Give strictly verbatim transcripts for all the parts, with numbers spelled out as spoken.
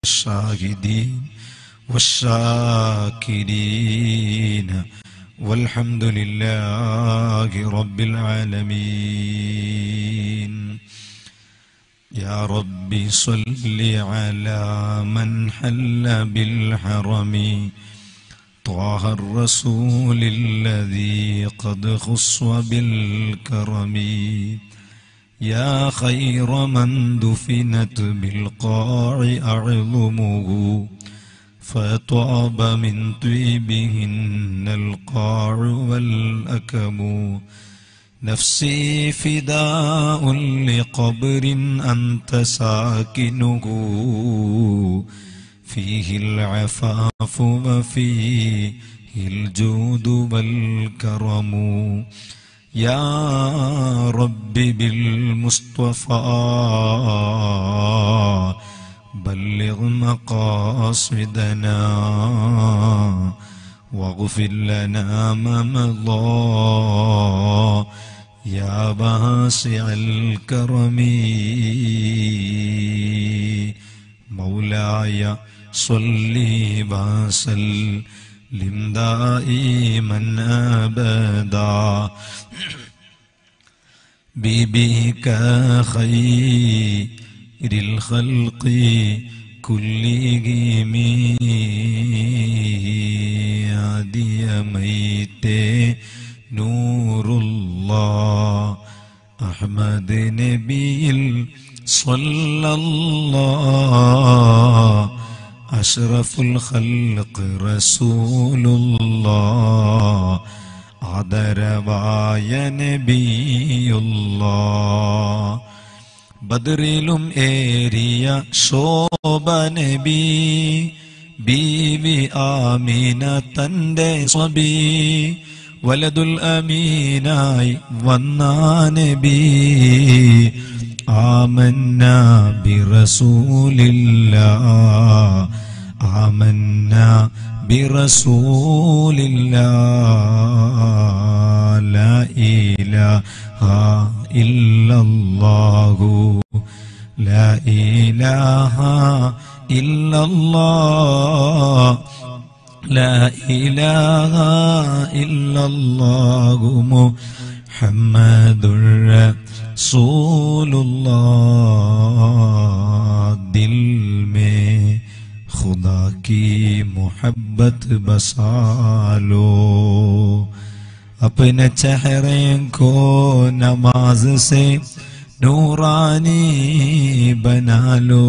الشاهدين والشاكرين والحمد لله رب العالمين. يا رب صل على من حل بالحرم طه الرسول الذي قد خص بالكرم. يا خير من دفنت بالقاع أعظمه فطاب من طيبهن القاع والأكم. نفسي فداء لقبر أنت ساكنه فيه العفاف وفيه الجود والكرم. يا رب بالمصطفى بلغ مقاصدنا واغفر لنا ما مضى يا واسع الكرم. مولاي صل وسلم دائما أبدا ببيك خير الخلق كلهم. عدي ميت نور الله أحمد نبي صلى الله أشرف الخلق رسول الله ആദരവായ നബിയുള്ള ബദറിലും ഏറിയ ശോഭ നബി ബീവി ആമീന തന്റെ സ്വബി വലതുൽ അമീനായി വന്ന നബി ആമന്ന ബിറസൂലില്ലാഹ് ആമന്ന برسول الله لا إله إلا الله لا إله إلا الله لا إله إلا الله محمد رسول الله. दिल में खुदा की मोहब्बत बसा लो अपने चेहरे को नमाज से नूरानी बना लो.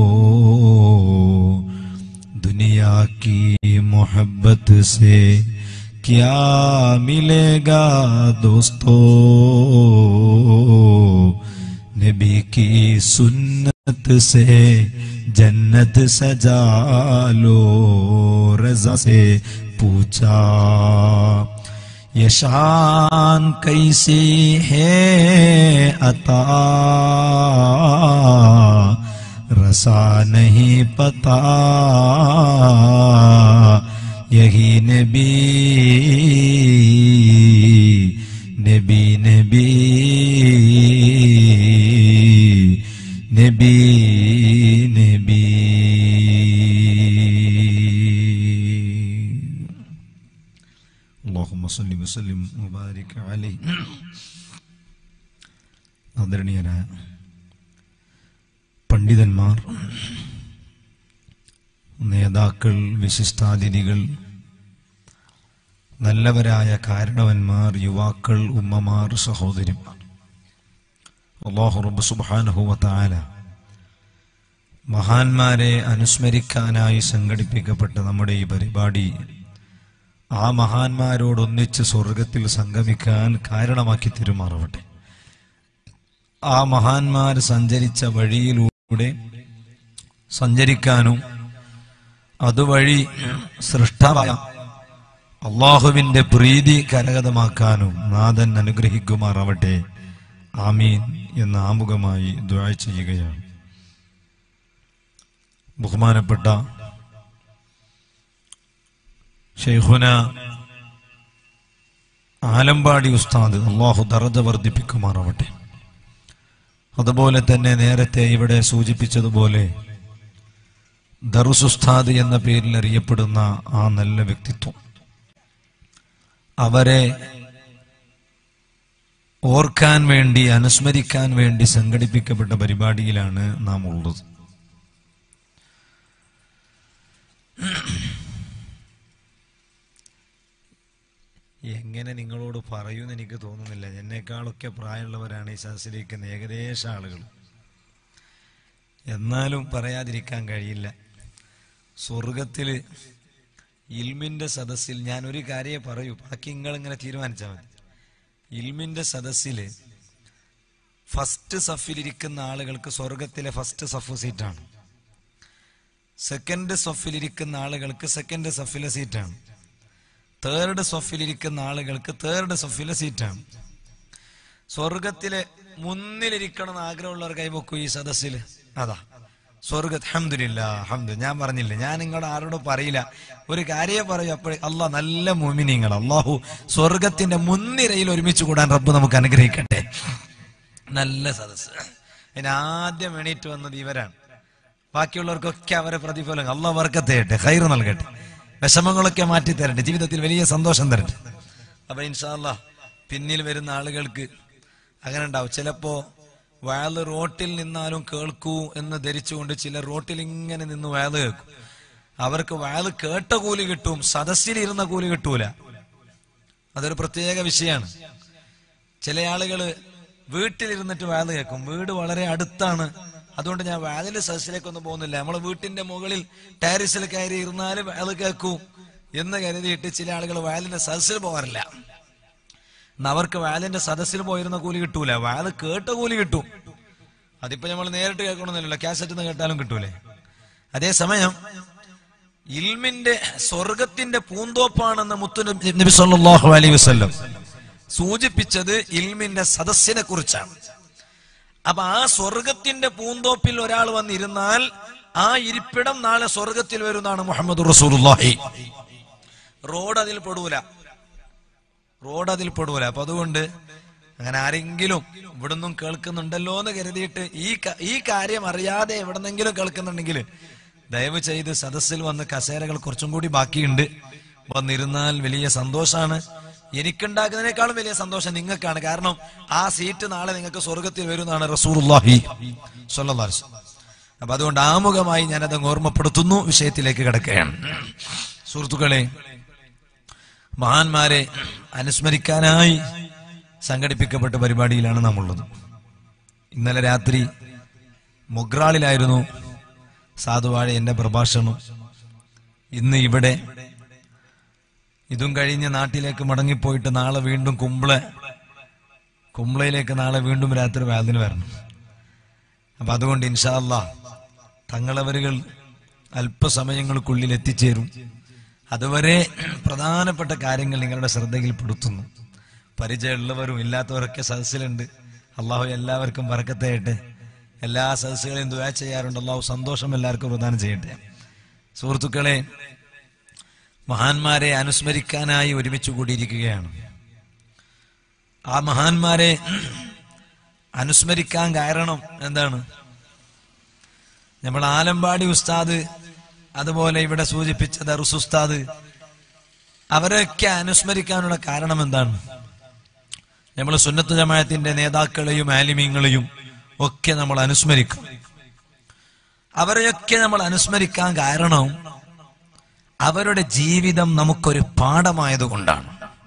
दुनिया की मोहब्बत से क्या मिलेगा दोस्तों, नबी की सुन्नत से जन्नत सजा लो. रज़ा से पूछा ये शान कैसी है अता, रसा नहीं पता यही नबी नबी नबी नबी नबी. اللهم صل وسلم وبارك عليه. ആദരണീയരായ പണ്ഡിതന്മാർ, നേതാക്കൾ, വിശിഷ്ടാതിഥികൾ, നല്ലവരായ കാരണവന്മാർ, യുവാക്കൾ, ഉമ്മമാർ, സഹോദരിമാർ, അല്ലാഹു റബ്ബ് സുബ്ഹാനഹു വ തആല മഹാന്മാരെ അനുസ്മരിക്കാനായി സംഘടിപ്പിക്കപ്പെട്ട നമ്മുടെ ഈ പരിപാടി ആ മഹാന്മാരോടൊന്നിച്ച് സ്വർഗത്തിൽ സംഗമിക്കാൻ കാരണമാക്കി തിരുമാറവട്ടെ. ആ മഹാന്മാർ സഞ്ചരിച്ച വഴിയിലൂടെ സഞ്ചരിക്കാനും അതുവഴി സൃഷ്ടാവായ അള്ളാഹുവിന്റെ പ്രീതി കരഗതമാക്കാനും നാഥൻ അനുഗ്രഹിക്കുമാറാവട്ടെ. ആമീൻ എന്ന് ആമുഖമായി ദുആ ചെയ്യുകയാണ്. ബഹുമാനപ്പെട്ട ശൈഖുന ആലമ്പാടി ഉസ്താദ് അള്ളാഹു ദറജ വർദ്ധിപ്പിക്കുമാറാവട്ടെ. അതുപോലെ തന്നെ നേരത്തെ ഇവിടെ സൂചിപ്പിച്ചതുപോലെ ദറുസുസ്താദ് എന്ന പേരിൽ അറിയപ്പെടുന്ന ആ നല്ല വ്യക്തിത്വം, അവരെ ഓർക്കാൻ വേണ്ടി, അനുസ്മരിക്കാൻ വേണ്ടി സംഘടിപ്പിക്കപ്പെട്ട പരിപാടിയിലാണ് നാം ഉള്ളത്. എങ്ങനെ നിങ്ങളോട് പറയൂന്ന് എനിക്ക് തോന്നുന്നില്ല. എന്നെക്കാളൊക്കെ പ്രായമുള്ളവരാണ് ഈ സദസ്സിലിരിക്കുന്ന ഏകദേശം ആളുകൾ. എന്നാലും പറയാതിരിക്കാൻ കഴിയില്ല. സ്വർഗത്തില് ഇൽമിന്റെ സദസ്സിൽ ഞാൻ ഒരു കാര്യമേ പറയൂ, ബാക്കി നിങ്ങളിങ്ങനെ തീരുമാനിച്ചാൽ മതി. ഇൽമിന്റെ സദസ്സില് ഫസ്റ്റ് സഫിലിരിക്കുന്ന ആളുകൾക്ക് സ്വർഗത്തിലെ ഫസ്റ്റ് സഫ് സീറ്റാണ്. സെക്കൻഡ് സഫിലിരിക്കുന്ന ആളുകൾക്ക് സെക്കൻഡ് സഫിലെ സീറ്റാണ്. തേർഡ് സഫിലിരിക്കുന്ന ആളുകൾക്ക് തേർഡ് സഫിലെ സീറ്റാണ്. സ്വർഗത്തിലെ മുന്നിലിരിക്കണം എന്ന് ആഗ്രഹമുള്ളവർ കൈവെക്കൂ ഈ സദസ്സിൽ. അതാ സ്വർഗ. അൽഹംദുലില്ലാ, അൽഹംദുലില്ലാ. ഞാൻ പറഞ്ഞില്ലേ, ഞാൻ നിങ്ങളോട് ആരോടും പറയില്ല, ഒരു കാര്യം പറയും. അപ്പോഴേ അള്ളാഹ് നല്ല മുഅ്മിനീങ്ങൾ, അള്ളാഹു സ്വർഗത്തിന്റെ മുൻനിരയിൽ ഒരുമിച്ച് കൂടാൻ റബ്ബ് നമുക്ക് അനുഗ്രഹിക്കട്ടെ. നല്ല സദസ്സ്. അതിന് ആദ്യം എണീറ്റ് വന്നത് ഇവരാണ്. ബാക്കിയുള്ളവർക്കൊക്കെ അവരെ പ്രതിഫലം അള്ളാഹ് ബർക്കത്ത് ചെയ്യട്ടെ, ഖൈർ നൽകട്ടെ, വിഷമങ്ങളൊക്കെ മാറ്റി തരട്ടെ, ജീവിതത്തിൽ വലിയ സന്തോഷം തരട്ടെ. അപ്പൊ ഇൻഷാ അല്ലാഹ് പിന്നിൽ വരുന്ന ആളുകൾക്ക് അങ്ങനെ ഉണ്ടാവും. ചിലപ്പോ വയല് റോട്ടിൽ നിന്നാലും കേൾക്കൂ എന്ന് ധരിച്ചുകൊണ്ട് ചിലർ റോട്ടിൽ ഇങ്ങനെ നിന്ന് വയല് കേൾക്കും. അവർക്ക് വയല് കേട്ട കൂലി കിട്ടും, സദസ്സിൽ ഇരുന്ന കൂലി കിട്ടൂല. അതൊരു പ്രത്യേക വിഷയമാണ്. ചില ആളുകള് വീട്ടിലിരുന്നിട്ട് വയല് കേൾക്കും. വീട് വളരെ അടുത്താണ്, അതുകൊണ്ട് ഞാൻ വയലിൽ സദസ്സിലേക്കൊന്നും പോകുന്നില്ല, നമ്മളെ വീട്ടിന്റെ മുകളിൽ ടെറസിൽ കയറി ഇരുന്നാല് വയല് കേൾക്കൂ എന്ന് കരുതിയിട്ട് ചില ആളുകൾ വയലിന്റെ സദസ്സിൽ പോകാറില്ല. അവർക്ക് വയലിന്റെ സദസ്സിൽ പോയിരുന്ന കൂലി കിട്ടൂല, വയല് കേട്ട കൂലി കിട്ടും. അതിപ്പോ നമ്മൾ നേരിട്ട് കേൾക്കണമെന്നില്ലല്ലോ, കാസറ്റിൽ നിന്ന് കേട്ടാലും കിട്ടൂലേ. അതേസമയം ഇൽമിന്റെ സ്വർഗത്തിന്റെ പൂന്തോപ്പാണെന്ന് മുത്തു നബി സല്ലല്ലാഹു അലൈഹി വസല്ലം സൂചിപ്പിച്ചത് ഇൽമിന്റെ സദസ്സിനെ കുറിച്ചാണ്. അപ്പൊ ആ സ്വർഗത്തിന്റെ പൂന്തോപ്പിൽ ഒരാൾ വന്നിരുന്നാൽ ആ ഇരിപ്പിടം നാളെ സ്വർഗത്തിൽ വരുന്നതാണ് മുഹമ്മദ് റസൂലുള്ളാഹി. റോഡ് അതിൽ പെടൂല, റോഡ് അതിൽ പെടൂല. അപ്പൊ അതുകൊണ്ട് അങ്ങനെ ആരെങ്കിലും ഇവിടുന്നും കേൾക്കുന്നുണ്ടല്ലോ എന്ന് കരുതിയിട്ട് ഈ ഈ കാര്യം അറിയാതെ എവിടെന്നെങ്കിലും കേൾക്കുന്നുണ്ടെങ്കിൽ ദയവ് ചെയ്ത് സദസ്സിൽ വന്ന് കസേരകൾ കുറച്ചും കൂടി ബാക്കിയുണ്ട്, വന്നിരുന്നാൽ വലിയ സന്തോഷാണ്. എനിക്കുണ്ടാക്കുന്നതിനേക്കാളും വലിയ സന്തോഷം നിങ്ങൾക്കാണ്. കാരണം ആ സീറ്റ് നാളെ നിങ്ങൾക്ക് സ്വർഗത്തിൽ വരുന്നതാണ് റസൂലുള്ളാഹി സ്വല്ലല്ലാഹു അലൈഹി വസല്ലം. അപ്പൊ അതുകൊണ്ട് ആമുഖമായി ഞാനത് ഓർമ്മപ്പെടുത്തുന്നു. വിഷയത്തിലേക്ക് കിടക്കുകയാണ്. സുഹൃത്തുക്കളെ, മഹാന്മാരെ അനുസ്മരിക്കാനായി സംഘടിപ്പിക്കപ്പെട്ട പരിപാടിയിലാണ് നാം ഉള്ളത്. ഇന്നലെ രാത്രി മൊഗ്രാളിലായിരുന്നു സാധുവാഴ എന്റെ പ്രഭാഷണം. ഇന്ന് ഇവിടെ, ഇതും കഴിഞ്ഞ് നാട്ടിലേക്ക് മടങ്ങിപ്പോയിട്ട് നാളെ വീണ്ടും കുംബ്ള കുംബ്ളയിലേക്ക് നാളെ വീണ്ടും രാത്രി വാതിന് വരണം. അപ്പൊ അതുകൊണ്ട് ഇൻഷാ അല്ലാഹ് തങ്ങളവരുകൾ അല്പസമയങ്ങൾക്കുള്ളിൽ എത്തിച്ചേരും. അതുവരെ പ്രധാനപ്പെട്ട കാര്യങ്ങൾ നിങ്ങളുടെ ശ്രദ്ധയിൽപ്പെടുത്തുന്നു. പരിചയമുള്ളവരും ഇല്ലാത്തവരൊക്കെ സദസ്സിലുണ്ട്. അള്ളാഹു എല്ലാവർക്കും ബർക്കത്ത് ചെയ്യട്ടെ. എല്ലാ സദസ്സുകളെയും ദുആ ചെയ്യാറുണ്ട്. അള്ളാഹു സന്തോഷം എല്ലാവർക്കും പ്രദാനം ചെയ്യട്ടെ. സുഹൃത്തുക്കളെ, മഹാന്മാരെ അനുസ്മരിക്കാനായി ഒരുമിച്ച് കൂടിയിരിക്കുകയാണ്. ആ മഹാന്മാരെ അനുസ്മരിക്കാൻ കാരണം എന്താണ്? നമ്മൾ ആലമ്പാടി ഉസ്താദ്, അതുപോലെ ഇവിടെ സൂചിപ്പിച്ച ദർസ് ഉസ്താദ്, അവരൊക്കെ അനുസ്മരിക്കാനുള്ള കാരണം എന്താണ്? നമ്മൾ സുന്നത്ത് ജമാഅത്തിന്റെ നേതാക്കളെയും ആലിമീങ്ങളെയും ഒക്കെ നമ്മൾ അനുസ്മരിക്കും. അവരെയൊക്കെ നമ്മൾ അനുസ്മരിക്കാൻ കാരണം അവരുടെ ജീവിതം നമുക്കൊരു പാഠമായതുകൊണ്ടാണ്.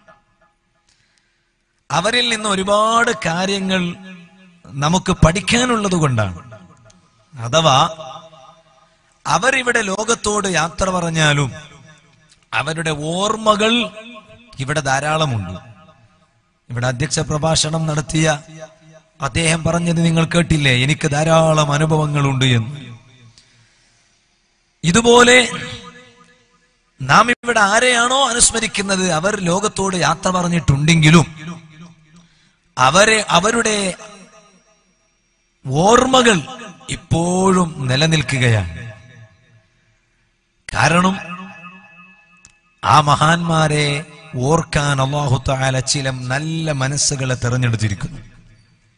അവരിൽ നിന്ന് ഒരുപാട് കാര്യങ്ങൾ നമുക്ക് പഠിക്കാനുള്ളത് കൊണ്ടാണ്. അഥവാ അവരിവിടെ ലോകത്തോട് യാത്ര പറഞ്ഞാലും അവരുടെ ഓർമ്മകൾ ഇവിടെ ധാരാളമുണ്ട്. ഇവിടെ അധ്യക്ഷ പ്രഭാഷണം നടത്തിയ അദ്ദേഹം പറഞ്ഞത് നിങ്ങൾ കേട്ടില്ലേ, എനിക്ക് ധാരാളം അനുഭവങ്ങളുണ്ട് എന്ന്. ഇതുപോലെ നാം ഇവിടെ ആരെയാണോ അനുസ്മരിക്കുന്നത് അവർ ലോകത്തോട് യാത്ര പറഞ്ഞിട്ടുണ്ടെങ്കിലും അവരെ അവരുടെ ഓർമ്മകൾ ഇപ്പോഴും നിലനിൽക്കുകയാണ്. കാരണം ആ മഹാന്മാരെ ഓർക്കാൻ അല്ലാഹു തആല ചില നല്ല മനസ്സുകളെ തെരഞ്ഞെടുത്തിരിക്കുന്നു.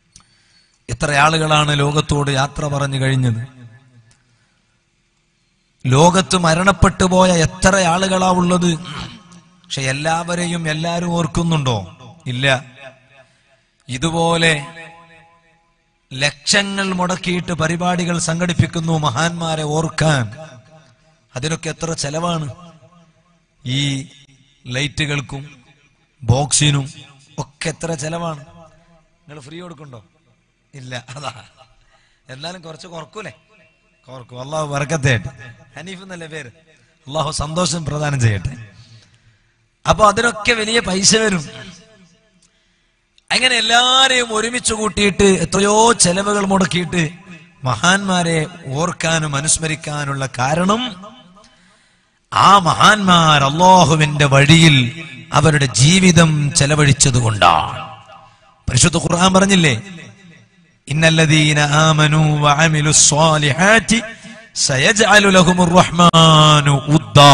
എത്ര ആളുകളാണ് ലോകത്തോട് യാത്ര പറഞ്ഞു കഴിഞ്ഞത്? ലോകത്ത് മരണപ്പെട്ടു പോയ എത്ര ആളുകളാ ഉള്ളത്? പക്ഷെ എല്ലാവരെയും എല്ലാവരും ഓർക്കുന്നുണ്ടോ? ഇല്ല. ഇതുപോലെ ലക്ഷങ്ങൾ മുടക്കിയിട്ട് പരിപാടികൾ സംഘടിപ്പിക്കുന്നു മഹാന്മാരെ ഓർക്കാൻ. അതിനൊക്കെ എത്ര ചെലവാണ്? ഈ ലൈറ്റുകൾക്കും ബോക്സിനും ഒക്കെ എത്ര ചെലവാണ്? നിങ്ങൾ ഫ്രീ കൊടുക്കണ്ടോ? ഇല്ല. അതാ എന്നാലും കുറച്ച് കുറക്കൂലേ? കുറക്കും. അള്ളാഹു ബർക്കത്തായിട്ട്. ഹനീഫ് എന്നല്ലേ പേര്. അള്ളാഹു സന്തോഷം പ്രദാനം ചെയ്യട്ടെ. അപ്പൊ അതിനൊക്കെ വലിയ പൈസ വരും. അങ്ങനെ എല്ലാരെയും ഒരുമിച്ച് കൂട്ടിയിട്ട് എത്രയോ ചെലവുകൾ മുടക്കിയിട്ട് മഹാന്മാരെ ഓർക്കാനും അനുസ്മരിക്കാനുള്ള കാരണം ആ മഹാന്മാർ അല്ലാഹുവിന്റെ വഴിയിൽ അവരുടെ ജീവിതം ചെലവഴിച്ചത് കൊണ്ടാണ്. പരിശുദ്ധ ഖുർആൻ പറഞ്ഞില്ലേ, ഇന്നല്ലദീന ആമനൂ വഅമിലുസ് സ്വാലിഹാത്തി സയജ്അലു ലഹുമുർ റഹ്മാനു ഉദ്ദാ.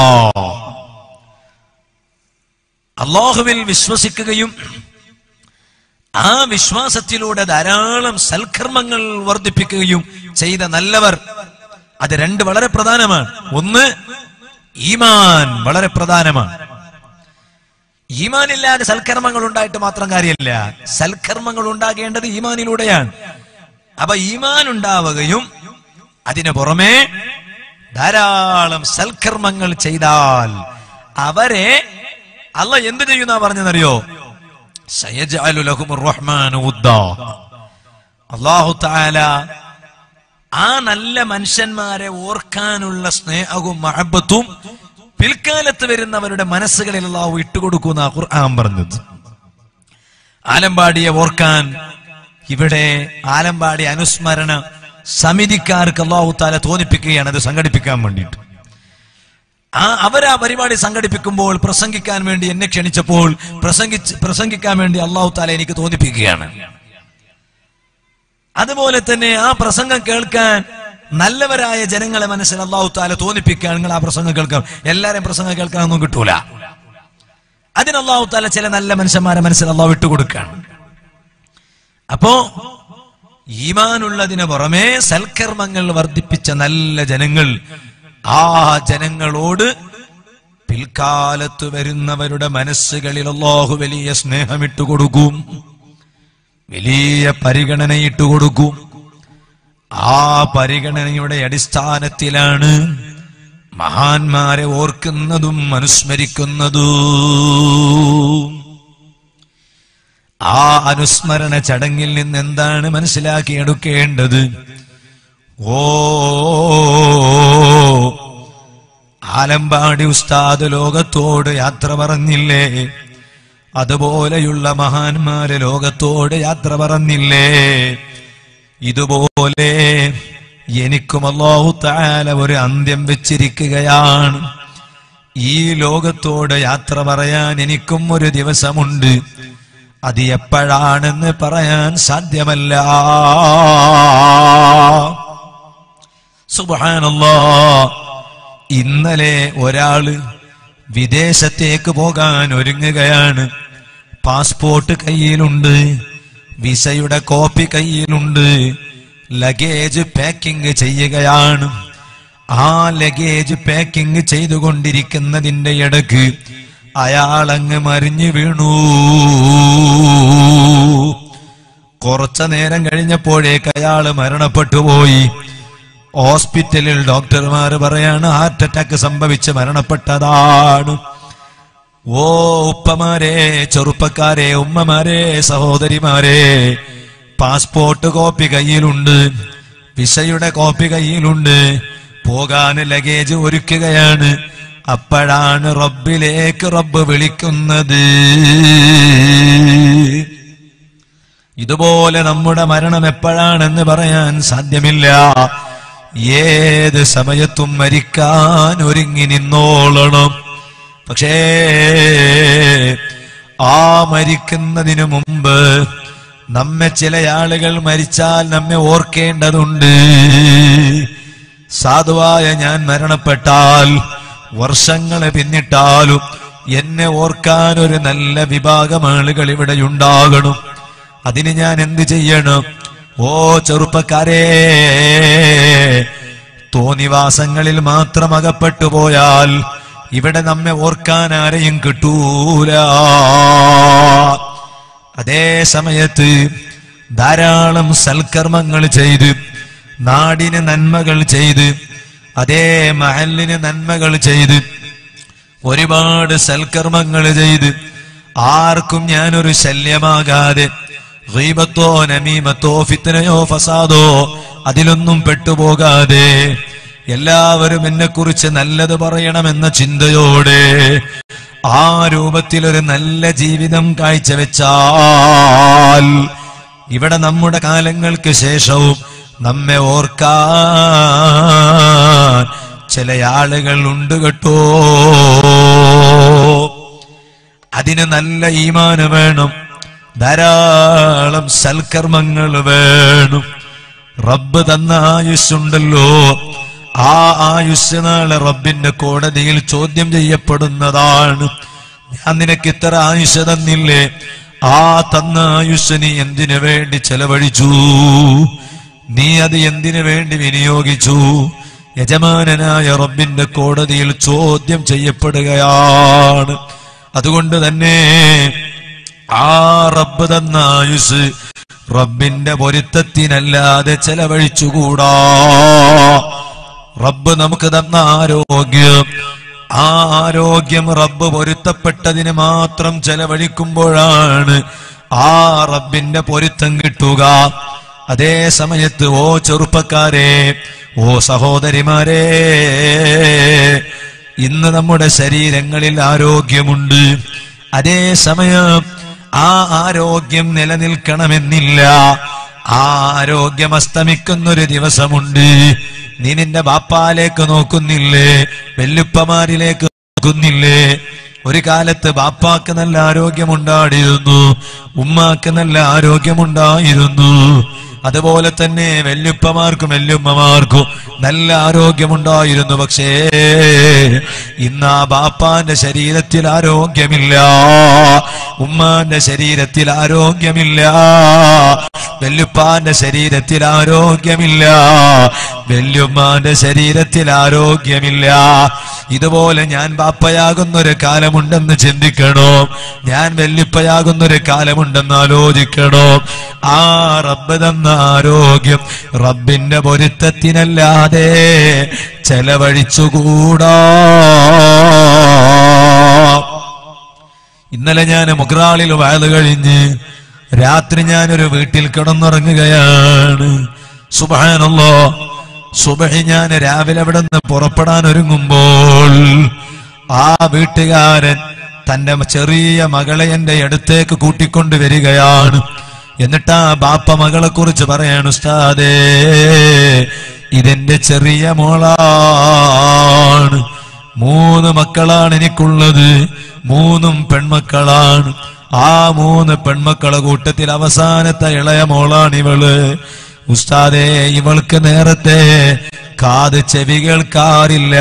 അല്ലാഹുവിൽ വിശ്വസിക്കുകയും ആ വിശ്വാസത്തിലൂടെ ധാരാളം സൽക്കർമ്മങ്ങൾ വർദ്ധിപ്പിക്കുകയും ചെയ്ത നല്ലവർ, അത് രണ്ട് വളരെ പ്രധാനമാണ്. ഒന്ന്, ഈമാൻ വളരെ പ്രധാനമാണ്. ഈമാൻ ഇല്ലാതെ സൽക്കർമ്മങ്ങൾ ഉണ്ടായിട്ട് മാത്രം കാര്യമില്ല. സൽക്കർമ്മങ്ങൾ ഉണ്ടാകേണ്ടത് ഈമാനിലൂടെയാണ്. അപ്പൊ ഈമാൻ ഉണ്ടാവുകയും അതിനു പുറമെ ധാരാളം സൽക്കർമ്മങ്ങൾ ചെയ്താൽ അവരെ അല്ലാഹ് എന്ത് ചെയ്യുന്ന പറഞ്ഞെന്നറിയോ? സയജ്അലു ലഹുമുർ റഹ്മാനു ഉദ്ദാ. അല്ലാഹു തആല ആ നല്ല മനുഷ്യന്മാരെ ഓർക്കാനുള്ള സ്നേഹവും മഹബത്തും പിൽക്കാലത്ത് വരുന്നവരുടെ മനസ്സുകളിൽ അല്ലാഹു ഇട്ടുകൊടുക്കുന്ന ഖുർആൻ പറഞ്ഞത്. ആലമ്പാടിയെ ഓർക്കാൻ ഇവിടെ ആലമ്പാടി അനുസ്മരണ സമിതിക്കാർക്ക് അല്ലാഹു തആല തോന്നിപ്പിക്കുകയാണ് അത് സംഘടിപ്പിക്കാൻ വേണ്ടിയിട്ട്. ആ അവരാ പരിപാടി സംഘടിപ്പിക്കുമ്പോൾ പ്രസംഗിക്കാൻ വേണ്ടി എന്നെ ക്ഷണിച്ചപ്പോൾ പ്രസംഗിച്ച് പ്രസംഗിക്കാൻ വേണ്ടി അല്ലാഹു തആല എനിക്ക് തോന്നിപ്പിക്കുകയാണ്. അതുപോലെ തന്നെ ആ പ്രസംഗം കേൾക്കാൻ നല്ലവരായ ജനങ്ങളെ മനസ്സിൽ അല്ലാഹു തആല തോന്നിപ്പിക്കാൻ നിങ്ങൾ ആ പ്രസംഗം കേൾക്കാം. എല്ലാരെയും പ്രസംഗം കേൾക്കാനൊന്നും കിട്ടൂല. അതിന് അല്ലാഹു തആല ചില നല്ല മനുഷ്യന്മാരെ മനസ്സിൽ അല്ലാഹു വിട്ടുകൊടുക്കുകയാണ്. അപ്പോ ഈമാനുള്ളതിന് പുറമെ സൽക്കർമ്മങ്ങൾ വർദ്ധിപ്പിച്ച നല്ല ജനങ്ങൾ, ആ ജനങ്ങളോട് പിൽക്കാലത്ത് വരുന്നവരുടെ മനസ്സുകളിൽ അല്ലാഹു വലിയ സ്നേഹമിട്ട് കൊടുക്കും, വലിയ പരിഗണന ഇട്ടുകൊടുക്കും. ആ പരിഗണനയുടെ അടിസ്ഥാനത്തിലാണ് മഹാന്മാരെ ഓർക്കുന്നതും അനുസ്മരിക്കുന്നതും. ആ അനുസ്മരണ ചടങ്ങിൽ നിന്ന് എന്താണ് മനസ്സിലാക്കിയെടുക്കേണ്ടത്? ഓ ആലമ്പാടി ഉസ്താദ് ലോകത്തോട് യാത്ര പറഞ്ഞില്ലേ? അതുപോലെയുള്ള മഹാന്മാര് ലോകത്തോട് യാത്ര പറഞ്ഞില്ലേ? ഇതുപോലെ എനിക്കും അല്ലാഹു തആല ഒരു അന്ത്യം വെച്ചിരിക്കുകയാണ്. ഈ ലോകത്തോട് യാത്ര പറയാൻ എനിക്കും ഒരു ദിവസമുണ്ട്. അത് എപ്പോഴാണെന്ന് പറയാൻ സാധ്യമല്ല. സുബ്ഹാനല്ലാഹ്. ഇന്നലെ ഒരാള് വിദേശത്തേക്ക് പോകാൻ ഒരുങ്ങുകയാണ്. പാസ്പോർട്ട് കയ്യിലുണ്ട്, വിസയുടെ കോപ്പി കയ്യിലുണ്ട്, ലഗേജ് പാക്കിംഗ് ചെയ്യുകയാണ്. ആ ലഗേജ് പാക്കിംഗ് ചെയ്തുകൊണ്ടിരിക്കുന്നതിന്റെ ഇടയ്ക്ക് അയാളങ്ങ് മരിഞ്ഞു വീണു. കുറച്ചു നേരം കഴിഞ്ഞപ്പോഴേക്ക് അയാള് മരണപ്പെട്ടു പോയി. ഹോസ്പിറ്റലിൽ ഡോക്ടർമാർ പറയാണ് ഹാർട്ട് അറ്റാക്ക് സംഭവിച്ച് മരണപ്പെട്ടതാണ്. ഓ ഉപ്പമാരെ, ചെറുപ്പക്കാരെ, ഉമ്മമാരെ, സഹോദരിമാരെ, പാസ്പോർട്ട് കോപ്പി കയ്യിലുണ്ട്, വിസയുടെ കോപ്പി കയ്യിലുണ്ട്, പോകാൻ ലഗേജ് ഒരുക്കുകയാണ്. അപ്പോഴാണ് റബ്ബിലേക്ക് റബ്ബ് വിളിക്കുന്നത്. ഇതുപോലെ നമ്മുടെ മരണം എപ്പോഴാണെന്ന് പറയാൻ സാധ്യമില്ല. ഏത് സമയത്തും മരിക്കാൻ ഒരുങ്ങി നിന്നോളണം. പക്ഷേ ആ മരിക്കുന്നതിനു മുമ്പ് നമ്മെ ചില ആളുകൾ മരിച്ചാൽ നമ്മെ ഓർക്കേണ്ടതുണ്ട്. സാധുവായ ഞാൻ മരണപ്പെട്ടാൽ വർഷങ്ങളെ പിന്നിട്ടാലും എന്നെ ഓർക്കാൻ ഒരു നല്ല വിഭാഗം ആളുകൾ ഇവിടെ ഉണ്ടാകണം. അതിന് ഞാൻ എന്ത് ചെയ്യണം? ഓ ചെറുപ്പക്കാരെ, തോന്നിവാസങ്ങളിൽ മാത്രം അകപ്പെട്ടു പോയാൽ ഇവിടെ നമ്മെ ഓർക്കാൻ ആരെയും കിട്ടൂല. അതേ സമയത്ത് ധാരാളം സൽക്കർമ്മങ്ങൾ ചെയ്ത്, നാടിന് നന്മകൾ ചെയ്ത്, അതേ മഹലിന് നന്മകൾ ചെയ്ത്, ഒരുപാട് സൽക്കർമ്മങ്ങൾ ചെയ്ത്, ആർക്കും ഞാനൊരു ശല്യമാകാതെ, ഗീബത്തോ നമീമത്തോ ഫിത്നയോ ഫസാദോ അതിലൊന്നും പെട്ടുപോകാതെ, എല്ലാവരും എന്നെ കുറിച്ച് നല്ലത് പറയണമെന്ന ചിന്തയോടെ ആ രൂപത്തിലൊരു നല്ല ജീവിതം കാഴ്ചവെച്ചാൽ ഇവിടെ നമ്മുടെ കാലങ്ങൾക്ക് ശേഷവും നമ്മെ ഓർക്കാൻ ചില ആളുകൾ ഉണ്ട് കേട്ടോ. അതിന് നല്ല ഈമാന് വേണം, ധാരാളം സൽക്കർമ്മങ്ങൾ വേണം. റബ്ബ് തന്ന ആയുസ്സുണ്ടല്ലോ, ആ ആയുസ് നാളെ റബ്ബിന്റെ കോടതിയിൽ ചോദ്യം ചെയ്യപ്പെടുന്നതാണ്. ഞാൻ നിനക്ക് ഇത്ര ആയുസ് തന്നില്ലേ, ആ തന്ന ആയുസ് നീ എന്തിനു വേണ്ടി ചെലവഴിച്ചു, നീ അത് എന്തിനു വേണ്ടി വിനിയോഗിച്ചു? യജമാനനായ റബ്ബിന്റെ കോടതിയിൽ ചോദ്യം ചെയ്യപ്പെടുകയാണ്. അതുകൊണ്ട് തന്നെ ആ റബ്ബ് തന്ന ആയുസ് റബ്ബിന്റെ പൊരുത്തത്തിനല്ലാതെ ചെലവഴിച്ചുകൂടാ. റബ്ബ് നമുക്ക് തന്ന ആരോഗ്യം, ആ ആരോഗ്യം റബ്ബ് പൊരുത്തപ്പെട്ടതിന് മാത്രം ചെലവഴിക്കുമ്പോഴാണ് ആ റബ്ബിന്റെ പൊരുത്തം കിട്ടുക. അതേ സമയത്ത് ഓ ചെറുപ്പക്കാരെ, ഓ സഹോദരിമാരെ, ഇന്ന് നമ്മുടെ ശരീരങ്ങളിൽ ആരോഗ്യമുണ്ട്. അതേ സമയം ആ ആരോഗ്യം നിലനിൽക്കണമെന്നില്ല. ആ ആരോഗ്യം അസ്തമിക്കുന്നൊരു ദിവസമുണ്ട്. നീ നിന്റെ ബാപ്പാലേക്ക് നോക്കുന്നില്ലേ, വെല്ലുപ്പമാരിലേക്ക് നോക്കുന്നില്ലേ? ഒരു കാലത്ത് ബാപ്പാക്ക് നല്ല ആരോഗ്യമുണ്ടായിരുന്നു, ഉമ്മാക്ക് നല്ല ആരോഗ്യമുണ്ടായിരുന്നു. അതുപോലെ തന്നെ വെല്ലുപ്പമാർക്കും വെല്ലുമ്മമാർക്കും നല്ല ആരോഗ്യമുണ്ടായിരുന്നു. പക്ഷേ ഇന്ന് ആ ബാപ്പാന്റെ ശരീരത്തിൽ ആരോഗ്യമില്ല, ഉമ്മാന്റെ ശരീരത്തിൽ ആരോഗ്യമില്ല, വെല്ലുപ്പാന്റെ ശരീരത്തിൽ ആരോഗ്യമില്ല, വെല്ലുമ്മാന്റെ ശരീരത്തിൽ ആരോഗ്യമില്ല. ഇതുപോലെ ഞാൻ ബാപ്പയാകുന്നൊരു കാലമുണ്ടെന്ന് ചിന്തിക്കണോ, ഞാൻ വെല്ലുപ്പയാകുന്നൊരു കാലമുണ്ടെന്ന് ആലോചിക്കണോ. ആ റബ്ബ് തന്ന ആരോഗ്യം റബ്ബിന്റെ പൊരുത്തത്തിനല്ലാതെ ചെലവഴിച്ചുകൂടാ. ഇന്നലെ ഞാൻ മുഗ്രാളിൽ വയത് കഴിഞ്ഞ് രാത്രി ഞാനൊരു വീട്ടിൽ കിടന്നുറങ്ങുകയാണ്. സുബ്ഹാനല്ലാഹ്, സുബഹി ഞാൻ രാവിലെ അവിടെ നിന്ന് പുറപ്പെടാൻ ഒരുങ്ങുമ്പോൾ ആ വീട്ടുകാരൻ തന്റെ ചെറിയ മകളെ എന്റെ അടുത്തേക്ക് കൂട്ടിക്കൊണ്ട് വരികയാണ്. എന്നിട്ട് ആ ബാപ്പ മകളെ കുറിച്ച് പറയാണ്, ഉസ്താദേ ഇതെന്റെ ചെറിയ മോളാണ്, മൂന്ന് മക്കളാണ് എനിക്കുള്ളത്, മൂന്നും പെൺമക്കളാണ്. ആ മൂന്ന് പെൺമക്കളെ കൂട്ടത്തിൽ അവസാനത്തെ ഇളയ മോളാണ് ഇവള്. ഉസ്താദേ ഇവൾക്ക് നേരത്തെ കാത് ചെവി കേൾക്കാറില്ല.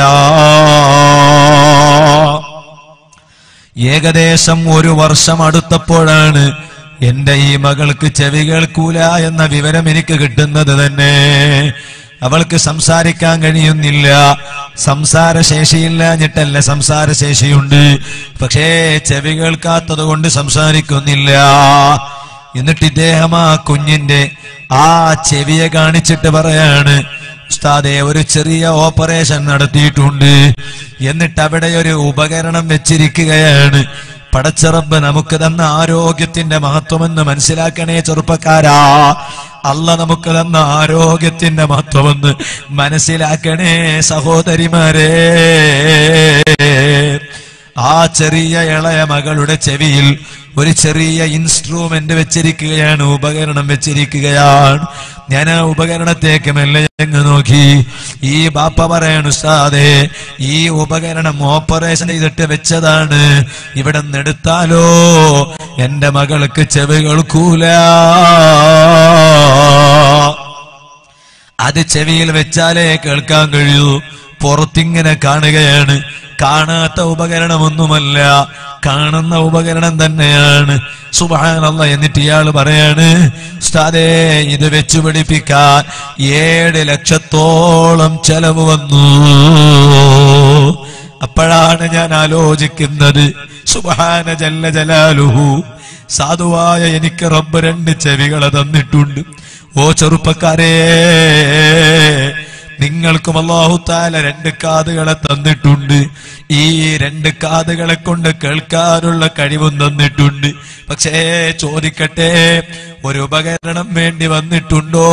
ഏകദേശം ഒരു വർഷം അടുത്തപ്പോഴാണ് എന്റെ ഈ മകൾക്ക് ചെവി കേൾക്കൂല എന്ന വിവരം എനിക്ക് കിട്ടുന്നത് തന്നെ. അവൾക്ക് സംസാരിക്കാൻ കഴിയുന്നില്ല. സംസാരശേഷിയില്ലാഞ്ഞിട്ടല്ല, സംസാരശേഷിയുണ്ട്, പക്ഷേ ചെവി കേൾക്കാത്തത് കൊണ്ട് സംസാരിക്കുന്നില്ല. എന്നിട്ട് ഇദ്ദേഹം ആ കുഞ്ഞിന്റെ ആ ചെവിയെ കാണിച്ചിട്ട് പറയാണ്, ഉസ്താദേ ഒരു ചെറിയ ഓപ്പറേഷൻ നടത്തിയിട്ടുണ്ട്, എന്നിട്ട് അവിടെ ഒരു ഉപകരണം വെച്ചിരിക്കുകയാണ്. പടച്ച റബ്ബ് നമുക്ക് തന്ന ആരോഗ്യത്തിന്റെ മഹത്വമെന്ന് മനസ്സിലാക്കണേ ചെറുപ്പക്കാരാ. അല്ല നമുക്ക് തന്ന ആരോഗ്യത്തിന്റെ മഹത്വമെന്ന് മനസ്സിലാക്കണേ സഹോദരിമാരെ. ആ ചെറിയ ഇളയ മകളുടെ ചെവിയിൽ ഒരു ചെറിയ ഇൻസ്ട്രുമെന്റ് വെച്ചിരിക്കുകയാണ്, ഉപകരണം വെച്ചിരിക്കുകയാണ്. ഞാൻ ആ ഉപകരണത്തേക്ക് മെല്ലെ അങ്ങ് നോക്കി. ഈ ബാപ്പ പറയാണ്, ഉസ്താദേ ഈ ഉപകരണം ഓപ്പറേഷൻ ചെയ്തിട്ട് വെച്ചതാണ്, ഇവിടെ നിന്ന് എടുത്താലോ എന്റെ മകൾക്ക് ചെവി കേൾക്കൂല. അത് ചെവിയിൽ വെച്ചാലേ കേൾക്കാൻ കഴിയൂ. പുറത്തിങ്ങനെ കാണുകയാണ്, കാണാത്ത ഉപകരണമൊന്നുമല്ല, കാണുന്ന ഉപകരണം തന്നെയാണ്. സുബ്ഹാനല്ലാഹ്. എന്നിട്ട് ഇയാൾ പറയാണ്, ഉസ്താദേ ഇത് വെച്ചു പിടിപ്പിക്കാൻ ഏഴ് ലക്ഷത്തോളം ചെലവ് വന്നു. അപ്പോഴാണ് ഞാൻ ആലോചിക്കുന്നത്, സുബ്ഹാന ജല്ല ജലാലുഹു, സാധുവായ എനിക്ക് റബ്ബ് രണ്ട് ചെവികളെ തന്നിട്ടുണ്ട്. ഓ ചെറുപ്പക്കാരെ, നിങ്ങൾക്കും അല്ലാഹു തആല രണ്ട് കാതുകളെ തന്നിട്ടുണ്ട്. ഈ രണ്ട് കാതുകളെ കൊണ്ട് കേൾക്കാനുള്ള കഴിവും തന്നിട്ടുണ്ട്. പക്ഷേ ചോദിക്കട്ടെ, ഒരു ഉപകരണം വേണ്ടി വന്നിട്ടുണ്ടോ?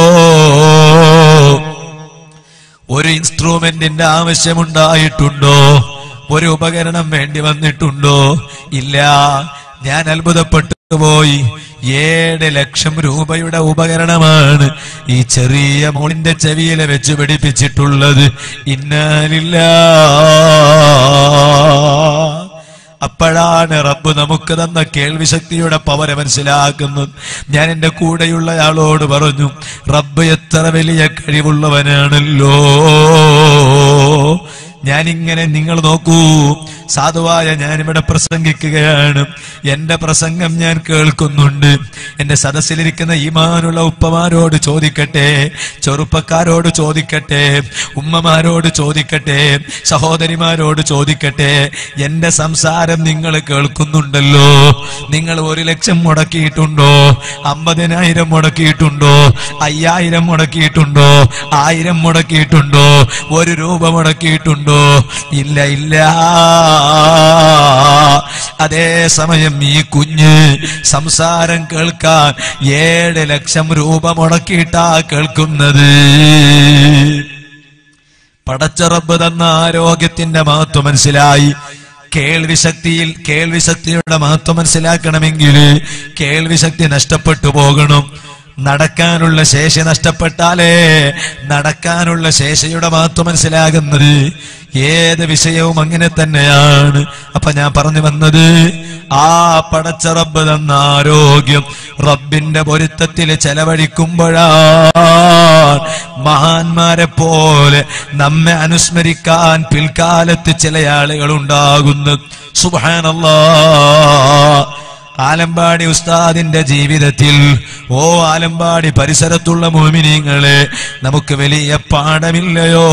ഒരു ഇൻസ്ട്രുമെന്റിന്റെ ആവശ്യമുണ്ടായിട്ടുണ്ടോ? ഒരു ഉപകരണം വേണ്ടി വന്നിട്ടുണ്ടോ? ഇല്ല. ഞാൻ അത്ഭുതപ്പെട്ടു പോയി. ഏഴ് ലക്ഷം രൂപയുടെ ഉപകരണമാണ് ഈ ചെറിയ മോളിന്റെ ചെവിയിലെ വെച്ച് പിടിപ്പിച്ചിട്ടുള്ളത്. ഇന്നാലില്ലാഹ്. അപ്പോഴാണ് റബ്ബ് നമുക്ക് തന്ന കേൾവി ശക്തിയുടെ പവർ മനസ്സിലാക്കുന്നത്. ഞാൻ എന്റെ കൂടെയുള്ള ആളോട് പറഞ്ഞു, റബ്ബ് എത്ര വലിയ കഴിവുള്ളവനാണല്ലോ. ഞാനിങ്ങനെ, നിങ്ങൾ നോക്കൂ, സാധുവായ ഞാനിവിടെ പ്രസംഗിക്കുകയാണ്. എന്റെ പ്രസംഗം ഞാൻ കേൾക്കുന്നുണ്ട്. എന്റെ സദസ്സിലിരിക്കുന്ന ഈമാനുള്ള ഉപ്പമാരോട് ചോദിക്കട്ടെ, ചെറുപ്പക്കാരോട് ചോദിക്കട്ടെ, ഉമ്മമാരോട് ചോദിക്കട്ടെ, സഹോദരിമാരോട് ചോദിക്കട്ടെ, എന്റെ സംസാരം നിങ്ങൾ കേൾക്കുന്നുണ്ടല്ലോ. നിങ്ങൾ ഒരു ലക്ഷം മുടക്കിയിട്ടുണ്ടോ? അമ്പതിനായിരം മുടക്കിയിട്ടുണ്ടോ? അയ്യായിരം മുടക്കിയിട്ടുണ്ടോ? ആയിരം മുടക്കിയിട്ടുണ്ടോ? ഒരു രൂപ മുടക്കിയിട്ടുണ്ടോ? ഇല്ല, ഇല്ല. അതേ സമയം ഈ കുഞ്ഞ് സംസാരം കേൾക്കാൻ ഏഴ് ലക്ഷം രൂപ മുടക്കിയിട്ടാ കേൾക്കുന്നത്. പടച്ച റബ്ബ് തന്ന ആരോഗ്യത്തിന്റെ മഹത്വം മനസ്സിലായി. കേൾവി ശക്തിയിൽ കേൾവി ശക്തിയുടെ മഹത്വം മനസ്സിലാക്കണമെങ്കിൽ കേൾവി ശക്തി നഷ്ടപ്പെട്ടു പോകണം. നടക്കാനുള്ള ശേഷി നഷ്ടപ്പെട്ടാലേ നടക്കാനുള്ള ശേഷിയുടെ മഹത്വം മനസ്സിലാകുന്നത്. ഏത് വിഷയവും അങ്ങനെ തന്നെയാണ്. അപ്പൊ ഞാൻ പറഞ്ഞു വന്നത്, ആ പടച്ച റബ്ബ് തന്ന ആരോഗ്യം റബ്ബിന്റെ പൊരുത്തത്തിൽ ചെലവഴിക്കുമ്പോഴാണ് മഹാന്മാരെ പോലെ നമ്മെ അനുസ്മരിക്കാൻ പിൽക്കാലത്ത് ചില ആളുകൾ ഉണ്ടാകുന്നത്. സുബ്ഹാനല്ലാഹ്. ആലമ്പാടി ഉസ്താദിന്റെ ജീവിതത്തിൽ, ഓ ആലമ്പാടി പരിസരത്തുള്ള മുഅ്മിനീങ്ങളെ, നമുക്ക് വലിയ പാഠമില്ലയോ?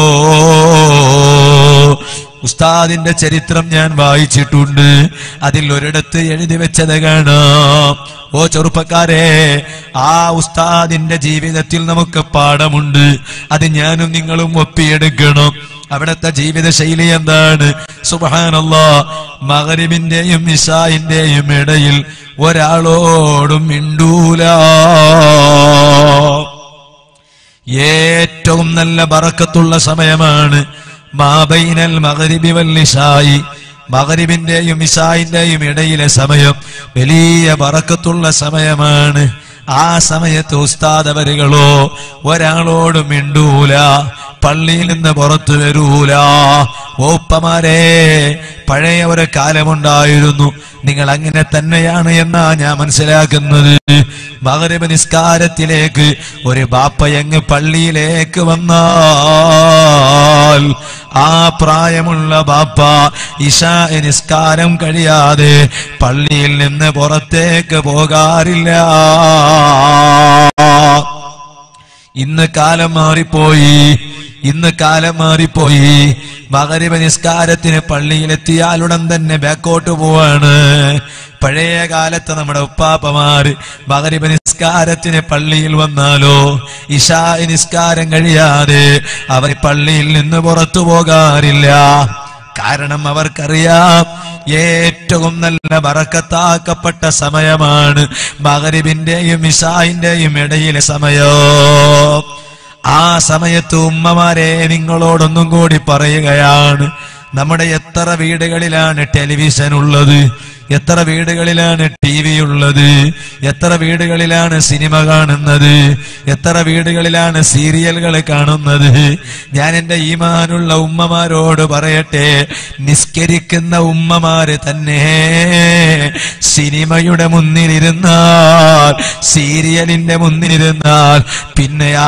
ഉസ്താദിന്റെ ചരിത്രം ഞാൻ വായിച്ചിട്ടുണ്ട്. അതിൽ ഒരിടത്ത് എഴുതി വെച്ചത് കാണാം. ഓ ചെറുപ്പക്കാരെ, ആ ഉസ്താദിന്റെ ജീവിതത്തിൽ നമുക്ക് പാഠമുണ്ട്. അത് ഞാനും നിങ്ങളും ഒപ്പിയെടുക്കണം. അവിടുത്തെ ജീവിത ശൈലി എന്താണ്? സുബ്ഹാനല്ലാഹ്. മഗ്രിബിന്റെയും ഇശാഇന്റെയും ഇടയിൽ ഒരാളോടും മിണ്ടൂല. ഏറ്റവും നല്ല ബറക്കത്തുള്ള സമയമാണ് മാബൈനൽ മഗ്രിബി വൽ ഇശാഇ. മഗ്രിബിന്റെയും ഇശാഇന്റെയും ഇടയിലെ സമയം വലിയ ബറക്കത്തുള്ള സമയമാണ്. ആ സമയത്ത് ഉസ്താദ് അവരുകളോ ഒരാളോടും മിണ്ടൂല, പള്ളിയിൽ നിന്ന് പുറത്തു വരൂല. ഓപ്പമാരെ, പഴയ ഒരു കാലമുണ്ടായിരുന്നു. നിങ്ങൾ അങ്ങനെ തന്നെയാണ് എന്നാ ഞാൻ മനസ്സിലാക്കുന്നത്. മഗ്രിബ് നിസ്കാരത്തിലേക്ക് ഒരു ബാപ്പയങ്ങ് പള്ളിയിലേക്ക് വന്നാൽ ആ പ്രായമുള്ള ബാപ്പ ഇശാ നിസ്കാരം കഴിയാതെ പള്ളിയിൽ നിന്ന് പുറത്തേക്ക് പോകാറില്ല. ഇന്ന് കാലം മാറിപ്പോയി. ഇന്ന് കാലം മാറിപ്പോയി. മഗ്രിബ് നിസ്കാരത്തിന് പള്ളിയിലെത്തിയാലുടൻ തന്നെ ബാക്കോട്ട് പോവാണ്. പഴയ കാലത്ത് നമ്മുടെ ഉപ്പാപ്പമാര് മഗ്രിബ് നിസ്കാരത്തിന് പള്ളിയിൽ വന്നാലോ ഇശാ നിസ്കാരം കഴിയാതെ അവർ പള്ളിയിൽ നിന്ന് പുറത്തു പോകാറില്ല. കാരണം അവർക്കറിയാം ഏറ്റവും നല്ല ബറക്കത്താക്കപ്പെട്ട സമയമാണ് മഗ്രിബിന്റെയും ഇശാഇന്റെയും ഇടയിലെ സമയം. ആ സമയത്ത് ഉമ്മമാരെ നിങ്ങളോടൊന്നും കൂടി പറയുകയാണ്, നമ്മുടെ എത്ര വീടുകളിലാണ് ടെലിവിഷൻ ഉള്ളത്? എത്ര വീടുകളിലാണ് ടി വി ഉള്ളത്? എത്ര വീടുകളിലാണ് സിനിമ കാണുന്നത്? എത്ര വീടുകളിലാണ് സീരിയലുകൾ കാണുന്നത്? ഞാൻ എന്റെ ഈമാനുള്ള ഉമ്മമാരോട് പറയട്ടെ, നിസ്കരിക്കുന്ന ഉമ്മമാര് തന്നെ സിനിമയുടെ മുന്നിലിരുന്നാൽ, സീരിയലിന്റെ മുന്നിലിരുന്നാൽ പിന്നെ ആ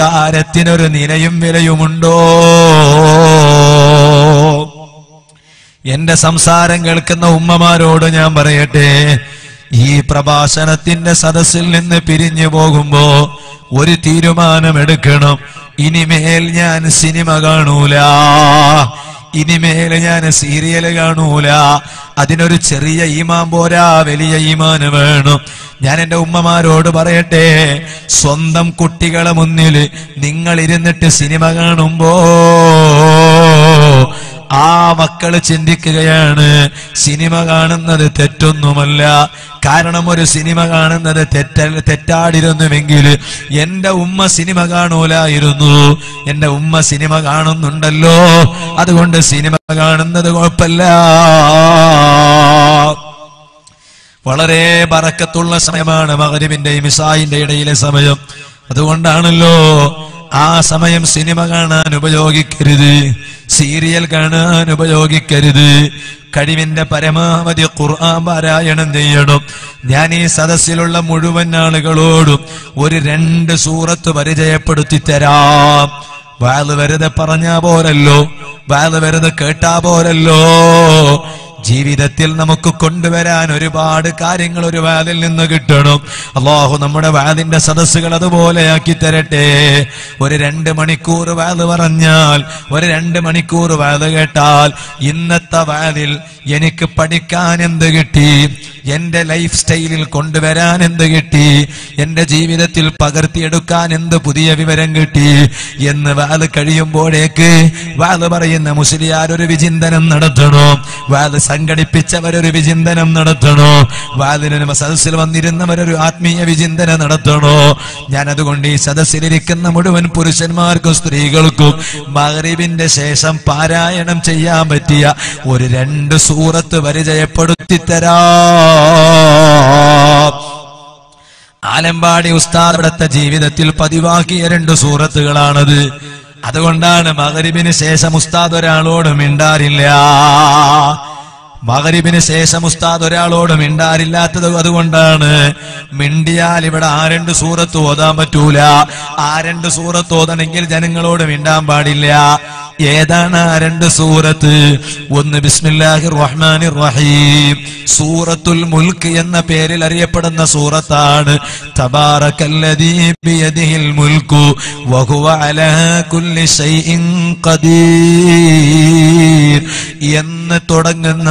നിസ്കാരത്തിനൊരു നിലയും വിലയുമുണ്ടോ? എന്റെ സംസാരം കേൾക്കുന്ന ഉമ്മമാരോട് ഞാൻ പറയട്ടെ, ഈ പ്രഭാഷണത്തിന്റെ സദസ്സിൽ നിന്ന് പിരിഞ്ഞു പോകുമ്പോ ഒരു തീരുമാനമെടുക്കണം. ഇനിമേൽ ഞാൻ സിനിമ കാണൂല, ഇനിമേൽ ഞാൻ സീരിയല് കാണൂല. അതിനൊരു ചെറിയ ഈമാൻ പോരാ, വലിയ ഈമാൻ വേണം. ഞാൻ എന്റെ ഉമ്മമാരോട് പറയട്ടെ, സ്വന്തം കുട്ടികളെ മുന്നിൽ നിങ്ങൾ ഇരുന്നിട്ട് സിനിമ കാണുമ്പോ ആ മക്കള് ചിന്തിക്കുകയാണ്, സിനിമ കാണുന്നത് തെറ്റൊന്നുമല്ല. കാരണം ഒരു സിനിമ കാണുന്നത് തെറ്റ തെറ്റാടിരുന്നുവെങ്കിൽ എന്റെ ഉമ്മ സിനിമ കാണൂലായിരുന്നു. എന്റെ ഉമ്മ സിനിമ കാണുന്നുണ്ടല്ലോ, അതുകൊണ്ട് സിനിമ കാണുന്നത് കുഴപ്പമില്ല. വളരെ ബറക്കത്തുള്ള സമയമാണ് മഗ്രിബിന്റെയും ഇശാഇന്റെ ഇടയിലെ സമയം. അതുകൊണ്ടാണല്ലോ ആ സമയം സിനിമ കാണാൻ ഉപയോഗിക്കരുത്, സീരിയൽ കാണാൻ ഉപയോഗിക്കരുത്. കഴിവിന്റെ പരമാവധി ഖുർആൻ പാരായണം ചെയ്യണം. ഞാൻ ഈ സദസ്സിലുള്ള മുഴുവൻ ആളുകളോടും ഒരു രണ്ട് സൂറത്ത് പരിചയപ്പെടുത്തി തരാം. വാള് വെറുതെ പറഞ്ഞാ പോരല്ലോ, വാള് വെറുതെ കേട്ടാ പോരല്ലോ. ജീവിതത്തിൽ നമുക്ക് കൊണ്ടുവരാൻ ഒരുപാട് കാര്യങ്ങൾ ഒരു വാദിൽ നിന്ന് കിട്ടണം. അല്ലാഹു നമ്മുടെ വാദിന്റെ സദസ്സുകൾ അതുപോലെയാക്കി തരട്ടെ. ഒരു രണ്ട് മണിക്കൂർ വാദ് പറഞ്ഞാൽ, ഒരു രണ്ട് മണിക്കൂർ വാദ് കേട്ടാൽ ഇന്നത്തെ വാദിൽ എനിക്ക് പഠിക്കാൻ എന്ത് കിട്ടി, എന്റെ ലൈഫ് സ്റ്റൈലിൽ കൊണ്ടുവരാൻ എന്ത് കിട്ടി, എന്റെ ജീവിതത്തിൽ പകർത്തിയെടുക്കാൻ എന്ത് പുതിയ വിവരം കിട്ടി എന്ന് വാദ് കഴിയുമ്പോഴേക്ക് വാദ് പറയുന്ന മുസ്ലിയാർ ഒരു വിചിന്തനം നടത്തണോ, വാദ് സംഘടിപ്പിച്ചവരൊരു വിചിന്തനം നടത്തണോ, വാദിന് സദസ്സിൽ വന്നിരുന്നവരൊരു ആത്മീയ വിചിന്തനം നടത്തണോ. ഞാൻ അതുകൊണ്ട് ഈ സദസ്സിലിരിക്കുന്ന മുഴുവൻ പുരുഷന്മാർക്കും സ്ത്രീകൾക്കും മഗ്രിബിന്റെ ശേഷം പാരായണം ചെയ്യാൻ പറ്റിയ ഒരു രണ്ട് സൂറത്ത് പരിചയപ്പെടുത്തി തരാം. ആലമ്പാടി ഉസ്താദ് ഇവിടുത്തെ ജീവിതത്തിൽ പതിവാക്കിയ രണ്ട് സൂറത്തുകളാണത്. അതുകൊണ്ടാണ് മഗ്രിബിന് ശേഷം ഉസ്താദ് ഒരാളോട് മിണ്ടാറില്ല. മഗ്രിബിന് ശേഷം ഉസ്താദ് ഒരാളോട് മിണ്ടാറില്ലാത്തത് അതുകൊണ്ടാണ്. മിണ്ടിയാൽ ഇവിടെ ആ രണ്ട് സൂറത്ത് ഓതാൻ പറ്റൂല. ആ രണ്ട് സൂറത്ത് ഓതണമെങ്കിൽ ജനങ്ങളോട് മിണ്ടാൻ പാടില്ല. ഏതാണ് ആ രണ്ട് സൂറത്ത്? ഒന്ന് ബിസ്മില്ലാഹിർ റഹ്മാനിർ റഹീം, സൂറത്തുൽ മുൽക്ക് എന്ന പേരിൽ അറിയപ്പെടുന്ന സൂറത്താണ്. തബാറകല്ലദീ ബിയദിഹിൽ മുൽക്കു വഹുവ അലാ കുല്ലി ശൈഇൻ ഖദീർ എന്ന് തുടങ്ങുന്ന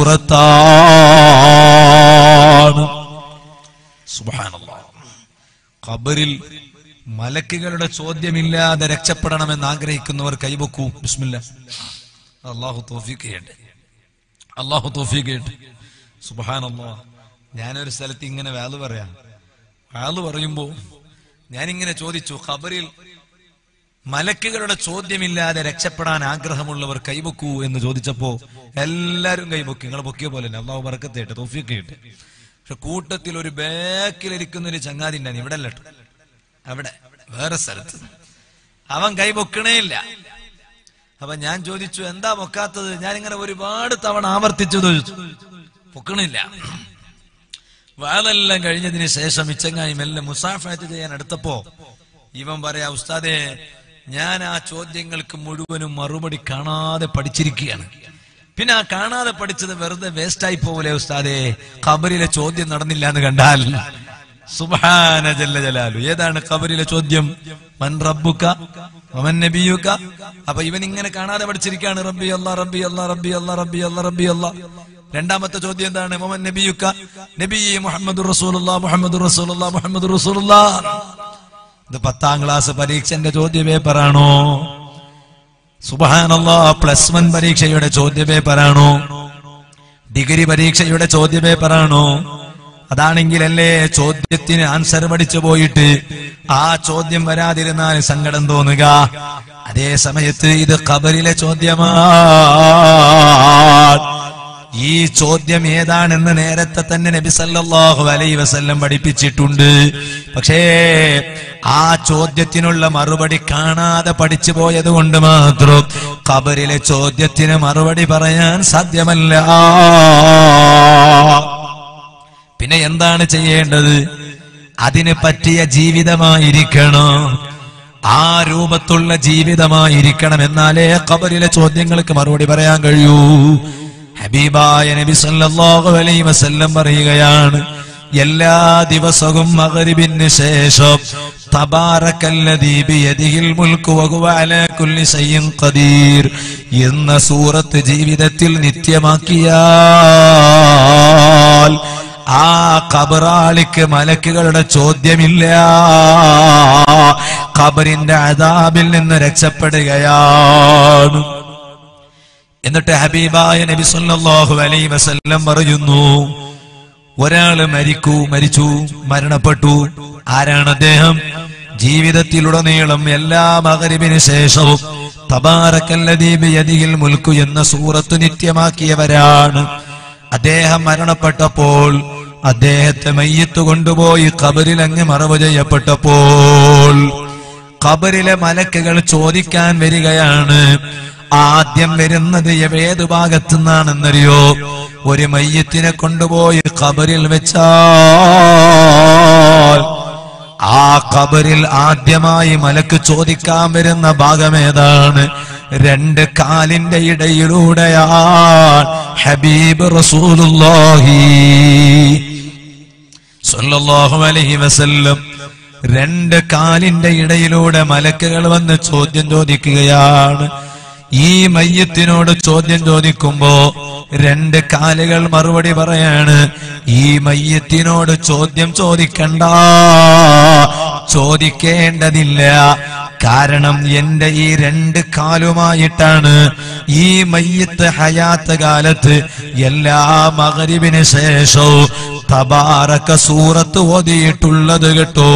സൂറത്താണ്. സുബ്ഹാനല്ലാഹ്. ഖബറിൽ മലക്കുകളുടെ ചോദ്യമില്ലാതെ രക്ഷപ്പെടണമെന്ന് ആഗ്രഹിക്കുന്നവർ കൈവക്കൂ. ബിസ്മില്ലാഹ്. അല്ലാഹു തൗഫീഖ് ചെയ്യട്ടെ, അല്ലാഹു തൗഫീഖ് ചെയ്യട്ടെ. സുബ്ഹാനല്ലാഹ്. ഞാനൊരു സ്ഥലത്ത് ഇങ്ങനെ വാള് പറയാം. വാള് പറയുമ്പോ ഞാനിങ്ങനെ ചോദിച്ചു, ഖബറിൽ മലക്കുകളുടെ ചോദ്യമില്ലാതെ രക്ഷപ്പെടാൻ ആഗ്രഹമുള്ളവർ കൈവക്കൂ എന്ന് ചോദിച്ചപ്പോ എല്ലാരും കൈവക്കി. നിങ്ങൾ പൊക്കിയ പോലെ തന്നെ. അല്ലാഹു ബറക്കത്ത് ചെയ്യട്ടെ, തൗഫീഖ് ചെയ്യട്ടെ. പക്ഷെ കൂട്ടത്തിൽ ഒരു ബാക്കിലിരിക്കുന്ന ഒരു ചങ്ങാതി ഉണ്ടായിരുന്നു. ഇവിടെ അല്ല, അവിടെ വേറെ സ്ഥലത്ത്. അവൻ കൈ പൊക്കണേ ഇല്ല. അപ്പൊ ഞാൻ ചോദിച്ചു, എന്താ പൊക്കാത്തത്? ഞാനിങ്ങനെ ഒരുപാട് തവണ ആവർത്തിച്ചു ചോദിച്ചു, പൊക്കണില്ല. വാളെല്ലാം കഴിഞ്ഞതിന് ശേഷം ഇച്ചങ്ങായി മെല്ലെ മുസാഫത്ത് ചെയ്യാൻ എടുത്തപ്പോ ഇവൻ പറയാ, ഉസ്താദേ ഞാൻ ആ ചോദ്യങ്ങൾക്ക് മുഴുവനും മറുപടി കാണാതെ പഠിച്ചിരിക്കുകയാണ്. പിന്നെ ആ കാണാതെ പഠിച്ചത് വെറുതെ വേസ്റ്റായി പോകൂലേ ഉസ്താദേ? ഖബറിലെ ചോദ്യം നടന്നില്ല എന്ന് കണ്ടാൽ. സുബ്ഹാന ജല്ല ജലാലു. ഏതാണ് ഖബറിലെ ചോദ്യം? മൻ റബ്ബുക വമൻ നബിയുക. അപ്പൊ ഇവൻ ഇങ്ങനെ കാണാതെ പഠിച്ചിരിക്കുകയാണ്, റബ്ബി അല്ലാഹ് റബ്ബി അല്ലാഹ് റബ്ബി അല്ലാഹ് റബ്ബി അല്ലാഹ് റബ്ബി അല്ലാഹ്. രണ്ടാമത്തെ ചോദ്യം എന്താണ്? വമൻ നബിയുക. നബി മുഹമ്മദുർ റസൂലുള്ളാഹ് മുഹമ്മദുർ റസൂലുള്ളാഹ് മുഹമ്മദുർ റസൂലുള്ളാഹ്. ഇത് പത്താം ക്ലാസ് പരീക്ഷന്റെ ചോദ്യ പേപ്പറാണോ? സുബ്ഹാനല്ലാഹ്. പ്ലസ് വൺ പരീക്ഷയുടെ ചോദ്യ പേപ്പറാണോ? ഡിഗ്രി പരീക്ഷയുടെ ചോദ്യ പേപ്പറാണോ? അതാണെങ്കിലല്ലേ ചോദ്യത്തിന് ആൻസർ പഠിച്ചു പോയിട്ട് ആ ചോദ്യം വരാതിരുന്നാൽ സങ്കടം തോന്നുക. അതേ സമയത്ത് ഇത് ഖബറിലെ ചോദ്യമാണ്. ഈ ചോദ്യം ഏതാണെന്ന് നേരത്തെ തന്നെ നബി സല്ലല്ലാഹു അലൈഹി വസല്ലം പഠിപ്പിച്ചിട്ടുണ്ട്. പക്ഷേ ആ ചോദ്യത്തിനുള്ള മറുപടി കാണാതെ പഠിച്ചു പോയത് കൊണ്ട് മാത്രം ഖബറിലെ ചോദ്യത്തിന് മറുപടി പറയാൻ സാധ്യമല്ല. പിന്നെ എന്താണ് ചെയ്യേണ്ടത്? അതിന് പറ്റിയ ജീവിതമായിരിക്കണം, ആ രൂപത്തുള്ള ജീവിതമായിരിക്കണം. എന്നാലേ ഖബറിലെ ചോദ്യങ്ങൾക്ക് മറുപടി പറയാൻ കഴിയൂ. ഹബീബായ നബി സല്ലല്ലാഹു അലൈഹി വസല്ലം പറയുകയാണ്, എല്ലാ ദിവസവും മഗ്രിബിന് ശേഷം തബാറക്കല്ലദീ ബിയദിഹിൽ മുൽക്കു വഹുവ അലാ കുല്ലി ശൈഇൻ ഖദീർ എന്ന സൂറത്ത് ജീവിതത്തിൽ നിത്യമാക്കിയാൽ ആ ഖബറാളിക്ക് മലക്കുകളുടെ ചോദ്യമില്ല, ഖബറിന്റെ അദാബിൽ നിന്ന് രക്ഷപ്പെടുകയാണ്. എന്നിട്ട് ഹബീബായ നബി സല്ലല്ലാഹു അലൈഹി വസല്ലം പറയുന്നു, ഒരാള് മരിക്കൂ മരിച്ചു മരണപ്പെട്ടു. ആരാണ് അദ്ദേഹം? ജീവിതത്തിലുടനീളം എല്ലാ മഗ്രിബിന് ശേഷവും തബാറക്കല്ലദീ ബിയദിഹിൽ മുൽക്കു എന്ന സൂറത്ത് നിത്യമാക്കിയവരാണ്. അദ്ദേഹം മരണപ്പെട്ടപ്പോൾ അദ്ദേഹത്തെ മയ്യത്ത് കൊണ്ടുപോയി ഖബറിൽ അങ്ങ് മറവ് ചെയ്യപ്പെട്ടപ്പോൾ ഖബറിലെ മലക്കുകൾ ചോദിക്കാൻ വരികയാണ്. ആദ്യം വരുന്നത് ഏതു ഭാഗത്തു നിന്നാണെന്നറിയോ? ഒരു മയ്യത്തിനെ കൊണ്ടുപോയി ഖബറിൽ വെച്ചാൽ ആ ഖബറിൽ ആദ്യമായി മലക്ക് ചോദിക്കാൻ വരുന്ന ഭാഗം ഏതാണ്? രണ്ട് കാലിന്റെ ഇടയിലൂടെയാണ് ഹബീബ് റസൂലുള്ളാഹി സ്വല്ലല്ലാഹു അലൈഹി വസല്ലം രണ്ട് കാലിന്റെ ഇടയിലൂടെ മലക്കുകൾ വന്ന് ചോദ്യം ചോദിക്കുകയാണ്. ഈ മയ്യത്തിനോട് ചോദ്യം ചോദിക്കുമ്പോ രണ്ട് കാലുകൾ മറുപടി പറയാണ്, ഈ മയ്യത്തിനോട് ചോദ്യം ചോദിക്കണ്ട, ചോദിക്കേണ്ടതില്ല. കാരണം എന്റെ ഈ രണ്ട് കാലുമായിട്ടാണ് ഈ മയ്യത്ത് ഹയാത്ത് കാലത്ത് എല്ലാ മഗ്രിബിന് ശേഷവും തബാറക സൂറത്ത് ഓതിയിട്ടുള്ളത് കേട്ടോ.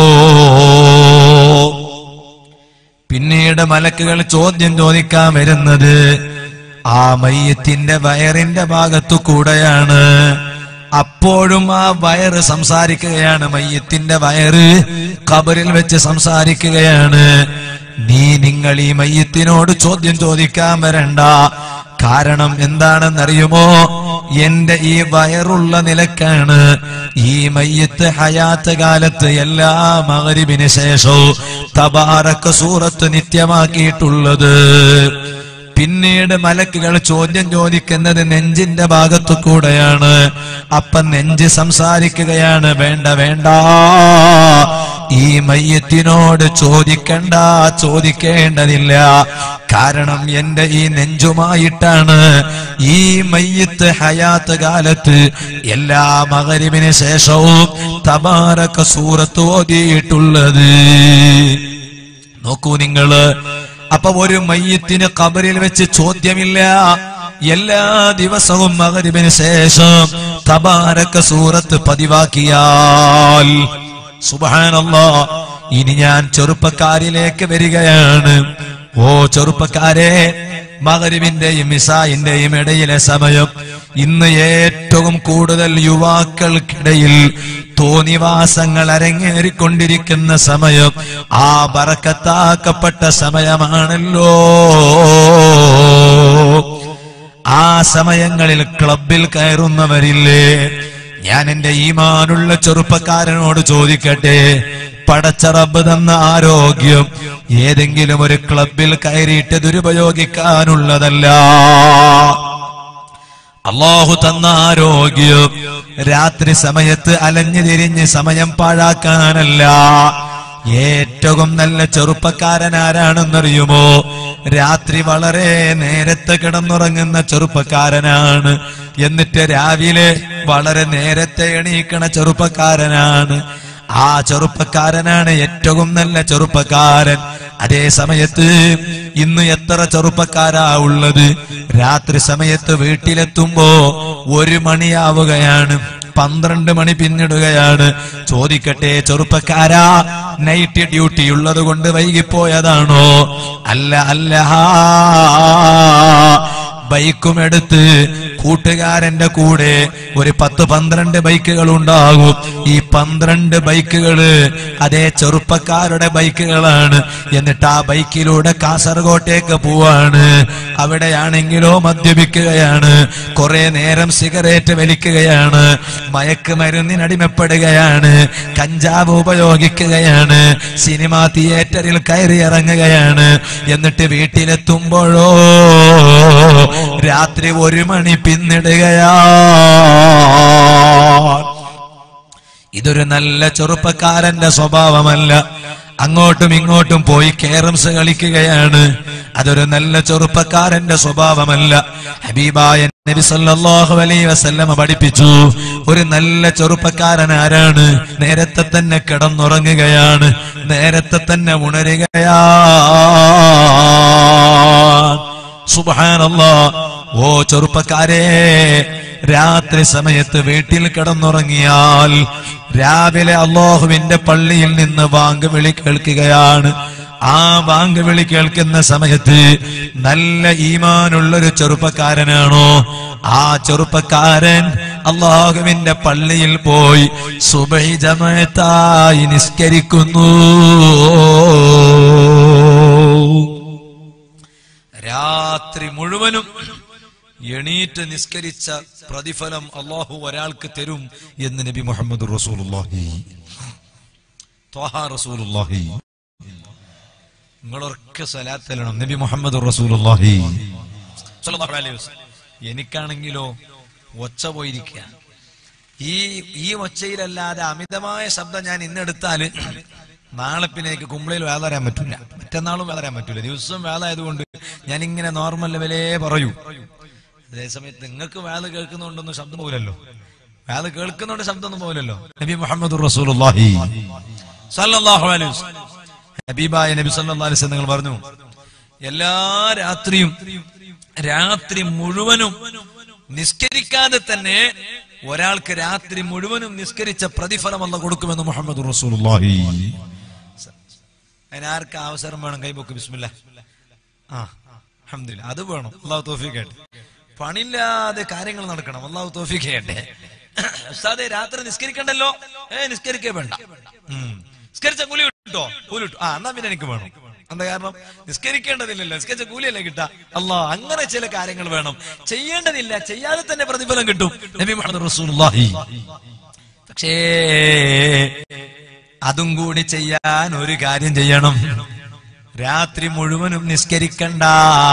പിന്നീട് മലക്കുകൾ ചോദ്യം ചോദിക്കാൻ വരുന്നത് ആ മയ്യത്തിന്റെ വയറിന്റെ ഭാഗത്തു കൂടെയാണ്. അപ്പോഴും ആ വയറ് സംസാരിക്കുകയാണ്, മയ്യത്തിന്റെ വയറ് ഖബറിൽ വെച്ച് സംസാരിക്കുകയാണ്. നീ നിങ്ങൾ ഈ മയ്യത്തിനോട് ചോദ്യം ചോദിക്കാൻ വരണ്ട. കാരണം എന്താണെന്നറിയുമോ? എന്റെ ഈ വയറുള്ള നിലക്കാണ് ഈ മയ്യത്ത് ഹയാത്ത് കാലത്ത് എല്ലാ മഗ്രിബിന് ശേഷവും തബാറക സൂറത്ത് നിത്യമാക്കിയിട്ടുള്ളത്. പിന്നീട് മലക്കുകൾ ചോദ്യം ചോദിക്കുന്നത് നെഞ്ചിന്റെ ഭാഗത്തു കൂടെയാണ്. അപ്പൊ നെഞ്ച് സംസാരിക്കുകയാണ്, വേണ്ട വേണ്ട, ഈ മയ്യത്തിനോട് ചോദിക്കണ്ട, ചോദിക്കേണ്ടതില്ല. കാരണം എന്റെ ഈ നെഞ്ചുമായിട്ടാണ് ഈ മയ്യത്ത് ഹയാത്ത് കാലത്ത് എല്ലാ മഗ്രിബിന് ശേഷവും തബാറക സൂറത്ത് ഓതിയിട്ടുള്ളത്. നോക്കൂ നിങ്ങള്, അപ്പൊ ഒരു മയ്യത്തിന് ഖബറിൽ വെച്ച് ചോദ്യമില്ല. എല്ലാ ദിവസവും മഗ്രിബിന് ശേഷം തബാറക സൂറത്ത് പതിവാക്കിയാൽ സുബ്ഹാനല്ലാഹ്. ഇനി ഞാൻ ചെറുപ്പക്കാരിലേക്ക് വരികയാണ്. ഓ ചെറുപ്പക്കാരെ, മഗ്രിബിന്റെയും ഇശാഇന്റെയും ഇടയിലെ സമയം ഇന്ന് ഏറ്റവും കൂടുതൽ യുവാക്കൾക്കിടയിൽ തോന്നിവാസങ്ങൾ അരങ്ങേറിക്കൊണ്ടിരിക്കുന്ന സമയം, ആ ബറക്കത്താക്കപ്പെട്ട സമയമാണല്ലോ. ആ സമയങ്ങളിൽ ക്ലബിൽ കയറുന്നവരില്ലേ? ഞാൻ എന്റെ ഈമാനുള്ള ചെറുപ്പക്കാരനോട് ചോദിക്കട്ടെ, പടച്ച റബ്ബ് തന്ന ആരോഗ്യം ഏതെങ്കിലും ഒരു ക്ലബിൽ കയറിയിട്ട് ദുരുപയോഗിക്കാനുള്ളതല്ല. അല്ലാഹു തന്ന ആരോഗ്യം രാത്രി സമയത്ത് അലഞ്ഞു തിരിഞ്ഞ് സമയം പാഴാക്കാനല്ല. ഏറ്റവും നല്ല ചെറുപ്പക്കാരൻ ആരാണെന്നറിയുമോ? രാത്രി വളരെ നേരത്തെ കിടന്നുറങ്ങുന്ന ചെറുപ്പക്കാരനാണ്. എന്നിട്ട് രാവിലെ വളരെ നേരത്തെ എണീക്കണ ചെറുപ്പക്കാരനാണ്. ആ ചെറുപ്പക്കാരനാണ് ഏറ്റവും നല്ല ചെറുപ്പക്കാരൻ. അതേ സമയത്ത് ഇന്ന് എത്ര ചെറുപ്പക്കാരാ ഉള്ളത്? രാത്രി സമയത്ത് വീട്ടിലെത്തുമ്പോ ഒരു മണിയാവുകയാണ്, പന്ത്രണ്ട് മണി പിന്നിടുകയാണ്. ചോദിക്കട്ടെ ചെറുപ്പക്കാരാ, നൈറ്റ് ഡ്യൂട്ടി ഉള്ളത് കൊണ്ട് വൈകിപ്പോയതാണോ? അല്ല അല്ല, ബൈക്കും എടുത്ത് കൂട്ടുകാരന്റെ കൂടെ ഒരു പത്ത് പന്ത്രണ്ട് ബൈക്കുകൾ ഉണ്ടാകും. ഈ പന്ത്രണ്ട് ബൈക്കുകള് അതേ ചെറുപ്പക്കാരുടെ ബൈക്കുകളാണ്. എന്നിട്ട് ആ ബൈക്കിലൂടെ കാസർഗോട്ടേക്ക് പോവാണ്. അവിടെയാണെങ്കിലോ മദ്യപിക്കുകയാണ്, കുറെ നേരം സിഗരറ്റ് വലിക്കുകയാണ്, മയക്കുമരുന്നിനടിമപ്പെടുകയാണ്, കഞ്ചാവ് ഉപയോഗിക്കുകയാണ്, സിനിമാ തിയേറ്ററിൽ കയറി ഇറങ്ങുകയാണ്. എന്നിട്ട് വീട്ടിലെത്തുമ്പോഴോ രാത്രി ഒരു മണി പിന്നിടുകയാ. ഇതൊരു നല്ല ചെറുപ്പക്കാരന്റെ സ്വഭാവമല്ല. അങ്ങോട്ടും ഇങ്ങോട്ടും പോയി കേറംസ് കളിക്കുകയാണ്. അതൊരു നല്ല ചെറുപ്പക്കാരന്റെ സ്വഭാവമല്ല. ഹബീബായ നബി സല്ലല്ലാഹു അലൈഹി വസല്ലം പഠിപ്പിച്ചു, ഒരു നല്ല ചെറുപ്പക്കാരൻ ആരാണ്? നേരത്തെ തന്നെ കിടന്നുറങ്ങുകയാണ്, നേരത്തെ തന്നെ ഉണരുകയാ. സുബ്ഹാനല്ലാഹ്. ഓ ചെറുപ്പക്കാരെ, രാത്രി സമയത്ത് വീട്ടിൽ കിടന്നുറങ്ങിയാൽ രാവിലെ അല്ലാഹുവിന്റെ പള്ളിയിൽ നിന്ന് ബാങ്ക് വിളി കേൾക്കുകയാണ്. ആ ബാങ്ക് വിളി കേൾക്കുന്ന സമയത്ത് നല്ല ഈമാനുള്ളൊരു ചെറുപ്പക്കാരനാണോ, ആ ചെറുപ്പക്കാരൻ അല്ലാഹുവിന്റെ പള്ളിയിൽ പോയി സുബഹി ജമാഅത്തായി നിസ്കരിക്കുന്നു. രാത്രി മുഴുവനും എണീറ്റ് നിസ്കരിച്ച പ്രതിഫലം അല്ലാഹു ഒരാൾക്ക് തരും എന്ന് നബി മുഹമ്മദ് റസൂലുള്ളാഹി ത്വഹ റസൂലുള്ളാഹി. നിങ്ങളൊക്കെ സ്വലാത്ത് ചൊല്ലണം. നബി മുഹമ്മദ് റസൂലുള്ളാഹി സ്വല്ലല്ലാഹു അലൈഹി വസല്ലം. എനിക്കാണെങ്കിലോ ഒച്ച പോയിരിക്കുക. ഈ ഈ ഒച്ചയിലല്ലാതെ അമിതമായ ശബ്ദം ഞാൻ ഇന്നെടുത്താല് നാളെ പിന്നെ എനിക്ക് കുമ്പളയിൽ വേല അറിയാൻ പറ്റൂല, മറ്റന്നാളും വേല അറിയാൻ പറ്റൂല. ദിവസവും വേല ആയതുകൊണ്ട് ഞാൻ ഇങ്ങനെ നോർമൽ ലെവലേ പറയൂ. അതേസമയത്ത് നിങ്ങൾക്ക് വേല കേൾക്കുന്നുണ്ടൊന്നും ശബ്ദം പോലല്ലോ, വേല കേൾക്കുന്നുണ്ട് ശബ്ദമൊന്നും പോലല്ലോ. നബി മുഹമ്മദ് റസൂലുള്ളാഹി സ്വല്ലല്ലാഹു അലൈഹി വസല്ലം, ഹബീബായ നബി സല്ലല്ലാഹു അലൈഹി വസല്ലം പറഞ്ഞു, എല്ലാ രാത്രിയും രാത്രി മുഴുവനും നിസ്കരിക്കാതെ തന്നെ ഒരാൾക്ക് രാത്രി മുഴുവനും നിസ്കരിച്ച പ്രതിഫലം അല്ലാഹു കൊടുക്കുമെന്ന് മുഹമ്മദ് റസൂലുള്ളാഹി. അതിനാർക്ക് അവസരം വേണം? കൈബൊക്ക് ബിസ്മില്ലാഹ്. ആ അൽഹംദുലില്ലാഹ്, അത് വേണം. അല്ലാഹു തൗഫീഖ് ചെയ്യട്ടെ. പണിയില്ലാതെ കാര്യങ്ങൾ നടക്കണം. അല്ലാഹു തൗഫീഖ് ചെയ്യട്ടെ. ഉസ്താദേ രാത്രി നിസ്കരിക്കണ്ടല്ലോ? ഏ നിസ്കരിക്കേ വേണ്ട. നിസ്കരിച്ച കൂലി കിട്ടോ? കൂലി കിട്ടും. ആ എന്നാ പിന്നെ എനിക്ക് വേണം. എന്താ കാരണം? നിസ്കരിക്കേണ്ടതില്ലല്ലോ, നിസ്കരിച്ച കൂലിയല്ലേ കിട്ടാ. അല്ലാഹ് അങ്ങനെ ചില കാര്യങ്ങൾ വേണം. ചെയ്യേണ്ടതില്ല, ചെയ്യാതെ തന്നെ പ്രതിഫലം കിട്ടും. നബി മുഹമ്മദ് റസൂലുള്ളാഹി. പക്ഷേ അതും കൂടി ചെയ്യാൻ ഒരു കാര്യം ചെയ്യണം. രാത്രി മുഴുവനും നിസ്കരിക്കണ്ട,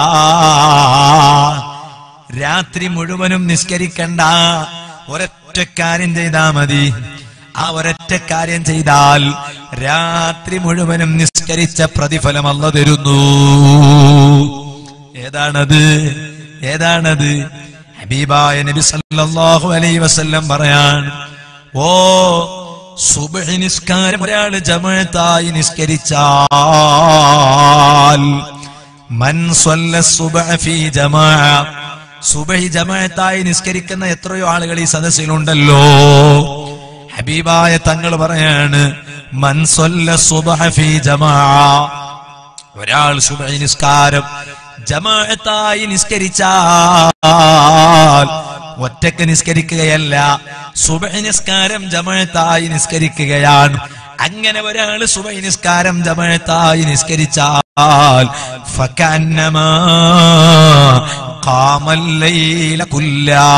രാത്രി മുഴുവനും നിസ്കരിക്കണ്ട. ഒരൊറ്റ കാര്യം ചെയ്താ മതി. ആ ഒരൊറ്റ കാര്യം ചെയ്താൽ രാത്രി മുഴുവനും നിസ്കരിച്ച പ്രതിഫലം അല്ലാഹു തരുന്നു. ഏതാണത്? ഏതാണത്? ഹബീബായ നബി സല്ലല്ലാഹു അലൈഹി വസല്ലം പറയാൻ, ഓ സുബ്ഹി നിസ്കാരം ഒരാള് ജമാഅത്തായി നിസ്കരിച്ചാൽ, മൻ സ്വല്ല സുബ്ഹ ഫീ ജമാഅ, സുബ്ഹി ജമാഅത്തായി നിസ്കരിക്കുന്ന എത്രയോ ആളുകൾ ഈ സദസ്സിലുണ്ടല്ലോ. ഹബീബായ തങ്ങൾ പറയാണ്, മൻ സ്വല്ല സുബ്ഹ ഫീ ജമാഅ, ഒരാൾ സുബ്ഹി നിസ്കാരം ജമാഅത്തായി നിസ്കരിച്ചാൽ, ഒറ്റക്ക് നിസ്കരിക്കുകയല്ല, സുബ്ഹി നിസ്കാരം ജമാഅത്തായി നിസ്കരിക്കുകയാണ്. അങ്ങനെ ഒരാൾ സുബ്ഹി നിസ്കാരം ജമാഅത്തായി നിസ്കരിച്ചാൽ, ഫകഅന്നമാ ഖാമൽ ലൈല കുല്ലാ.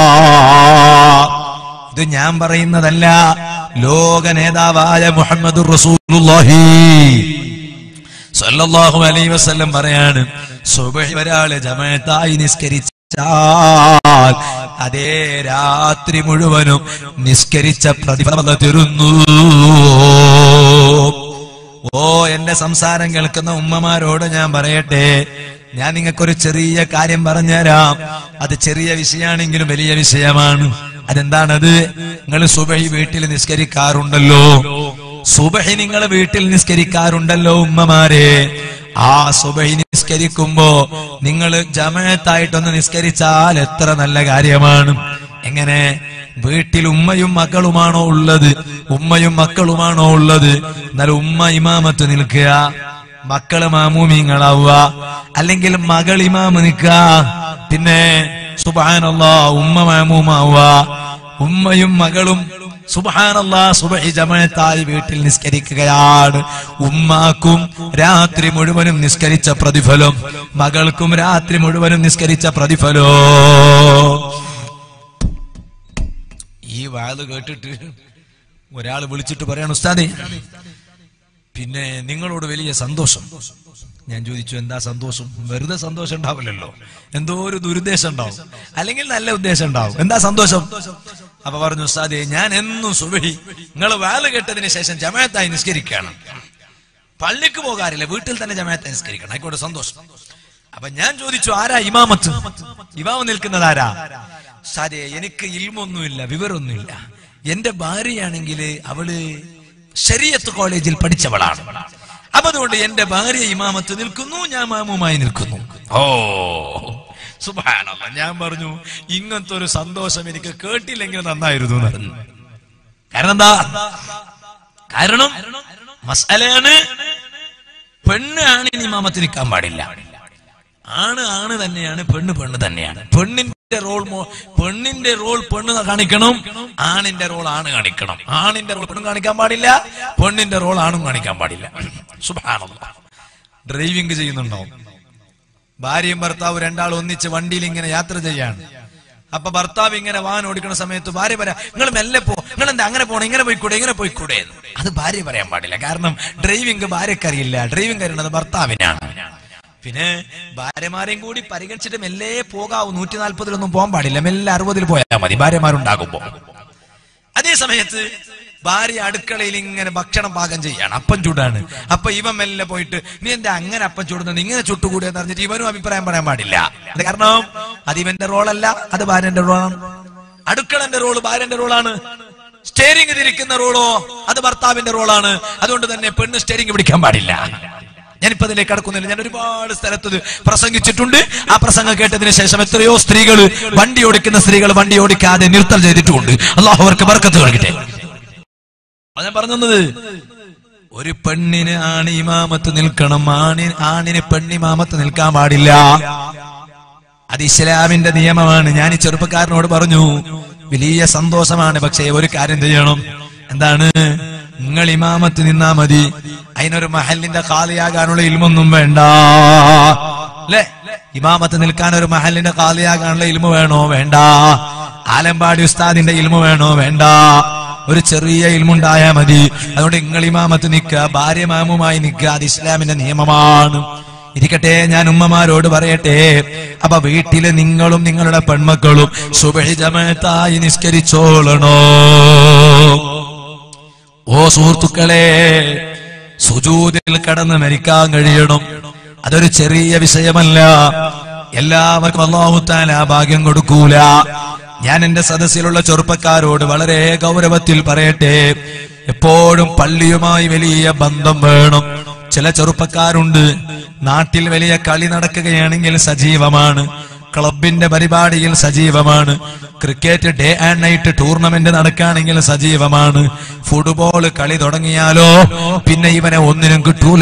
ഇത് ഞാൻ പറയുന്നതല്ല, ലോക നേതാവായ മുഹമ്മദുർ റസൂലുള്ളാഹി സ്വല്ലല്ലാഹു അലൈഹി വസല്ലം പറയാണ്, സുബ്ഹി ഒരാള് ജമാഅത്തായി നിസ്കരിച്ചാൽ അതേ രാത്രി മുഴുവനും നിസ്കരിച്ച പ്രതിഫലം തരുന്നു. ഓ എന്റെ സംസാരം കേൾക്കുന്ന ഉമ്മമാരോട് ഞാൻ പറയട്ടെ, ഞാൻ നിങ്ങൾക്കൊരു ചെറിയ കാര്യം പറഞ്ഞുതരാം. അത് ചെറിയ വിഷയമാണെങ്കിലും വലിയ വിഷയമാണ്. അതെന്താണത്? നിങ്ങൾ സുബഹി വീട്ടിൽ നിസ്കരിക്കാറുണ്ടല്ലോ, സുബഹി നിങ്ങൾ വീട്ടിൽ നിസ്കരിക്കാറുണ്ടല്ലോ ഉമ്മമാരെ. ആ സുബഹി നിസ്കരിക്കുമ്പോ നിങ്ങൾ ജമാഅത്തായിട്ടൊന്ന് നിസ്കരിച്ചാൽ എത്ര നല്ല കാര്യമാണ്. എങ്ങനെ? വീട്ടിൽ ഉമ്മയും മക്കളുമാണോ ഉള്ളത്? ഉമ്മയും മക്കളുമാണോ ഉള്ളത്? എന്നാൽ ഉമ്മ ഇമാമത്ത് നിൽക്കുക, മക്കള് മാമൂമിങ്ങളാവുക, അല്ലെങ്കിൽ മകൾ ഇമാമ് നിൽക്കുക, പിന്നെ സുബ്ഹാനല്ലാഹ് ഉമ്മ മാമൂമാവുക. ഉമ്മയും മകളും സുബ്ഹാനല്ലാഹ് സുബ്ഹി ജമാഅത്തായി വീട്ടിൽ നിസ്കരിക്കുകയാണ്. ഉമ്മാക്കും രാത്രി മുഴുവനും നിസ്കരിച്ച പ്രതിഫലം, മകൾക്കും രാത്രി മുഴുവനും നിസ്കരിച്ച പ്രതിഫലം. ഈ വാത് കേട്ടിട്ട് ഒരാൾ വിളിച്ചിട്ട് പറയാണ്, ഉസ്താദേ പിന്നെ നിങ്ങളോട് വലിയ സന്തോഷം. ഞാൻ ചോദിച്ചു, എന്താ സന്തോഷം? വെറുതെ സന്തോഷം ഉണ്ടാവില്ലല്ലോ, എന്തോ ഒരു ദുരുദ്ദേശം ഉണ്ടാവും, അല്ലെങ്കിൽ നല്ല ഉദ്ദേശം ഉണ്ടാവും. എന്താ സന്തോഷം? അപ്പൊ പറഞ്ഞു, ഉസ്താദേ, ഞാൻ എന്നും സുബഹി നിങ്ങൾ വാല് കേട്ടതിന് ശേഷം ജമാഅത്തായി നിസ്കരിക്കണം. പള്ളിക്ക് പോകാറില്ല, വീട്ടിൽ തന്നെ ജമാഅത്തായി നിസ്കരിക്കണം. ആയിക്കോട്ടെ, സന്തോഷം. അപ്പൊ ഞാൻ ചോദിച്ചു, ആരാ ഇമാമത്ത്? ഇമാമ നിൽക്കുന്നത് ആരാ? ഉസ്താദേ, എനിക്ക് ഇൽമൊന്നുമില്ല, വിവരമൊന്നുമില്ല. എന്റെ ഭാര്യയാണെങ്കിൽ അവള് ശരീഅത്ത് കോളേജിൽ പഠിച്ചവളാണ്. അപ്പൊ അതുകൊണ്ട് എന്റെ ഭാര്യ ഇമാമത്ത് നിൽക്കുന്നു, ഞാൻ മാമുമായി നിൽക്കുന്നു. ഓ സുബ്ഹാനല്ലാഹ്. ഞാൻ പറഞ്ഞു, ഇങ്ങനത്തെ ഒരു സന്തോഷം എനിക്ക് കേട്ടില്ലെങ്കിൽ നന്നായിരുന്നു എന്ന് പറഞ്ഞു. കാരണം എന്താ? കാരണം മസ്അലയാണ്, പെണ്ണ് ആണിന് ഇമാമത്ത് നിൽക്കാൻ പാടില്ല. ആണ് ആണ് തന്നെയാണ്, പെണ്ണ് പെണ്ണ് തന്നെയാണ്. പെണ്ണിന്റെ റോൾ പെണ്ണിന്റെ റോൾ പെണ്ണ് കാണിക്കണം, ആണിന്റെ റോൾ ആണ് കാണിക്കണം. ആണിന്റെ റോൾ പെണ്ണും കാണിക്കാൻ പാടില്ല, പെണ്ണിന്റെ റോൾ ആണും കാണിക്കാൻ പാടില്ല. സുബ്ഹാനല്ലാഹ്. ഡ്രൈവിംഗ് ചെയ്യുന്നുണ്ടാവും, ഭാര്യയും ഭർത്താവും രണ്ടാളും ഒന്നിച്ച് വണ്ടിയിൽ ഇങ്ങനെ യാത്ര ചെയ്യാണ്. അപ്പൊ ഭർത്താവ് ഇങ്ങനെ വാഹനം ഓടിക്കുന്ന സമയത്ത് ഭാര്യ പറയാം, നിങ്ങൾ മെല്ലെ പോ, നിങ്ങൾ എന്താ അങ്ങനെ പോണം, ഇങ്ങനെ പോയിക്കൂടെ, ഇങ്ങനെ പോയിക്കൂടെ. അത് ഭാര്യ പറയാൻ പാടില്ല. കാരണം ഡ്രൈവിംഗ് ഭാര്യക്കറിയില്ല, ഡ്രൈവിംഗ് അറിയുന്നത് ഭർത്താവിനാണ്. പിന്നെ ഭാര്യമാരെയും കൂടി പരിഗണിച്ചിട്ട് മെല്ലെ പോകാവൂ. നൂറ്റി നാൽപ്പതിലൊന്നും പോകാൻ പാടില്ല, മെല്ലെ അറുപതിൽ പോയാൽ മതി ഭാര്യമാരുണ്ടാകുമ്പോ. അതേ സമയത്ത് ഭാര്യ അടുക്കളയിൽ ഇങ്ങനെ ഭക്ഷണം പാകം ചെയ്യാണ്, അപ്പം ചൂടാണ്. അപ്പൊ ഇവൻ മെല്ലെ പോയിട്ട്, നീ എന്താ അങ്ങനെ അപ്പം ചൂടുന്നത്, ഇങ്ങനെ ചുട്ടുകൂടിയെന്ന് പറഞ്ഞിട്ട് ഇവനും അഭിപ്രായം പറയാൻ പാടില്ല. അത് കാരണം അത് ഇവന്റെ റോളല്ല, അത് ഭാര്യന്റെ റോളാണ്. അടുക്കളന്റെ റോള് ഭാര്യന്റെ റോളാണ്. സ്റ്റെയറിംഗ് തിരിക്കുന്ന റോളോ അത് ഭർത്താവിന്റെ റോളാണ്. അതുകൊണ്ട് തന്നെ പെണ്ണ് സ്റ്റെയറിംഗ് പിടിക്കാൻ പാടില്ല. ഞാനിപ്പോ അതിലേക്ക് കടക്കുന്നില്ല. ഞാൻ ഒരുപാട് സ്ഥലത്ത് പ്രസംഗിച്ചിട്ടുണ്ട്. ആ പ്രസംഗം കേട്ടതിന് ശേഷം എത്രയോ സ്ത്രീകൾ, വണ്ടി ഓടിക്കുന്ന സ്ത്രീകൾ വണ്ടി ഓടിക്കാതെ നിർത്തൽ ചെയ്തിട്ടുമുണ്ട്. അല്ലാഹു അവർക്ക് ബർക്കത്ത് നൽകട്ടെ. ഞാൻ പറഞ്ഞത്, ഒരു പെണ്ണിന് ആണ് ഇമാമത്ത് നിൽക്കണം, ആണി ആണിന് പെണ്ണിമാമത്ത് നിൽക്കാൻ പാടില്ല. അത് ഇസ്ലാമിന്റെ നിയമമാണ്. ഞാൻ ഈ ചെറുപ്പക്കാരനോട് പറഞ്ഞു, വലിയ സന്തോഷമാണ്, പക്ഷേ ഒരു കാര്യം ചെയ്യണം. എന്താണ്? നിങ്ങൾ ഇമാമത്ത് നിന്നാ മതി, അതിനൊരു മഹലിന്റെ ഖാലിയാകാനുള്ള ഇൽമൊന്നും വേണ്ട. അല്ലെ? ഇമാമത്ത് നിൽക്കാൻ ഒരു മഹലിന്റെ ഖാലിയാകാനുള്ള ഇൽമ വേണോ? വേണ്ട. ആലമ്പാടി ഉസ്താദിന്റെ ഇൽമ വേണോ? വേണ്ട. ഒരു ചെറിയ ഇൽമുണ്ടായാ മതി. അതുകൊണ്ട് നിങ്ങൾ ഇമാമത്ത് നിൽക്കുക, ഭാര്യ മാമുമായി നിൽക്കുക. അത് ഇസ്ലാമിന്റെ നിയമമാണ്. ഇരിക്കട്ടെ, ഞാൻ ഉമ്മമാരോട് പറയട്ടെ, അപ്പൊ വീട്ടില് നിങ്ങളും നിങ്ങളുടെ പെൺമക്കളും സുബഹി ജമാഅത്തായി നിസ്കരിച്ചോളണോ? ഓ സുഹൃത്തുക്കളെ, സുജൂദിൽ കടന്ന് മരിക്കാൻ കഴിയണം. അതൊരു ചെറിയ വിഷയമല്ല. എല്ലാവർക്കും അല്ലാഹു തആല ഭാഗ്യം കൊടുക്കൂല. ഞാൻ എന്റെ സദസ്സിലുള്ള ചെറുപ്പക്കാരോട് വളരെ ഗൗരവത്തിൽ പറയട്ടെ, എപ്പോഴും പള്ളിയുമായി വലിയ ബന്ധം വേണം. ചില ചെറുപ്പക്കാരുണ്ട്, നാട്ടിൽ വലിയ കളി നടക്കുകയാണെങ്കിൽ സജീവമാണ്, ക്ലബിന്റെ പരിപാടിയിൽ സജീവമാണ്, cricket day and night tournament നടക്കുകയാണെങ്കിൽ സജീവമാണ്. ഫുട്ബോൾ കളി തുടങ്ങിയാലോ പിന്നെ ഇവനെ ഒന്നിനും കിട്ടൂല.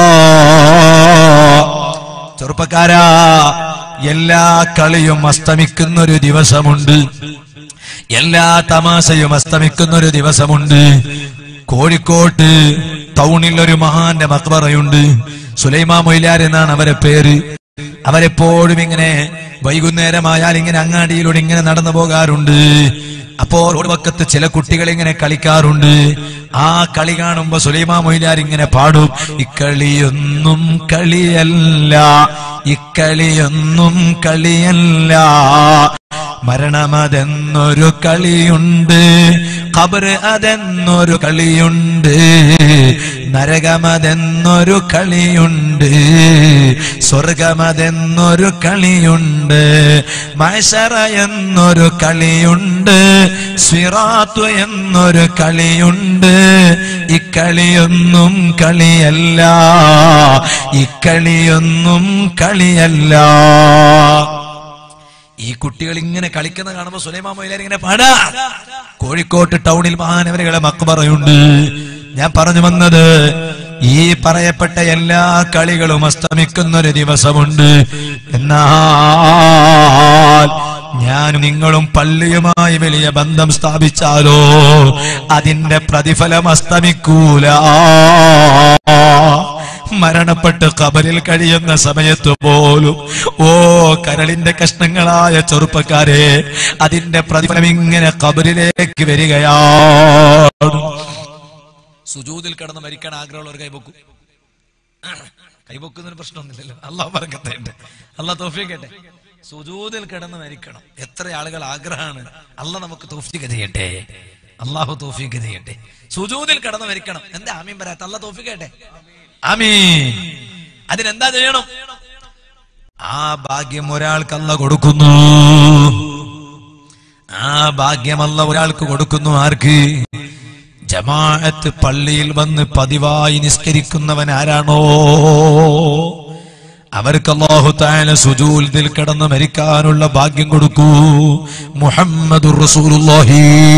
ചെറുപ്പക്കാരാ, എല്ലാ കളിയും അസ്തമിക്കുന്ന ഒരു ദിവസമുണ്ട്, എല്ലാ തമാശയും അസ്തമിക്കുന്ന ഒരു ദിവസമുണ്ട്. കോഴിക്കോട്ട് ടൗണിൽ ഒരു മഹാന്റെ മക്ബറയുണ്ട്, സുലൈമാൻ മൊയ്ലാർ എന്നാണ് അവരെ പേര്. അവരെപ്പോഴും ഇങ്ങനെ വൈകുന്നേരമായാൽ ഇങ്ങനെ അങ്ങാടിയിലൂടെ ഇങ്ങനെ നടന്നു പോകാറുണ്ട്. അപ്പോൾ ഒരു വക്കത്ത് ചില കുട്ടികൾ ഇങ്ങനെ കളിക്കാറുണ്ട്. ആ കളി കാണുമ്പോ സുലൈമാൻ മൊയ്ലാർ ഇങ്ങനെ പാടും, ഇക്കളിയൊന്നും കളിയല്ല, ഇക്കളിയൊന്നും കളിയല്ല, മരണമതെന്നൊരു കളിയുണ്ട്, ഖബർ അതെന്നൊരു കളിയുണ്ട്, നരകമതെന്നൊരു കളിയുണ്ട്, സ്വർഗമതെന്നൊരു കളിയുണ്ട്, മഹ്ശറ എന്നൊരു കളിയുണ്ട്, സിറാത്ത് എന്നൊരു കളിയുണ്ട്. ഇക്കളിയൊന്നും കളിയല്ല, ഇക്കളിയൊന്നും കളിയല്ല. ഈ കുട്ടികൾ ഇങ്ങനെ കളിക്കുന്ന കാണുമ്പോ സുലൈമാൻ മൊയ്ലാർ ഇങ്ങനെ പാടാ. കോഴിക്കോട്ട് ടൗണിൽ മഹാനവരുകളെ മക്ബറയുണ്ട്. ഞാൻ പറഞ്ഞു വന്നത്, ഈ പറയപ്പെട്ട എല്ലാ കളികളും അസ്തമിക്കുന്ന ഒരു ദിവസമുണ്ട്. എന്നാൽ ഞാനും നിങ്ങളും പള്ളിയുമായി വലിയ ബന്ധം സ്ഥാപിച്ചാലോ അതിന്റെ പ്രതിഫലം അസ്തമിക്കൂല. മരണപ്പെട്ട് ഖബറിൽ കഴിയുന്ന സമയത്ത് പോലും ഓ കരളിന്റെ കഷ്ണങ്ങളായ ചെറുപ്പക്കാരെ, അതിന്റെ പ്രതിഫലം ഇങ്ങനെ ഖബറിലേക്ക് വരികയാണ്. സുജൂദിൽ കിടന്ന് മരിക്കാൻ ആഗ്രഹമുള്ളവർ കൈപൊക്കും. കൈപൊക്കുന്നതിന് പ്രശ്നമൊന്നുമില്ലല്ലോ. അള്ളാഹു ബർക്കത്തുണ്ട്, അള്ളാഹ് തൗഫീഖ് ചെയ്യട്ടെ. സുജൂദിൽ കിടന്ന് മരിക്കണം എത്ര ആളുകൾ ആഗ്രഹമാണ്. അള്ളാഹ് നമുക്ക് തൗഫീഖ് ചെയ്യട്ടെ, അള്ളാഹു തൗഫീഖ് ചെയ്യട്ടെ. സുജൂദിൽ കിടന്ന് മരിക്കണം. എന്താ ആമീൻ പറയാത്ത? അള്ളാഹ് തൗഫീഖ് ചെയ്യട്ടെ, ആമീൻ. അതിനെന്താ ചെയ്യണം? ആ ഭാഗ്യം ഒരാൾക്ക് അള്ളാഹ് കൊടുക്കുന്നു. ആ ഭാഗ്യം അള്ളാഹ് ഒരാൾക്ക് കൊടുക്കുന്നു. ആർക്ക്? ജമാഅത്ത് പള്ളിയിൽ വന്ന് പതിവായി നിസ്കരിക്കുന്നവൻ ആരാണോ അവർക്ക് അല്ലാഹു തആല സുജൂദിൽ കിടന്ന് മരിക്കാനുള്ള ഭാഗ്യം കൊടുക്കൂ. മുഹമ്മദുർ റസൂലുള്ളാഹി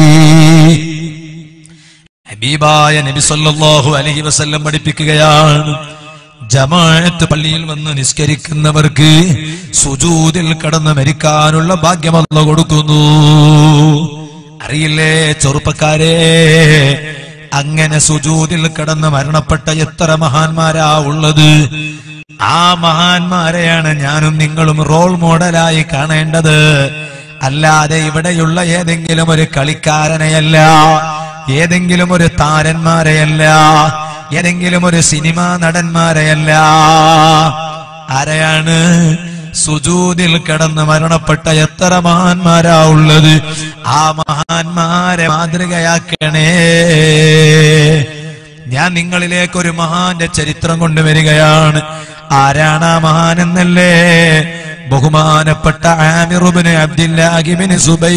ഹബീബായ നബി സല്ലല്ലാഹു അലൈഹി വസല്ലം പഠിപ്പിക്കുകയാണ്, ജമാഅത്ത് പള്ളിയിൽ വന്ന് നിസ്കരിക്കുന്നവർക്ക് സുജൂദിൽ കിടന്ന് മരിക്കാനുള്ള ഭാഗ്യം അല്ലാഹു കൊടുക്കുന്നു. അറിയില്ലേ ചെറുപ്പക്കാരെ, അങ്ങനെ സുജൂദിൽ കിടന്ന് മരണപ്പെട്ട എത്ര മഹാന്മാരാ ഉള്ളത്. ആ മഹാന്മാരെയാണ് ഞാനും നിങ്ങളും റോൾ മോഡലായി കാണേണ്ടത്. അല്ലാതെ ഇവിടെയുള്ള ഏതെങ്കിലും ഒരു കളിക്കാരനെയല്ല, ഏതെങ്കിലും ഒരു താരന്മാരെയല്ല, ഏതെങ്കിലും ഒരു സിനിമാ നടന്മാരെയല്ല. ആരെയാണ്? സുജൂദിൽ കിടന്ന് മരണപ്പെട്ട എത്ര മഹാന്മാരാ ഉള്ളത്. ആ മഹാന്മാരെ മാതൃകയാക്കണേ. ഞാൻ നിങ്ങളിലേക്ക് ഒരു മഹാന്റെ ചരിത്രം കൊണ്ടുവരികയാണ്. ആരാണ് ആ മഹാൻ എന്നല്ലേ? ബഹുമാനപ്പെട്ട Amir ibn Abdillahi ibn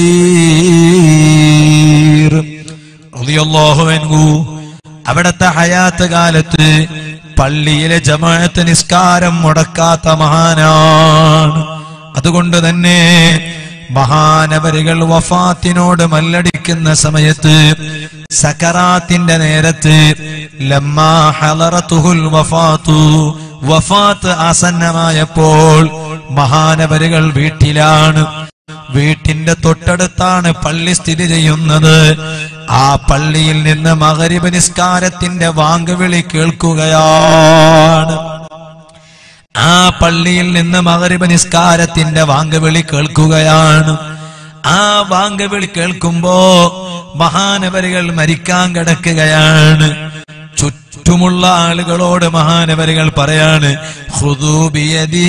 Zubair റളിയല്ലാഹു അൻഹു അവിടത്തെ ഹയാത്ത് കാലത്ത് പള്ളിയിലെ ജമാഅത്ത് നിസ്കാരം മുടക്കാത്ത മഹാനാണ്. അതുകൊണ്ട് തന്നെ മഹാനവരികൾ വഫാത്തിനോട് മല്ലടിക്കുന്ന സമയത്ത്, സക്കറാത്തിന്റെ നേരത്ത്, ലമ്മാ ഹളറതുഹുൽ വഫാത്തു, വഫാത്ത് ആസന്നമായപ്പോൾ മഹാനവരികൾ വീട്ടിലാണ്. വീട്ടിന്റെ തൊട്ടടുത്താണ് പള്ളി സ്ഥിതി ചെയ്യുന്നത്. ആ പള്ളിയിൽ നിന്ന് മഗ്രിബ് നിസ്കാരത്തിന്റെ വാങ്കുവിളി കേൾക്കുകയാണ്. ആ പള്ളിയിൽ നിന്ന് മഗ്രിബ് നിസ്കാരത്തിന്റെ വാങ്കുവിളി കേൾക്കുകയാണ്. ആ വാങ്കുവിളി കേൾക്കുമ്പോ മഹാനവരികൾ മരിക്കാൻ കിടക്കുകയാണ്. ചുറ്റുമുള്ള ആളുകളോട് മഹാനവരികൾ പറയാണ്, ഖുദൂ ബിയദീ,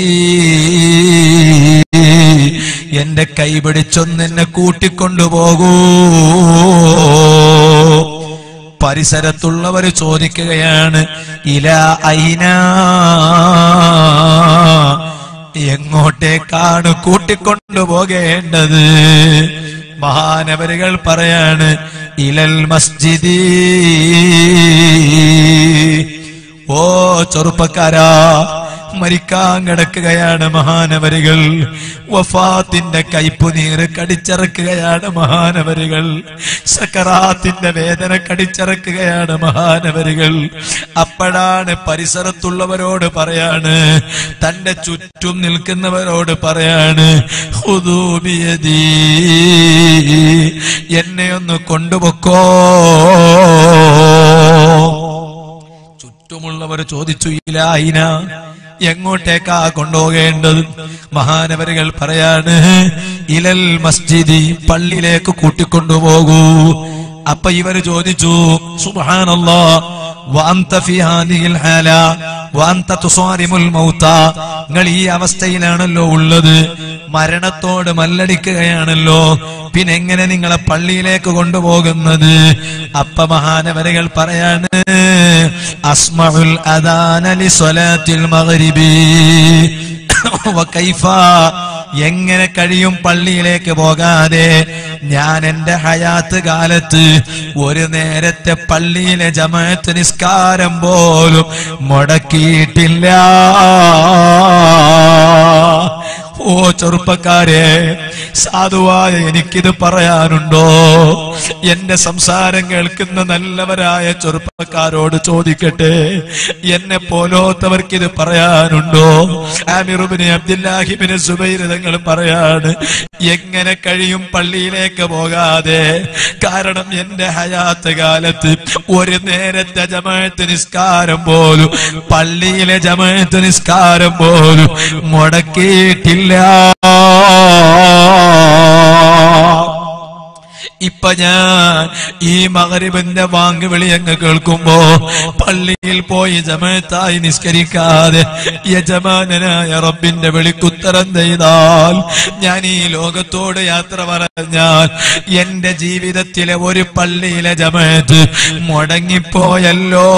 എന്റെ കൈ പിടിച്ചൊന്ന് എന്നെ കൂട്ടിക്കൊണ്ടുപോകൂ. പരിസരത്തുള്ളവർ ചോദിക്കുകയാണ്, ഇലാ ഐന, എങ്ങോട്ടേക്കാണ് കൂട്ടിക്കൊണ്ടുപോകേണ്ടത്? മഹാനവരികൾ പറയാണ്, ഇലൽ മസ്ജിദി. ഓ ചെറുപ്പക്കാരാ, മരിക്കാൻ കിടക്കുകയാണ് മഹാനവരികൾ. വഫാത്തിന്റെ കയ്പുനീര് കടിച്ചിറക്കുകയാണ് മഹാനവരികൾ. സക്കറാത്തിന്റെ വേദന കടിച്ചിറക്കുകയാണ് മഹാനവരികൾ. അപ്പോഴാണ് പരിസരത്തുള്ളവരോട് പറയാണ്, തന്റെ ചുറ്റും നിൽക്കുന്നവരോട് പറയാണ്, ഖുദൂ ബിയദീ, എന്നെ ഒന്ന് കൊണ്ടുപോക്കോ. ചുറ്റുമുള്ളവർ ചോദിച്ചു, ഇലായിന, എങ്ങോട്ടേക്കാ കൊണ്ടുപോകേണ്ടത്? മഹാനവരികൾ പറയാണ്, ഇലൽ മസ്ജിദി, പള്ളിയിലേക്ക് കൂട്ടിക്കൊണ്ടുപോകൂ. അപ്പൊ ഇവര് ചോദിച്ചു, സുബ്ഹാനല്ലാഹ്, വഅൻത ഫീ ഹാദിഹിൽ ഹാല വഅൻത തുസാരിമുൽ മൗത, നിങ്ങൾ ഈ അവസ്ഥയിലാണല്ലോ ഉള്ളത്, മരണത്തോട് മല്ലടിക്കുകയാണല്ലോ, പിന്നെ എങ്ങനെ നിങ്ങളെ പള്ളിയിലേക്ക് കൊണ്ടുപോകുന്നത്? അപ്പ മഹാനവരികൾ പറയാണ്, അസ്മഉൽ അദാന ലിസ്വലാത്തിൽ മഗ്രിബി വകൈഫ, എങ്ങനെ കഴിയും പള്ളിയിലേക്ക് പോകാതെ? ഞാൻ എന്റെ ഹയാത്ത് കാലത്ത് ഒരു നേരത്തെ പള്ളിയിലെ ജമാഅത്ത് നിസ്കാരം പോലും മുടക്കിയിട്ടില്ല. ഓ ചെറുപ്പക്കാരെ, സാധുവായ എനിക്കിത് പറയാനുണ്ടോ? എന്റെ സംസാരം കേൾക്കുന്ന നല്ലവരായ ചെറുപ്പക്കാരോട് ചോദിക്കട്ടെ, എന്നെ പോലോത്തവർക്കിത് പറയാനുണ്ടോ? Amir ibn Abdillahi ibn Zubair തങ്ങൾ പറയാണ്, എങ്ങനെ കഴിയും പള്ളിയിലേക്ക് പോകാതെ? കാരണം എന്റെ ഹയാത്ത് കാലത്ത് ഒരു നേരത്തെ ജമാഅത്ത് നിസ്കാരം പോലും, പള്ളിയിലെ ജമാഅത്ത് നിസ്കാരം പോലും മുടക്കിയിട്ടില്ല. ഇപ്പൊ ഞാൻ ഈ മഗ്‌രിബിന്റെ വാങ്ക് വിളി അങ്ങ് കേൾക്കുമ്പോ പള്ളിയിൽ പോയി ജമാഅത്തായി നിസ്കരിക്കാതെ യജമാനനായ റബ്ബിന്റെ വിളിക്കുത്തരം ചെയ്താൽ, ഞാൻ ഈ ലോകത്തോട് യാത്ര പറഞ്ഞാൽ എന്റെ ജീവിതത്തിലെ ഒരു പള്ളിയിലെ ജമാഅത്ത് മുടങ്ങിപ്പോയല്ലോ.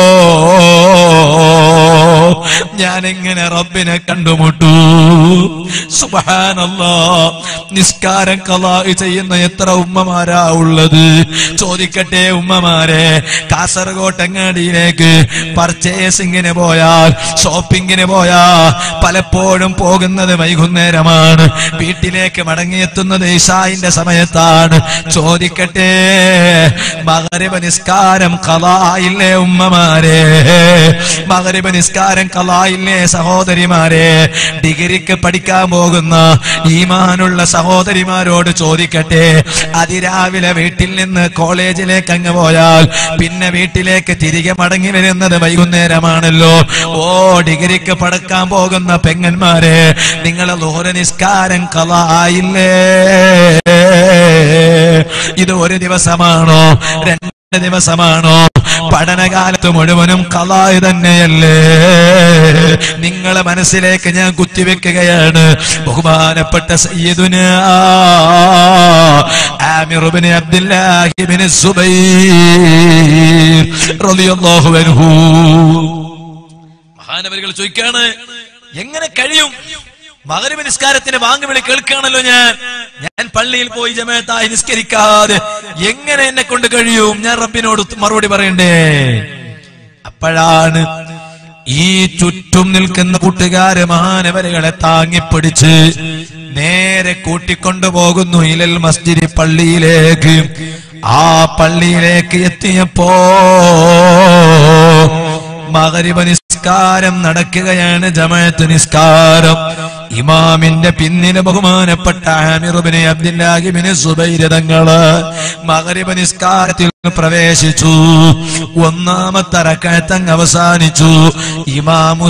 ഞാൻ എങ്ങനെ റബ്ബിനെ കണ്ടുമുട്ടു? സുബ്ഹാനല്ലാഹ്. നിസ്കാരം ഖളാ ചെയ്യുന്ന എത്ര ഉമ്മമാരാ ഉള്ളത്? ചോദിക്കട്ടെ ഉമ്മമാരെ, കാസർഗോട്ടങ്ങാടിയിലേക്ക് പർച്ചേസിങ്ങിന് പോയാൽ, ഷോപ്പിങ്ങിന് പോയാൽ പലപ്പോഴും പോകുന്നത് വൈകുന്നേരമാണ്, വീട്ടിലേക്ക് മടങ്ങിയെത്തുന്നത് ഇശാഇന്റെ സമയത്താണ്. ചോദിക്കട്ടെ, മഗ്‌രിബ് നിസ്കാരം ഖളാ ഇല്ലേ ഉമ്മമാരെ? മഗ്‌രിബ് നിസ്കാരം ഖളാ ഇല്ലേ സഹോദരിമാരെ? ഡിഗ്രിക്ക് പഠിക്കാൻ പോകുന്ന ഈമാനുള്ള സഹോദരിമാരോട് ചോദിക്കട്ടെ, അതിരാവിലെ വീട്ടിൽ നിന്ന് കോളേജിലേക്ക് അങ്ങ് പോയാൽ പിന്നെ വീട്ടിലേക്ക് തിരികെ മടങ്ങി വരുന്നത് വൈകുന്നേരമാണല്ലോ. ഓ ഡിഗ്രിക്ക് പഠിക്കാൻ പോകുന്ന പെങ്ങന്മാരെ, നിങ്ങളെ ളുഹ്ർ നിസ്കാരം ഖളാ ആയില്ലേ? ഇത് ഒരു ദിവസമാണോ? രണ്ട് ദിവസമാണോ? പഠനകാലത്ത് മുഴുവനും ഖളാ തന്നെയല്ലേ? നിങ്ങളെ മനസ്സിലേക്ക് ഞാൻ കുത്തിവെക്കുകയാണ്. ബഹുമാനപ്പെട്ട സയ്യിദുനാ ആമിർ ഇബ്നു അബ്ദുല്ലാഹി ഇബ്നു സുബൈർ റളിയല്ലാഹു അൻഹു മഹാനവരികൾ ചോദിക്കാണ്, എങ്ങനെ കഴിയും? മഗ്‌രിബ് നിസ്കാരത്തിന് വാങ്ക് വിളി കേൾക്കുകയാണല്ലോ, ഞാൻ ഞാൻ പള്ളിയിൽ പോയി ജമാഅത്തായി നിസ്കരിക്കാതെ എങ്ങനെ എന്നെ കൊണ്ട് കഴിയും? ഞാൻ റബ്ബിനോട് മറുപടി പറയണ്ടേ? അപ്പോഴാണ് ഈ ചുറ്റും നിൽക്കുന്ന കൂട്ടുകാര് മഹാനവരുകളെ താങ്ങിപ്പിടിച്ച് നേരെ കൂട്ടിക്കൊണ്ടുപോകുന്നു ഇലൽ മസ്ജിദ്, പള്ളിയിലേക്ക്. ആ പള്ളിയിലേക്ക് എത്തിയപ്പോ മഗ്‌രിബ് നിസ്കാരം നടക്കുകയാണ്, ജമാഅത്ത് നിസ്കാരം. ഇമാമിന്റെ പിന്നിന് ബഹുമാനപ്പെട്ട ആമിർ ഇബ്നു അബ്ദുല്ലാഹി ഇബ്നു സുബൈർ തങ്ങള് മഗ്‌രിബ് നിസ്കാരത്തിൽ പ്രവേശിച്ചു. ഒന്നാമത്തെ റക്അത്ത് അങ്ങ് അവസാനിച്ചു. ഇമാമു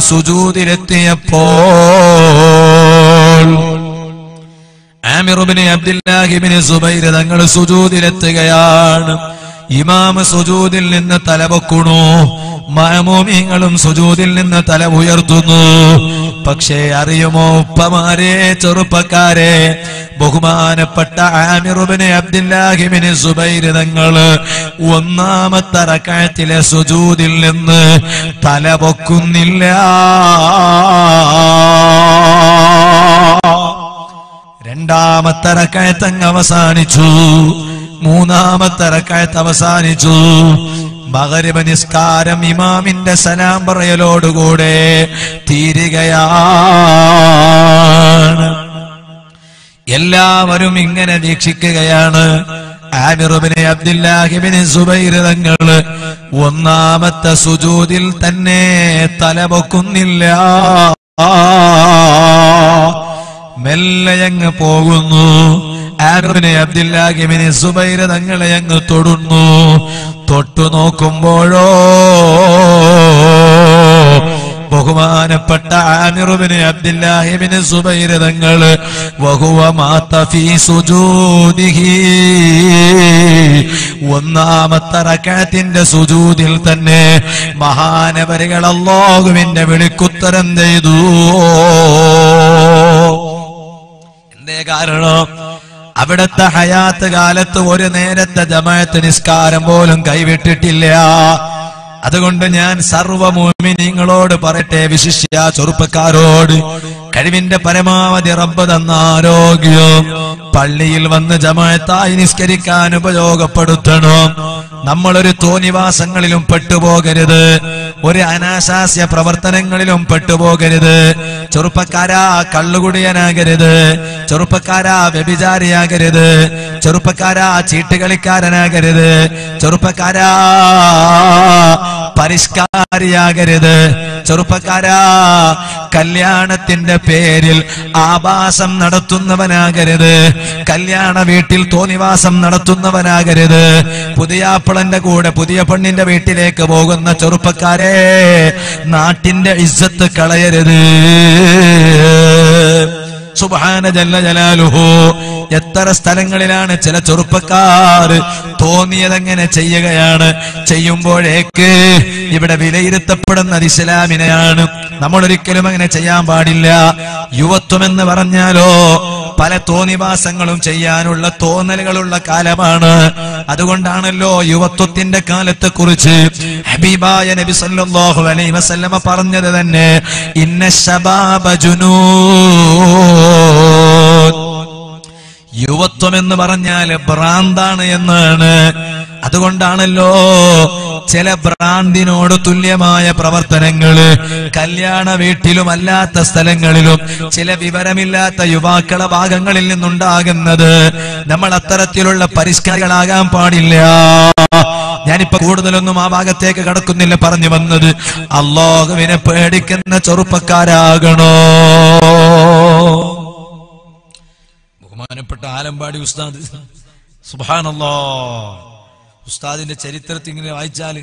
സുജൂദിലെത്തിയപ്പോൾ ആമിർ ഇബ്നു അബ്ദുല്ലാഹി ഇബ്നു സുബൈർ തങ്ങൾ സുജൂദിലെത്തുകയാണ്. ഇമാം സുജൂദിൽ നിന്ന് തലപൊക്കണു, മഅമൂമിങ്ങളും സുജൂദിൽ നിന്ന് തല ഉയർത്തുന്നു. പക്ഷേ അറിയുമോ ഉപ്പമാരെ, ചെറുപ്പക്കാരെ, ബഹുമാനപ്പെട്ട ആമിർ ഇബ്നു അബ്ദുല്ലാഹി ഇബ്നു സുബൈർ തങ്ങള് ഒന്നാമത്തെ റക്അത്തിലെ സുജൂദിൽ നിന്ന് തല പൊക്കുന്നില്ല. രണ്ടാമത്തെ റക്അത്ത് അങ്ങ് അവസാനിച്ചു. മൂന്നാമത്തെ റക്അത്ത് അവസാനിച്ചു. മഗ്‌രിബ് നിസ്കാരം ഇമാമിന്റെ സലാം പറയലോടുകൂടെ തീരുകയാണ്. എല്ലാവരും ഇങ്ങനെ വീക്ഷിക്കുകയാണ്. ആമിർ ഇബ്നു അബ്ദുല്ലാഹി ഇബ്നു സുബൈർ തങ്ങള് ഒന്നാമത്തെ സുജൂദിൽ തന്നെ തലപൊക്കുന്നില്ല. മെല്ലയങ്ങ് പോകുന്നു. ആമിർ ഇബ്നു അബ്ദുല്ലാഹി ഇബ്നു സുബൈർ തങ്ങളെ അങ്ങ് തൊടുന്നു. തൊട്ടു നോക്കുമ്പോഴോ ബഹുമാനപ്പെട്ട ആമിർ ഇബ്നു അബ്ദുല്ലാഹി ഇബ്നു സുബൈർ തങ്ങള് വഹുവ മാത ഫീ സുജൂദിഹി, ഒന്നാമത്തെ റക്അത്തിന്റെ സുജൂദിൽ തന്നെ മഹാനവരികൾ അല്ലാഹുവിന്റെ വിളിക്കുത്തരം ചെയ്തു. എന്തേ കാരണം? അവിടുത്തെ ഹയാത്ത് കാലത്ത് ഒരു നേരത്തെ ജമാഅത്ത് നിസ്കാരം പോലും കൈവിട്ടിട്ടില്ല. അതുകൊണ്ട് ഞാൻ സർവ്വ മുഅ്മിനീങ്ങളോട് പറയട്ടെ, വിശിഷ്യ ചെറുപ്പക്കാരോട്, കഴിവിന്റെ പരമാവധി റബ്ബ് തന്ന ആരോഗ്യം പള്ളിയിൽ വന്ന് ജമാഅത്തായി നിസ്കരിക്കാൻ ഉപയോഗപ്പെടുത്തണം. നമ്മളൊരു തോന്നിവാസങ്ങളിലും പെട്ടുപോകരുത്, ഒരു അനാശാസ്യ പ്രവർത്തനങ്ങളിലും പെട്ടുപോകരുത്. ചെറുപ്പക്കാരാ കള്ളുകുടിയനാകരുത്, ചെറുപ്പക്കാരാ വ്യഭിചാരിയാകരുത്, ചെറുപ്പക്കാരാ ചീട്ടുകളിക്കാരനാകരുത്, ചെറുപ്പക്കാരാ പരിഷ്കാരിയാകരുത്, ചെറുപ്പക്കാരാ കല്യാണത്തിന്റെ പേരിൽ ആഭാസം നടത്തുന്നവനാകരുത്, കല്യാണ വീട്ടിൽ തോന്നിവാസം നടത്തുന്നവനാകരുത്, പുതിയാപ്പിളന്റെ കൂടെ പുതിയ പെണ്ണിന്റെ വീട്ടിലേക്ക് പോകുന്ന ചെറുപ്പക്കാരെ നാട്ടിന്റെ ഇസ്സത്ത് കളയരുത്. സുബ്ഹാന ജല്ല ജലാലുഹു. എത്ര സ്ഥലങ്ങളിലാണ് ചില ചെറുപ്പക്കാർ തോന്നിയതെങ്ങനെ ചെയ്യുകയാണ്. ചെയ്യുമ്പോഴേക്ക് ഇവിടെ വിലയിരുത്തപ്പെടുന്നത് ഇസ്ലാമിനെയാണ്. നമ്മൾ ഒരിക്കലും അങ്ങനെ ചെയ്യാൻ പാടില്ല. യുവത്വം എന്ന് പറഞ്ഞാലോ പല തോന്നിവാസങ്ങളും ചെയ്യാനുള്ള തോന്നലുകളുള്ള കാലമാണ്. അതുകൊണ്ടാണല്ലോ യുവത്വത്തിന്റെ കാലത്തെ കുറിച്ച് ഹബീബായ നബി സല്ലല്ലാഹു അലൈഹി വസല്ലമ പറഞ്ഞത് തന്നെ, ഇന്ന ശബാബ ജുനൂൻ. യുവത്വം എന്ന് പറഞ്ഞാൽ ഭ്രാന്താണ് എന്നാണ്. അതുകൊണ്ടാണല്ലോ ചില ഭ്രാന്തിനോട് തുല്യമായ പ്രവർത്തനങ്ങള് കല്യാണ വീട്ടിലും അല്ലാത്ത സ്ഥലങ്ങളിലും ചില വിവരമില്ലാത്ത യുവാക്കളെ ഭാഗങ്ങളിൽ നിന്നുണ്ടാകുന്നത്. നമ്മൾ അത്തരത്തിലുള്ള പരിഷ്കാരികളാകാൻ പാടില്ല. ഞാനിപ്പോ കൂടുതലൊന്നും ആ ഭാഗത്തേക്ക് കടക്കുന്നില്ല. പറഞ്ഞു വന്നത് അല്ലാഹുവിനെ പേടിക്കുന്ന ചെറുപ്പക്കാരാകണോ. ബഹുമാനപ്പെട്ട ആലമ്പാടി ഉസ്താദ്, സുബ്ഹാനല്ലാഹ്, ഉസ്താദിന്റെ ചരിത്രത്തിൽ ഇങ്ങനെ വായിച്ചാൽ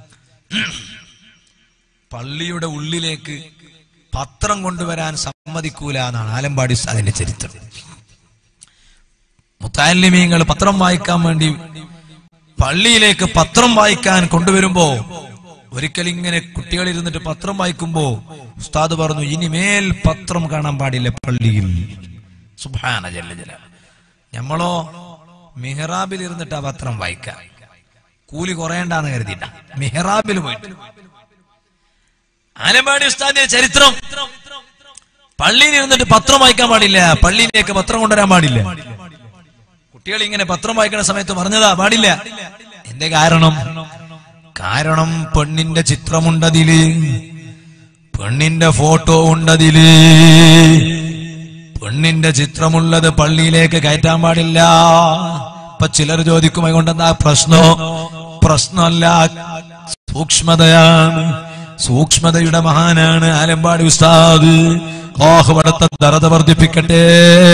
പള്ളിയുടെ ഉള്ളിലേക്ക് പത്രം കൊണ്ടുവരാൻ സമ്മതിക്കൂല എന്നാണ് ആലമ്പാടി ഉസ്താദിന്റെ ചരിത്രം. മുത്തഅല്ലിമീങ്ങൾ പത്രം വായിക്കാൻ വേണ്ടി പള്ളിയിലേക്ക് പത്രം വായിക്കാൻ കൊണ്ടുവരുമ്പോ ഒരിക്കൽ ഇങ്ങനെ കുട്ടികൾ ഇരുന്നിട്ട് പത്രം വായിക്കുമ്പോ ഉസ്താദ് പറഞ്ഞു, ഇനിമേൽ പത്രം കാണാൻ പാടില്ല പള്ളിയിൽ. സുബ്ഹാന ജല്ല ജലാൽ. നമ്മളോ മിഹ്റാബിൽ ഇരുന്നിട്ട് ആ പത്രം വായിക്കാൻ കൂലി കുറയണ്ടെന്ന് കരുതിയിട്ട മിഹ്റാബിൽ പോയിട്ട്. ആലമ്പാടി ഉസ്താദിന്റെ ചരിത്രം, പള്ളിയിൽ ഇരുന്നിട്ട് പത്രം വായിക്കാൻ പാടില്ല, പള്ളിയിലേക്ക് പത്രം കൊണ്ടുവരാൻ പാടില്ല. കുട്ടികൾ ഇങ്ങനെ പത്രം വായിക്കുന്ന സമയത്ത് പറഞ്ഞതാ പാടില്ല. എന്റെ കാരണം കാരണം പെണ്ണിന്റെ ചിത്രമുണ്ടതില്, പെണ്ണിന്റെ ഫോട്ടോ ഉണ്ടതില്. പെണ്ണിന്റെ ചിത്രമുള്ളത് പള്ളിയിലേക്ക് കയറ്റാൻ പാടില്ല. ഇപ്പൊ ചിലർ ചോദിക്കും അതുകൊണ്ടെന്താ പ്രശ്നോ? പ്രശ്നമല്ല, സൂക്ഷ്മതയാണ്. സൂക്ഷ്മതയുടെ മഹാനാണ് ആലമ്പാടി ഉസ്താദ്. അല്ലാഹു അവിടുത്തെ ദറജ വർദ്ധിപ്പിക്കട്ടെ.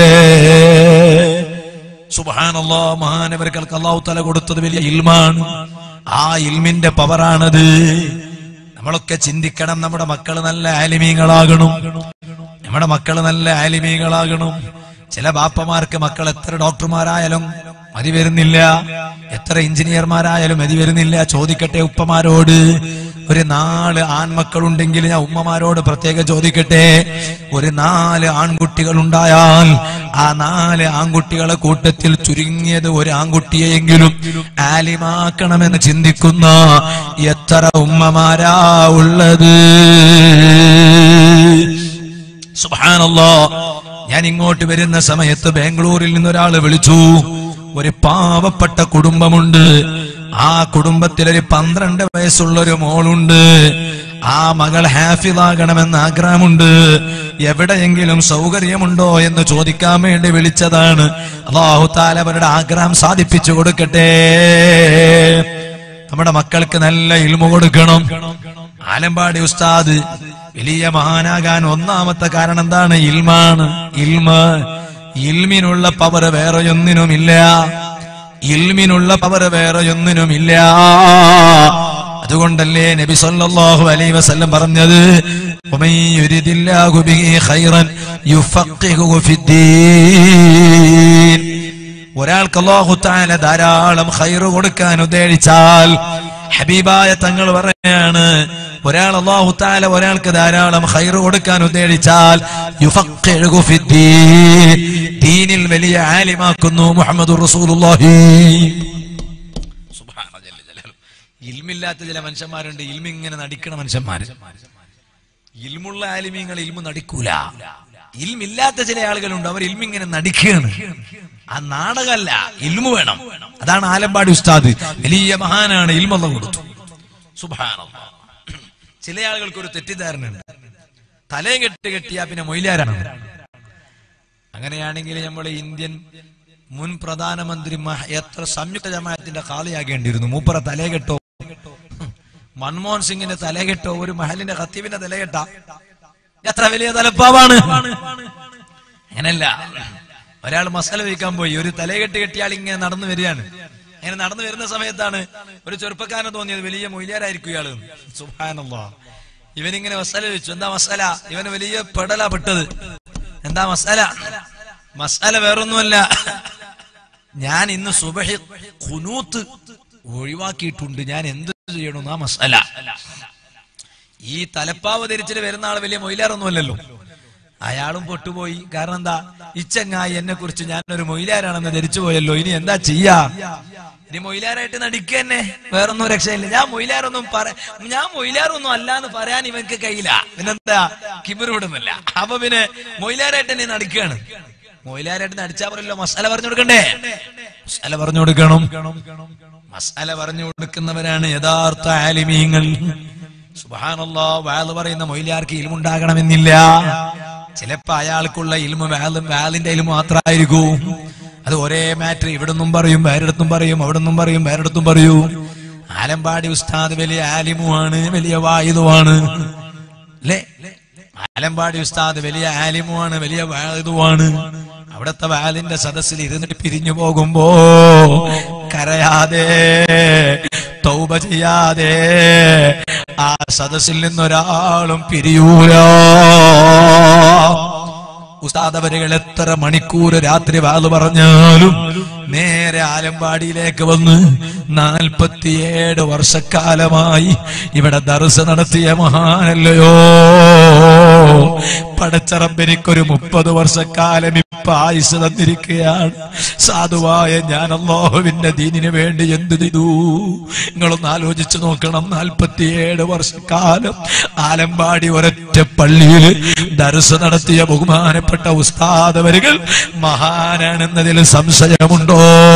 സുബ്ഹാനല്ലാഹ്, മഹാനവർക്ക് അല്ലാഹു തആല കൊടുത്തത് വലിയ ഇൽമാണ്. ആ ഇൽമിന്റെ പവറാണത്. നമ്മളൊക്കെ ചിന്തിക്കണം, നമ്മുടെ മക്കള് നല്ല ആലിമീങ്ങളാകണം, നമ്മുടെ മക്കള് നല്ല ആലിമീങ്ങളാകണം. ചില ബാപ്പമാർക്ക് മക്കൾ എത്ര ഡോക്ടർമാരായാലും മതി വരുന്നില്ല, എത്ര എഞ്ചിനീയർമാരായാലും മതി വരുന്നില്ല. ചോദിക്കട്ടെ ഉപ്പമാരോട്, ഒരു നാല് ആൺമക്കളുണ്ടെങ്കിൽ ഞാൻ ഉമ്മമാരോട് പ്രത്യേകം ചോദിക്കട്ടെ, ഒരു നാല് ആൺകുട്ടികൾ ഉണ്ടായാൽ ആ നാല് ആൺകുട്ടികളെ കൂട്ടത്തിൽ ചുരുങ്ങിയത് ഒരു ആൺകുട്ടിയെങ്കിലും ആലിമാക്കണമെന്ന് ചിന്തിക്കുന്ന എത്ര ഉമ്മമാരാ ഉള്ളത്. സുബ്ഹാനല്ലാഹ്. ഞാൻ ഇങ്ങോട്ട് വരുന്ന സമയത്ത് ബാംഗ്ലൂരിൽ നിന്നൊരാള് വിളിച്ചു. ഒരു പാവപ്പെട്ട കുടുംബമുണ്ട്. ആ കുടുംബത്തിലൊരു പന്ത്രണ്ട് വയസ്സുള്ള ഒരു മോളുണ്ട്. ആ മകൾ ഹാഫിളാകണമെന്ന് ആഗ്രഹമുണ്ട്. എവിടെയെങ്കിലും സൗകര്യമുണ്ടോ എന്ന് ചോദിക്കാൻ വേണ്ടി വിളിച്ചതാണ്. അല്ലാഹു തആല അവരുടെ ആഗ്രഹം സാധിപ്പിച്ചു കൊടുക്കട്ടെ. നമ്മുടെ മക്കൾക്ക് നല്ല ഇൽമു കൊടുക്കണം. ആലമ്പാടി ഉസ്താദ് വലിയ മഹാനാകാൻ ഒന്നാമത്തെ കാരണം എന്താണ്? ഇൽമാണ്. ഇൽമ, ഇൽമിനുള്ള പവർ വേറെയൊന്നിനുമില്ല. ഇൽമിനുള്ള പവർ വേറെയൊന്നിനുമില്ല. അതുകൊണ്ടല്ലേ നബി സല്ലല്ലാഹു അലൈഹി വസല്ലം പറഞ്ഞത്, വമൻ യുരിദില്ലാഹു ബിഹി ഖൈറൻ യുഫഖിഹുഹു ഫിദ്ദീൻ. ഒരാൾക്ക് അല്ലാഹു തആല ധാരാളം ഖൈർ കൊടുക്കാൻ ഉദ്ദേശിച്ചാൽ, ഹബീബായ തങ്ങൾ പറയാണ്, ഒരാൾ അല്ലാഹു തആല ഒരാൾക്ക് ധാരാളം ഖൈർ കൊടുക്കാൻ ഉദ്ദേശിച്ചാൽ യുഫഖിഹുഹു ഫിദ്ദീൻ, ദീനിൽ വലിയ ആലിമാക്കുന്നു മുഹമ്മദുർ റസൂലുള്ളാഹി. സുബ്ഹാനല്ലാഹ് ജല്ല ജലാലുഹു. ഇൽമില്ലാത്ത ചില മനുഷ്യന്മാരുണ്ട്, ഇൽമിങ്ങനെ നടിക്കണ മനുഷ്യന്മാര്. ഇൽമുള്ള ആലിമീങ്ങൾ ഇൽമു നടിക്കൂല. ഇൽമില്ലാത്ത ചില ആളുകളുണ്ട്, അവർ ഇൽമിങ്ങനെ നടിക്കുകയാണ്. ആ നാടകമല്ല, ഇൽമു വേണം. അതാണ് ആലമ്പാടി ഉസ്താദ്. വലിയ മഹാനാണ്, ഇൽമല്ല കൊടുത്തു. സുബ്ഹാനല്ലാഹ്. ചില ആളുകൾക്ക് ഒരു തെറ്റിദ്ധാരണയുണ്ട്, തലേ കെട്ട് കെട്ടിയാ പിന്നെ മൊയ്ലാരാണ്. അങ്ങനെയാണെങ്കിൽ നമ്മുടെ ഇന്ത്യൻ മുൻ പ്രധാനമന്ത്രി എത്ര സംയുക്ത ജമാഅത്തിന്റെ ഖാളിയാകേണ്ടിയിരുന്നു. മൂപ്പറ തലേകെട്ടോ, മൻമോഹൻ സിംഗിന്റെ തലേകെട്ടോ, ഒരു മഹലിന്റെ ഖത്തീബിന്റെ തലേകെട്ട എത്ര വലിയ തലപ്പാവാണ്. അങ്ങനല്ല, ഒരാൾ മസാല വയ്ക്കാൻ പോയി, ഒരു തലകെട്ട് കെട്ടിയാൽ ഇങ്ങനെ നടന്നു വരികയാണ്. അങ്ങനെ നടന്നു വരുന്ന സമയത്താണ് ഒരു ചെറുപ്പക്കാരന് തോന്നിയത് വലിയ മൊയ്ലാരായിരിക്കും ഇയാള്. സുബ്ഹാനല്ലാഹ്. ഇവനിങ്ങനെ മസാല വെച്ചു. എന്താ മസാല? ഇവന് വലിയ പെടലാ പെട്ടത്. എന്താ മസാല? മസാല വേറൊന്നുമല്ല, ഞാൻ ഇന്ന് സുബഹി ഖുനൂത്ത് ഒഴിവാക്കിയിട്ടുണ്ട്, ഞാൻ എന്ത് ചെയ്യണമെന്നാ മസാല. ഈ തലപ്പാവ് ധരിച്ചിട്ട് വരുന്ന ആള് വലിയ മൊയിലാറൊന്നുമല്ലല്ലോ, അയാളും പൊട്ടുപോയി. കാരണം എന്താ, ഇച്ചങ്ങായി എന്നെ കുറിച്ച് ഞാനൊരു മൊയിലാരാണെന്ന് ധരിച്ചു പോയല്ലോ, ഇനി എന്താ ചെയ്യാ? ഇനി മൊയിലാരായിട്ട് നടിക്കുക തന്നെ, വേറൊന്നും രക്ഷയില്ല. ഞാൻ മൊയിലാറൊന്നും പറ ഞാൻ മൊയിലാറൊന്നും അല്ലാന്ന് പറയാൻ ഇവർക്ക് കഴിയില്ല. പിന്നെന്താ, കിബിറുവിടുന്നില്ല. അപ്പൊ പിന്നെ മൊയിലാരായിട്ട് തന്നെ നടിക്കുകയാണ്. മൊയിലാരായിട്ട് നടിച്ചാ പറയല്ലോ, മസാല പറഞ്ഞു കൊടുക്കണ്ടേ? മസാല പറഞ്ഞു കൊടുക്കണം. മസാല പറഞ്ഞു കൊടുക്കുന്നവരാണ് യഥാർത്ഥ ആലിമീങ്ങൾ. സുബ്ഹാനല്ലാഹ്, വാള് പറയുന്ന മൊയിലാർക്ക് ഇൽമുണ്ടാകണമെന്നില്ല. ചിലപ്പോ അയാൾക്കുള്ള ഇൽമു വാളും വാളിന്റെ ഇൽമു മാത്രമായിരിക്കും. അത് ഒരേ മാറ്റർ ഇവിടുന്നും പറയും, വേറെടുത്തും പറയും, അവിടുന്നും പറയും, വേറെടുത്തും പറയും. ആലമ്പാടി ഉസ്താദ് വലിയ ആലിമുമാണ്, വലിയ വായിദുമാണ് അല്ലേ? ആലമ്പാടി ഉസ്താദ് വലിയ ആലിമുമാണ്, വലിയ വായിദുമാണ്. അവിടത്തെ വാലിന്റെ സദസ്സിൽ ഇരുന്നിട്ട് പിരിഞ്ഞു പോകുമ്പോ കരയാതെ, തൗബ ചെയ്യാതെ ആ സദസ്സിൽ നിന്നൊരാളും പിരിയൂല. ഉസ്താദവരുകൾ എത്ര മണിക്കൂർ രാത്രി വാള് പറഞ്ഞാലും നേരെ ആലമ്പാടിയിലേക്ക് വന്ന് നാൽപ്പത്തിയേഴ് വർഷക്കാലമായി ഇവിടെ ദർസ് നടത്തിയ മഹാനല്ലയോ. പടച്ച റബ്ബിനിക്കൊരു മുപ്പത് വർഷക്കാലം ഇപ്പൊ ആയുസ് തന്നിരിക്കുകയാണ്. സാധുവായ ഞാൻ അല്ലാഹുവിന്റെ ദീനിന് വേണ്ടി എന്ത് ചെയ്തു? നിങ്ങളൊന്ന് ആലോചിച്ചു നോക്കണം. നാൽപ്പത്തിയേഴ് വർഷക്കാലം ആലമ്പാടി ഒരൊറ്റ പള്ളിയിൽ ദർസ് നടത്തിയ ബഹുമാനപ്പെട്ട ഉസ്താദവരുകൾ മഹാനാണെന്നതിൽ സംശയമുണ്ടോ?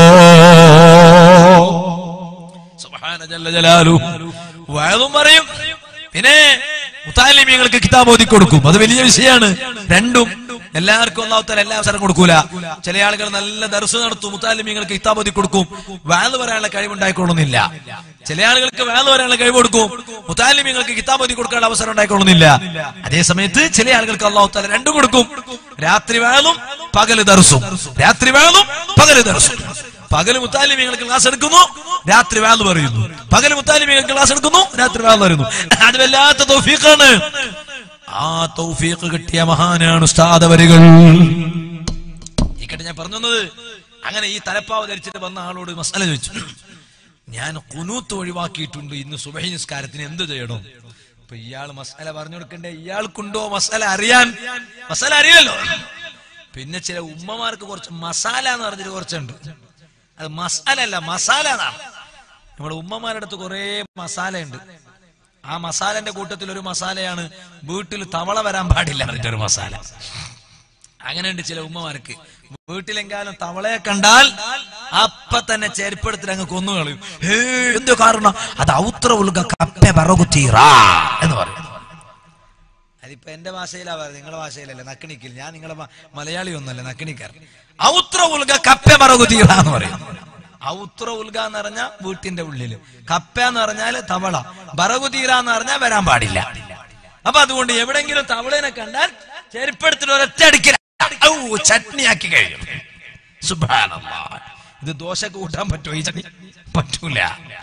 സുബ്ഹാന ജല്ല ജലാലു. വഅദും പറയും, പിന്നെ മുതാലിമീങ്ങൾക്ക് കിതാബ് ഓതി കൊടുക്കും. അത് വലിയ വിഷയമാണ്. രണ്ടും എല്ലാവർക്കും അല്ലാഹു തആല എല്ലാ അവസരം കൊടുക്കൂല. ചില ആളുകൾ നല്ല ദർസ് നടത്തും, മുതാലിമീങ്ങൾക്ക് കിതാബ് ഓതി കൊടുക്കും, വഅദ് പറയാനുള്ള കഴിവുണ്ടായിക്കൊള്ളുന്നില്ല. ചില ആളുകൾക്ക് വഅദ് പറയാനുള്ള കഴിവ് കൊടുക്കും, മുതാലിമീങ്ങൾക്ക് കിതാബ് ഓതി കൊടുക്കാനുള്ള അവസരം ഉണ്ടായിക്കൊള്ളുന്നില്ല. അതേ സമയത്ത് ചില ആളുകൾക്ക് അല്ലാഹു തആല രണ്ടും കൊടുക്കും. രാത്രി വഅദും പകല് ദർസും, രാത്രി വഅദും പകല് ദർസും. പകല് മുത്താലിമീങ്ങൾക്ക് ക്ലാസ് എടുക്കുന്നു, രാത്രി വഅദ് പറയുന്നു. പകല് മുത്താലിമീങ്ങൾക്ക് ക്ലാസ് എടുക്കുന്നു, രാത്രി വഅദ് പറയുന്നു. അത് വല്ലാത്ത തൗഫീഖാണ്. ആ തൗഫീഖ് കിട്ടിയ മഹാനാണ് ഉസ്താദവരുകൾ. ഇക്കട്ടെ, ഞാൻ പറഞ്ഞു തന്നത് അങ്ങനെ ഈ തലപ്പാവ് ധരിച്ചിട്ട് വന്ന ആളോട് മസാല ചോദിച്ചു, ഞാൻ ഖുനൂത്ത് ഒഴിവാക്കിയിട്ടുണ്ട്, ഇന്ന് സുബഹി നിസ്കാരത്തിന് എന്ത് ചെയ്യണം? അപ്പൊ ഇയാൾ മസാല പറഞ്ഞു കൊടുക്കണ്ടേ? ഇയാൾക്കുണ്ടോ മസാല അറിയാൻ? മസാല അറിയാലോ. പിന്നെ ചില ഉമ്മമാർക്ക് കുറച്ച് മസാല എന്ന് പറഞ്ഞിട്ട് കുറച്ചുണ്ട്. അത് മസാല അല്ല, മസാല എന്നാണ്. നമ്മുടെ ഉമ്മമാരുടെ അടുത്ത് കുറെ മസാല ഉണ്ട്. ആ മസാലന്റെ കൂട്ടത്തിൽ ഒരു മസാലയാണ് വീട്ടിൽ തവള വരാൻ പാടില്ല എന്നൊരു മസാല. അങ്ങനെയുണ്ട് ചില ഉമ്മമാർക്ക്. വീട്ടിലെങ്കാലും തവളയെ കണ്ടാൽ അപ്പൊ തന്നെ ചെരുപ്പെടുത്തിട്ട് അങ്ങ് കൊന്നുകളയും. ഹേ, എന്തോ കാരണം? അത് ഔത്ര ഉൽഗ കപ്പെ പറകുത്തീറാ എന്ന് പറയും. അതിപ്പോ എന്റെ ഭാഷയിലാ പറയുന്നത്, നിങ്ങളുടെ ഭാഷയിലല്ലേ, നക്കിണിക്കിൽ. ഞാൻ നിങ്ങളെ മലയാളി ഒന്നല്ല, നക്കിണിക്കാരൻ. ഔത്ര ഉൽഗ കപ്പെ പറകുത്തീറ എന്ന് പറയും. ഔത്ര ഉൽഗ എന്ന് പറഞ്ഞാൽ വീട്ടിന്റെ ഉള്ളില്, കപ്പ എന്ന് പറഞ്ഞാല് തവള, ബറകുതീറ എന്ന് പറഞ്ഞാൽ വരാൻ പാടില്ല. അപ്പൊ അതുകൊണ്ട് എവിടെങ്കിലും തവളനെ കണ്ടാൽ ചെരുപ്പെടുത്തിട്ട് ഒരൊറ്റ അടിക്കല, ചട്നിയാക്കി കഴിയും. സുബ്ഹാനല്ലാഹ്. ഇത് ദോശക്ക് കൂട്ടാൻ പറ്റുമോ ഈ ചട്നി? പറ്റൂല.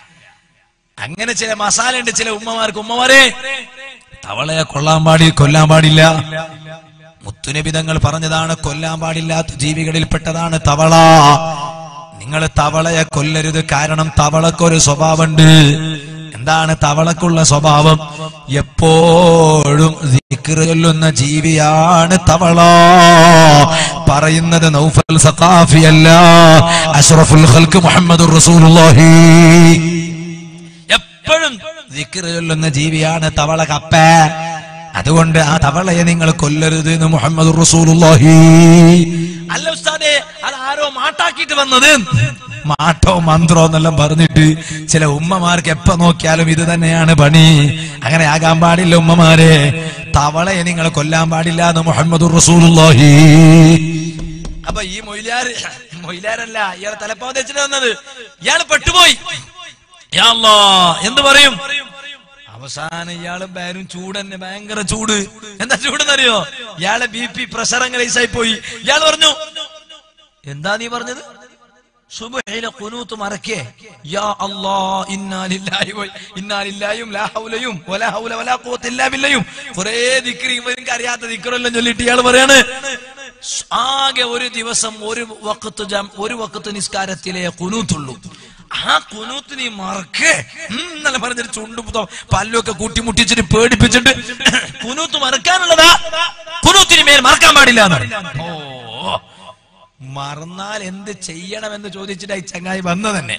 അങ്ങനെ ചില മസാല ഉണ്ട് ചില ഉമ്മമാർക്ക്. ഉമ്മമാരെ, തവളയെ കൊള്ളാൻ പാടി കൊല്ലാൻ പാടില്ല. മുത്തുനബി തങ്ങൾ പറഞ്ഞതാണ്, കൊല്ലാൻ പാടില്ലാത്ത ജീവികളിൽപ്പെട്ടതാണ് തവള. നിങ്ങൾ തവളയെ കൊല്ലരുത്. കാരണം തവളക്കൊരു സ്വഭാവമുണ്ട്. എന്താണ് തവളക്കുള്ള സ്വഭാവം? എപ്പോഴും ദിക്ർ ചൊല്ലുന്ന ജീവിയാണ് തവള. പറയുന്നത് നൗഫൽ സഖാഫി അല്ല, അഷ്റഫുൽ ഖൽഖ് മുഹമ്മദുർ റസൂലുള്ളാഹി. എപ്പോഴും ദിക്ർ ചൊല്ലുന്ന ജീവിയാണ് തവള, കപ്പ. അതുകൊണ്ട് ആ തവളയെ നിങ്ങൾ കൊല്ലരുത് എന്ന് മുഹമ്മദുർ റസൂലുള്ളാഹി. അല്ല ഉസ്താദേ, അത് ആരോ മാട്ടാക്കിയിട്ട് വന്നത്. മാട്ടോ മന്ത്രോ എന്നെല്ലാം പറഞ്ഞിട്ട് ചില ഉമ്മമാർക്ക് എപ്പ നോക്കിയാലും ഇത് തന്നെയാണ് പണി. അങ്ങനെ ആകാൻ പാടില്ല ഉമ്മമാരെ. തവളയെ നിങ്ങൾ കൊല്ലാൻ പാടില്ല എന്ന് മുഹമ്മദുർ റസൂലുള്ളാഹി. അപ്പൊ ഈ മൊയ്ലാര് മൊയ്ലാരല്ല, ഇയാൾ തലപ്പാവ് വെച്ചിട്ട് വന്നത്. ഇയാൾ പെട്ടുപോയി. യാ അല്ലാഹ് എന്ത് പറയും? അവസാനം ഇയാള് പേരും ചൂടന്നെ, ഭയങ്കര ചൂട്. എന്താ ചൂടെന്നറിയോ? ഇയാളെ ബി പി പ്രഷർ അങ്ങനെ ഐസായി പോയി. ഇയാൾ പറഞ്ഞു, എന്താ നീ പറഞ്ഞത്? സുബ്ഹിലെ ഖുനൂത്ത് മറക്കേ. യാ അല്ലാഹ് ഇന്നാ ലില്ലാഹി വ ഇന്നാ ലില്ലാഹിയും ലാ ഹൗലയും വലാ ഹൗല വലാ ഖുവത ഇല്ലാ ബില്ലയും. കുറേ ദിക്ർ, ഇവർക്ക് അറിയാത്ത ദിക്റെല്ലാം ചൊല്ലിട്ട് ഇയാൾ പറയാണ്, ആകെ ഒരു ദിവസം ഒരു വഖത്ത് ഒരു വഖത്ത് നിസ്കാരത്തിലെ ഖുനൂത്തുള്ളൂ. ആ ഖുനൂത്ത് നീ മറക്കേ എന്നല്ല പറഞ്ഞിട്ട് ചുണ്ടും പല്ലൊക്കെ കൂട്ടിമുട്ടിച്ചിട്ട് പേടിപ്പിച്ചിട്ട് ഖുനൂത്ത് മറക്കാനുള്ളതാ, ഖുനൂത്തിന് മേൽ മറക്കാൻ പാടില്ല. ഓ, മറന്നാൽ എന്ത് ചെയ്യണമെന്ന് ചോദിച്ചിട്ടായി ചങ്ങായി വന്ന തന്നെ.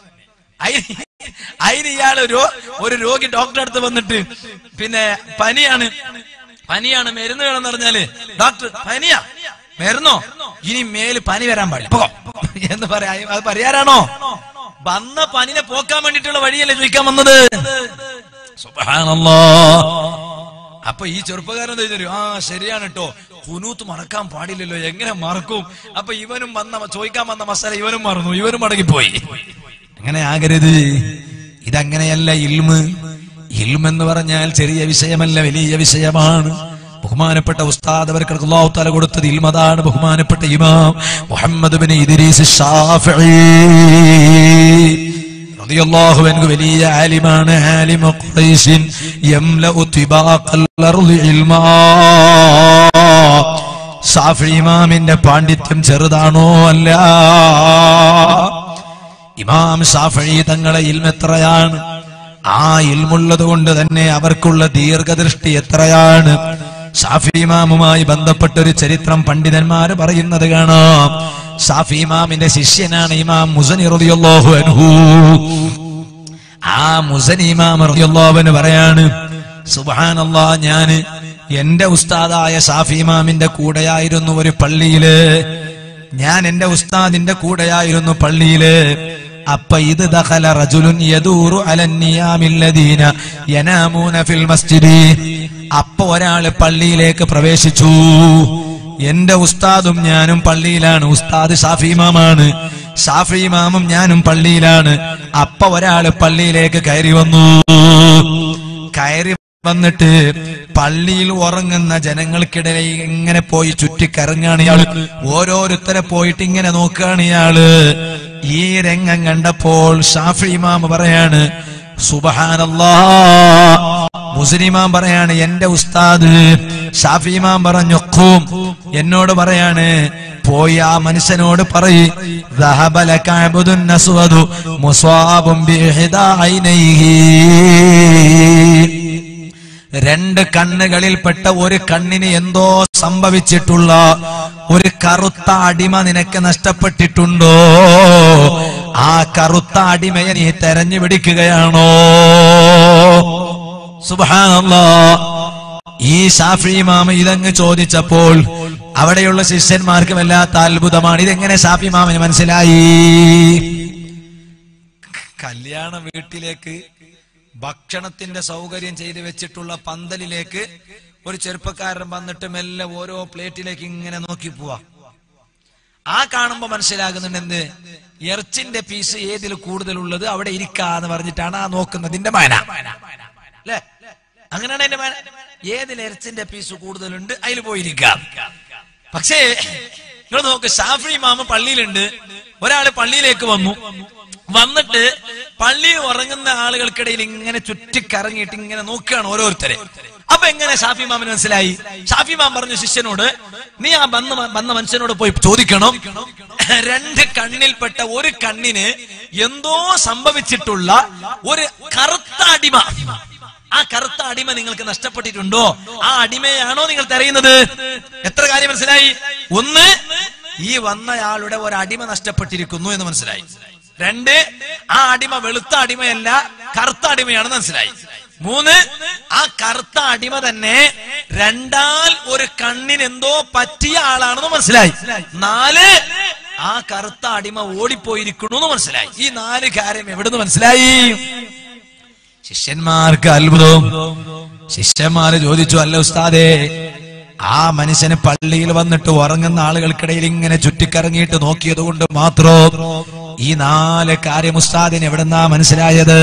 അതിന് ഇയാൾ ഒരു ഒരു രോഗി ഡോക്ടറെ അടുത്ത് വന്നിട്ട് പിന്നെ പനിയാണ് പനിയാണ് മരുന്ന് വേണമെന്ന് പറഞ്ഞാല് ഡോക്ടർ പനിയാ മരുന്നോ, ഇനി മേല് പനി വരാൻ പാടില്ല എന്ന് പറയാ. അത് പരിഹാരാണോ? വന്ന പനിനെ പോക്കാൻ വേണ്ടിട്ടുള്ള വഴിയല്ലേ ചോദിക്കാൻ വന്നത്. സുബ്ഹാനല്ലാഹ്. അപ്പൊ ഈ ചെറുപ്പക്കാരൻ ചോദിച്ചു, ആ ശരിയാണ് കേട്ടോ, ഖുനൂത്ത് മറക്കാൻ പാടില്ലല്ലോ, എങ്ങനെ മറക്കും? അപ്പൊ ഇവനും വന്ന ചോദിക്കാൻ വന്ന മസാല ഇവനും മറന്നു, ഇവനും മടങ്ങിപ്പോയി. അങ്ങനെ ആകരുത്. ഇതങ്ങനെയല്ല. ഇൽമ് ഇൽമ് എന്ന് പറഞ്ഞാൽ ചെറിയ വിഷയമല്ല, വലിയ വിഷയമാണ്. ബഹുമാനപ്പെട്ട ഉസ്താദ് അവർക്ക് അല്ലാഹു തആല കൊടുത്തത് ഇൽമതാണ്. ബഹുമാനപ്പെട്ട ഇമാം മുഹമ്മദ് ഇബ്നു ഇദ്രീസ് ശാഫിഈ റളിയല്ലാഹു അൻഹു വലിയ ആലിമാണ്. ആലിമ ഖുറൈശിൻ യംലഉ തിബാഖൽ അർളി ഇൽമാ. ശാഫിഈ ഇമാമിന്റെ പാണ്ഡിത്യം ചെറുതാണോ? അല്ല. ഇമാം ശാഫിഈ തങ്ങളെ ഇൽമ എത്രയാണ്! ആ ഇൽമുള്ളത് കൊണ്ട് തന്നെ അവർക്കുള്ള ദീർഘദൃഷ്ടി എത്രയാണ്! ശാഫിഈ ഇമാമുമായി ബന്ധപ്പെട്ടൊരു ചരിത്രം പണ്ഡിതന്മാര് പറയുന്നത് കാണാം. ശാഫിഈ ഇമാമിന്റെ ശിഷ്യനാണ് ഇമാം മുസനി റളിയല്ലാഹു അൻഹു. ആ മുസനി ഇമാം റളിയല്ലാഹു അൻഹു പറയാണ്, സുബ്ഹാനല്ലാഹ്, ഞാന് എന്റെ ഉസ്താദായ ശാഫിഈ ഇമാമിന്റെ കൂടെയായിരുന്നു ഒരു പള്ളിയില്. ഞാൻ എന്റെ ഉസ്താദിന്റെ കൂടെയായിരുന്നു പള്ളിയില്. അപ്പൊ ഇത് ദഖല റജുലുൻ യദൂറു അലന്നിയാമില്ലദീന യനാമൂന ഫിൽ മസ്ജിദി. അപ്പൊ ഒരാള് പള്ളിയിലേക്ക് പ്രവേശിച്ചു. എന്റെ ഉസ്താദും ഞാനും പള്ളിയിലാണ്. ഉസ്താദ് ശാഫിഈ ഇമാമാണ്, ശാഫിഈ ഇമാമും ഞാനും പള്ളിയിലാണ്. അപ്പൊ ഒരാള് പള്ളിയിലേക്ക് കയറി വന്നു. കയറി വന്നിട്ട് പള്ളിയിൽ ഉറങ്ങുന്ന ജനങ്ങൾക്കിടയിൽ ഇങ്ങനെ പോയി ചുറ്റിക്കറങ്ങാണ് ഇയാള്. ഓരോരുത്തരെ പോയിട്ട് ഇങ്ങനെ നോക്കുകയാണ് ഇയാള്. ഈ രംഗം കണ്ടപ്പോൾ ശാഫിഈ ഇമാം പറയാണ്, സുബ്ഹാനല്ലാഹ്. മുസ്ലിം ഇമാം പറയാണ്, എന്റെ ഉസ്താദ്. ശാഫിഈ ഇമാം പറഞ്ഞു, ഖും. എന്നോട് പറയാണ്, പോയി ആ മനുഷ്യനോട് പറയ്, ദഹബ ലക അബ്ദുൻ അസ്വദു മുസാബുൻ ബിഇഹ്ദാ ഐനൈഹി. രണ്ട് കണ്ണുകളിൽപ്പെട്ട ഒരു കണ്ണിന് എന്തോ സംഭവിച്ചിട്ടുള്ള ഒരു കറുത്ത അടിമ നിനക്ക് നഷ്ടപ്പെട്ടിട്ടുണ്ടോ? ആ കറുത്ത അടിമയെ നീ തെരഞ്ഞു പിടിക്കുകയാണോ? സുബ്ഹാനല്ലാഹ്. ഈ ശാഫിഈ ഇമാം ഇതങ്ങ് ചോദിച്ചപ്പോൾ അവിടെയുള്ള ശിഷ്യന്മാർക്ക് വല്ലാത്ത അത്ഭുതമാണ്. ഇതെങ്ങനെ ശാഫിഈ ഇമാമിന് മനസ്സിലായി? കല്യാണ വീട്ടിലേക്ക് ഭക്ഷണത്തിന്റെ സൗകര്യം ചെയ്ത് വെച്ചിട്ടുള്ള പന്തലിലേക്ക് ഒരു ചെറുപ്പക്കാരൻ വന്നിട്ട് മെല്ലെ ഓരോ പ്ലേറ്റിലേക്ക് ഇങ്ങനെ നോക്കി പോവാ. ആ കാണുമ്പോ മനസ്സിലാകുന്നുണ്ട് എന്ത്, ഇറച്ചിന്റെ പീസ് ഏതിൽ കൂടുതലുള്ളത് അവിടെ ഇരിക്കാന്ന് പറഞ്ഞിട്ടാണ് ആ നോക്കുന്നതിന്റെ മാന അല്ലെ. അങ്ങനെയാണ് എന്റെ മാന. ഏതിൽ ഇറച്ചിന്റെ പീസ് കൂടുതലുണ്ട് അതിൽ പോയിരിക്കാം. പക്ഷേ നിങ്ങൾ നോക്ക്, ശാഫിഈ ഇമാം പള്ളിയിലുണ്ട്. ഒരാള് പള്ളിയിലേക്ക് വന്നു. വന്നിട്ട് പള്ളിയിൽ ഉറങ്ങുന്ന ആളുകൾക്കിടയിൽ ഇങ്ങനെ ചുറ്റിക്കറങ്ങിയിട്ട് ഇങ്ങനെ നോക്കുകയാണ് ഓരോരുത്തരെ. അപ്പൊ എങ്ങനെ ശാഫിഈ ഇമാമിന് മനസ്സിലായി? ശാഫിഈ ഇമാം പറഞ്ഞു ശിഷ്യനോട്, നീ ആ വന്ന വന്ന മനുഷ്യനോട് പോയി ചോദിക്കണം, രണ്ട് കണ്ണിൽപ്പെട്ട ഒരു കണ്ണിന് എന്തോ സംഭവിച്ചിട്ടുള്ള ഒരു കറുത്ത അടിമ, ആ കറുത്ത അടിമ നിങ്ങൾക്ക് നഷ്ടപ്പെട്ടിട്ടുണ്ടോ? ആ അടിമയാണോ നിങ്ങൾ തിരയുന്നത്? എത്ര കാര്യം മനസ്സിലായി? ഒന്ന്, ഈ വന്നയാളുടെ ഒരു അടിമ നഷ്ടപ്പെട്ടിരിക്കുന്നു എന്ന് മനസ്സിലായി. രണ്ട്, ആ അടിമ വെളുത്ത അടിമയല്ല, കറുത്ത അടിമയാണെന്ന് മനസ്സിലായി. മൂന്ന്, ആ കറുത്ത അടിമ തന്നെ രണ്ടാൽ ഒരു കണ്ണിന് എന്തോ പറ്റിയ ആളാണെന്ന് മനസ്സിലായി. നാല്, ആ കറുത്ത അടിമ ഓടിപ്പോയിരിക്കണു എന്ന് മനസ്സിലായി. ഈ നാല് കാര്യം എവിടുന്ന് മനസ്സിലായി? ശിഷ്യന്മാർക്ക് അത്ഭുതം. ശിഷ്യന്മാര് ചോദിച്ചു, അല്ല ഉസ്താദേ, ആ മനുഷ്യന് പള്ളിയിൽ വന്നിട്ട് ഉറങ്ങുന്ന ആളുകൾക്കിടയിൽ ഇങ്ങനെ ചുറ്റിക്കറങ്ങിയിട്ട് നോക്കിയത് കൊണ്ട് മാത്രം ഈ നാല് കാര്യം ഉസ്താദിന് എവിടെന്നാ മനസ്സിലായത്?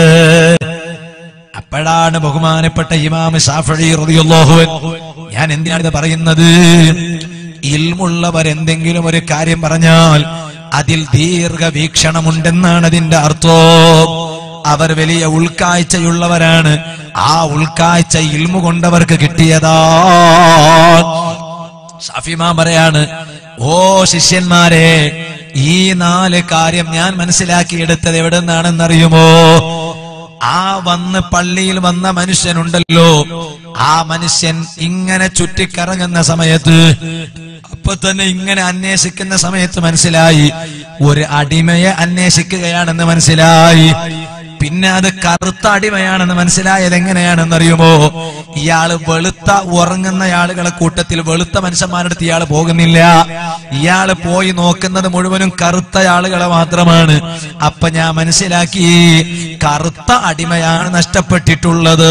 അപ്പോഴാണ് ബഹുമാനപ്പെട്ട ഇമാം ശാഫിഈ റളിയല്ലാഹു അൻഹു, ഞാൻ എന്തിനാണ് ഇത് പറയുന്നത്? ഇൽമുള്ളവർ എന്തെങ്കിലും ഒരു കാര്യം പറഞ്ഞാൽ അതിൽ ദീർഘവീക്ഷണമുണ്ടെന്നാണ് അതിന്റെ അർത്ഥം. അവർ വലിയ ഉൾക്കാഴ്ചയുള്ളവരാണ്. ആ ഉൾക്കാഴ്ച ഇൽമു കൊണ്ടവർക്ക് കിട്ടിയതാ. ഷാഫിമാ പറയാണ്, ഓ ശിഷ്യന്മാരെ, ഈ നാല് കാര്യം ഞാൻ മനസ്സിലാക്കിയെടുത്തത് എവിടെ നിന്നാണെന്നറിയുമോ? ആ വന്ന് പള്ളിയിൽ വന്ന മനുഷ്യനുണ്ടല്ലോ, ആ മനുഷ്യൻ ഇങ്ങനെ ചുറ്റിക്കറങ്ങുന്ന സമയത്ത്, അപ്പൊ തന്നെ ഇങ്ങനെ അന്വേഷിക്കുന്ന സമയത്ത് മനസ്സിലായി ഒരു അടിമയെ അന്വേഷിക്കുകയാണെന്ന് മനസ്സിലായി. പിന്നെ അത് കറുത്ത അടിമയാണെന്ന് മനസ്സിലായത് എങ്ങനെയാണെന്നറിയുമോ? ഇയാള് വെളുത്ത ഉറങ്ങുന്ന ആളുകളെ കൂട്ടത്തിൽ വെളുത്ത മനുഷ്യന്മാരുടെ അടുത്ത് ഇയാള് പോകുന്നില്ല. ഇയാള് പോയി നോക്കുന്നത് മുഴുവനും കറുത്ത ആളുകളെ മാത്രമാണ്. അപ്പൊ ഞാൻ മനസ്സിലാക്കി, കറുത്ത അടിമയാണ് നഷ്ടപ്പെട്ടിട്ടുള്ളത്.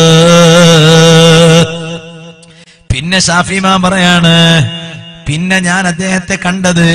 പിന്നെ ഷാഫിമാ പറയാണ്, പിന്നെ ഞാൻ അദ്ദേഹത്തെ കണ്ടത്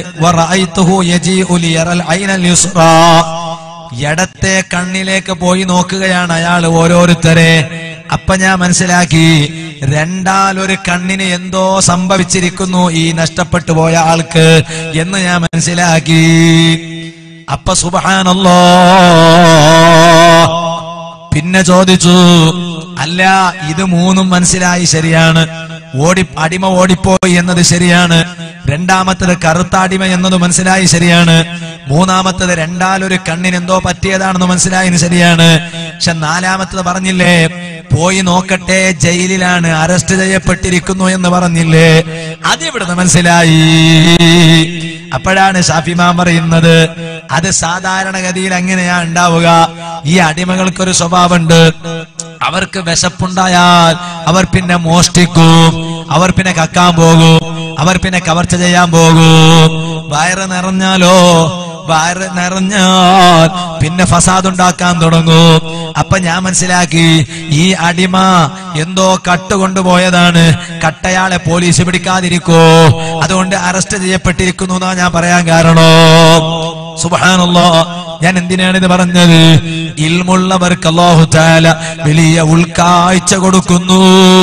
ഇടത്തെ കണ്ണിലേക്ക് പോയി നോക്കുകയാണ് അയാൾ ഓരോരുത്തരെ. അപ്പൊ ഞാൻ മനസ്സിലാക്കി, രണ്ടാലൊരു കണ്ണിന് എന്തോ സംഭവിച്ചിരിക്കുന്നു ഈ നഷ്ടപ്പെട്ടു പോയ ആൾക്ക് എന്ന് ഞാൻ മനസ്സിലാക്കി. അപ്പൊ സുബ്ഹാനല്ലാഹ്, പിന്നെ ചോദിച്ചു, അല്ല ഇത് മൂന്നും മനസ്സിലായി, ശരിയാണ്, ഓടി അടിമ ഓടിപ്പോയി എന്നത് ശരിയാണ്, രണ്ടാമത്തത് കറുത്ത അടിമ എന്നത് മനസ്സിലായി, ശരിയാണ്, മൂന്നാമത്തത് രണ്ടാലൊരു കണ്ണിന് എന്തോ പറ്റിയതാണെന്ന് മനസ്സിലായെന്ന് ശരിയാണ്. പക്ഷെ നാലാമത്തത് പറഞ്ഞില്ലേ, പോയി നോക്കട്ടെ, ജയിലിലാണ്, അറസ്റ്റ് ചെയ്യപ്പെട്ടിരിക്കുന്നു എന്ന് പറഞ്ഞില്ലേ, അതെവിടുന്ന് മനസ്സിലായി? അപ്പോഴാണ് ഷാഫിമാം പറയുന്നത്, അത് സാധാരണഗതിയിൽ അങ്ങനെയാ ഉണ്ടാവുക. ഈ അടിമകൾക്കൊരു സ്വഭാവമുണ്ട്, അവർക്ക് വിശപ്പുണ്ടായാൽ അവർ പിന്നെ മോഷ്ടിക്കും, അവർ പിന്നെ കക്കാൻ പോകും, അവർ പിന്നെ കവർച്ച ചെയ്യാൻ പോകും. വയറ് നിറഞ്ഞാലോ, വയറ് നിറഞ്ഞാൽ പിന്നെ ഫസാദ് ഉണ്ടാക്കാൻ തുടങ്ങും. അപ്പൊ ഞാൻ മനസ്സിലാക്കി, ഈ അടിമ എന്തോ കട്ട് കൊണ്ടുപോയതാണ്, കട്ടയാളെ പോലീസ് പിടിക്കാതിരിക്കോ, അതുകൊണ്ട് അറസ്റ്റ് ചെയ്യപ്പെട്ടിരിക്കുന്നു എന്നാ ഞാൻ പറയാൻ കാരണോ. സുബ്ഹാനല്ലാഹ്, ഞാൻ എന്തിനാണ് ഇത് പറഞ്ഞത്? ഇൽമുള്ളവർക്ക് അല്ലാഹു തആല വലിയ ഉൾക്കാഴ്ച കൊടുക്കുന്നു.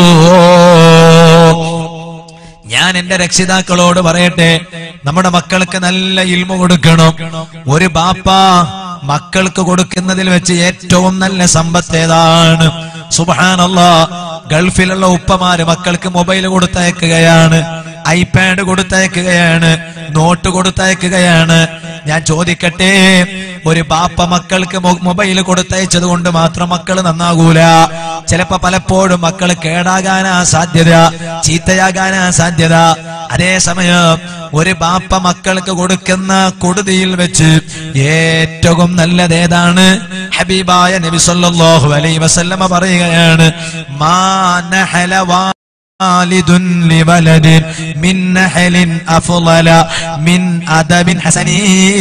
ഞാൻ എന്റെ രക്ഷിതാക്കളോട് പറയട്ടെ, നമ്മുടെ മക്കൾക്ക് നല്ല ഇൽമു കൊടുക്കണം. ഒരു ബാപ്പ മക്കൾക്ക് കൊടുക്കുന്നതിൽ വെച്ച് ഏറ്റവും നല്ല സമ്പത്ത് ഏതാണ്? സുബ്ഹാനല്ലാഹ്, ഗൾഫിലുള്ള ഉപ്പമാര് മക്കൾക്ക് മൊബൈൽ കൊടുത്തയക്കുകയാണ്, ഐപാഡ് കൊടുത്തയക്കുകയാണ്, നോട്ട് കൊടുത്തയക്കുകയാണ്. ഞാൻ ചോദിക്കട്ടെ, ഒരു ബാപ്പ മക്കൾക്ക് മൊബൈൽ കൊടുത്തയച്ചത് കൊണ്ട് മാത്രം മക്കൾ നന്നാകൂല. ചിലപ്പോ പലപ്പോഴും മക്കൾ കേടാകാനാ സാധ്യത, ചീത്തയാകാനാ സാധ്യത. അതേസമയം ഒരു ബാപ്പ മക്കൾക്ക് കൊടുക്കുന്ന കൊടുതിയിൽ വെച്ച് ഏറ്റവും നല്ലത് ഏതാണ്? ഹബീബായ നബി സല്ലല്ലാഹു അലൈഹി വസല്ലമ പറയുകയാണ്, മാ നഹല വാലിദുൻ ലിവലദിൻ മിൻ നഹലിൻ അഫ്ളല മിൻ അദബിൻ ഹസനി.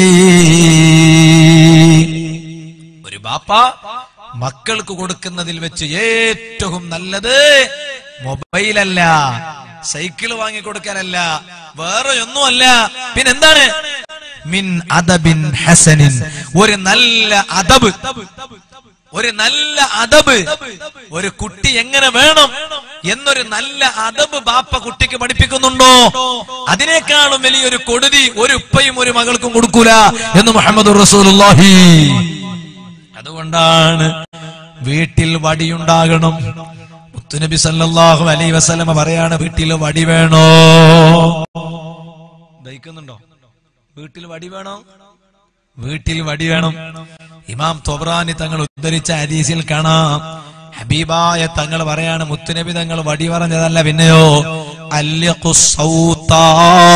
ഒരു ബാപ്പ മക്കൾക്ക് കൊടുക്കുന്നതിൽ വെച്ച് ഏറ്റവും നല്ലത് മൊബൈലല്ല, സൈക്കിൾ വാങ്ങിക്കൊടുക്കാനല്ല, വേറെ ഒന്നുമല്ല, പിന്നെന്താണ്? മിൻ അദബിൻ ഹസനിൻ, ഒരു നല്ല അദബ്, ഒരു നല്ല അദബ്. ഒരു കുട്ടി എങ്ങനെ വേണം എന്നൊരു നല്ല അദബ് ബാപ്പ കുട്ടിക്ക് പഠിപ്പിക്കുന്നുണ്ടോ? അതിനേക്കാളും വലിയൊരു കൊടുതി ഒരു ഉപ്പയും ഒരു മകൾക്കും കൊടുക്കൂല എന്ന് മുഹമ്മദുർ റസൂലുള്ളാഹി. അതുകൊണ്ടാണ് വീട്ടിൽ വടിയുണ്ടാകണം. മുത്തുനബി സല്ലല്ലാഹു അലൈഹി വസല്ലമ പറയാണ്, വീട്ടിൽ വടി വേണോ? ദഹിക്കുന്നുണ്ടോ? വീട്ടിൽ വടി വേണോ? വീട്ടിൽ വടി വേണം. ഇമാം തൊബ്രാനി തങ്ങൾ ഉദ്ധരിച്ച ഹദീസിൽ കാണാം, ഹബീബായ തങ്ങൾ പറയാണ്, മുത്തുനബി തങ്ങൾ വടി പറഞ്ഞതല്ല, പിന്നെയോ അല്യഖുസ് സൗതാ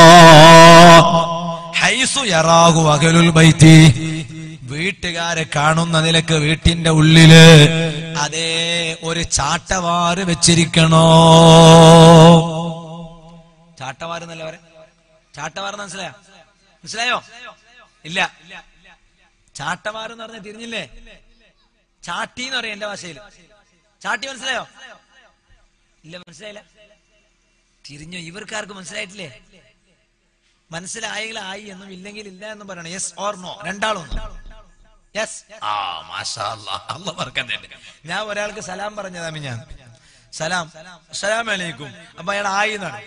ഹൈസു യറാഹു അഹ്ലുൽ ബൈത്തി, വീട്ടുകാരെ കാണുന്ന നിലക്ക് വീട്ടിന്റെ ഉള്ളില് അതേ ഒരു ചാട്ടവാറ് വെച്ചിരിക്കണോ? ചാട്ടവാറ് എന്നല്ല പറയാ, ചാട്ടവാറ് മനസ്സിലായോ? മനസ്സിലായോ? ഇല്ല, ചാട്ടവാറ് എന്ന് പറഞ്ഞാൽ തിരിഞ്ഞില്ലേ? ചാട്ടി എന്ന് പറയാം എന്റെ ഭാഷയിൽ. ചാട്ടി മനസ്സിലായോ? ഇല്ല, മനസ്സിലായില്ല. തിരിഞ്ഞു. ഇവർക്കാർക്ക് മനസ്സിലായിട്ടില്ലേ? മനസ്സിലായെങ്കിൽ ആയി എന്നും ഇല്ലെങ്കിൽ ഇല്ല എന്നും പറയണം. യെസ് ഓർ നോ, രണ്ടാളും. യെസ്. ആ മാഷാ അല്ലാഹ്, അല്ലാഹ് ബർക്കത്ത്. ഞാൻ ഒരാൾക്ക് സലാം പറഞ്ഞതാ, ഞാൻ സലാം അസ്സലാമു അലൈക്കും, അപ്പൊ അയാൾ ആയി എന്നാണ്.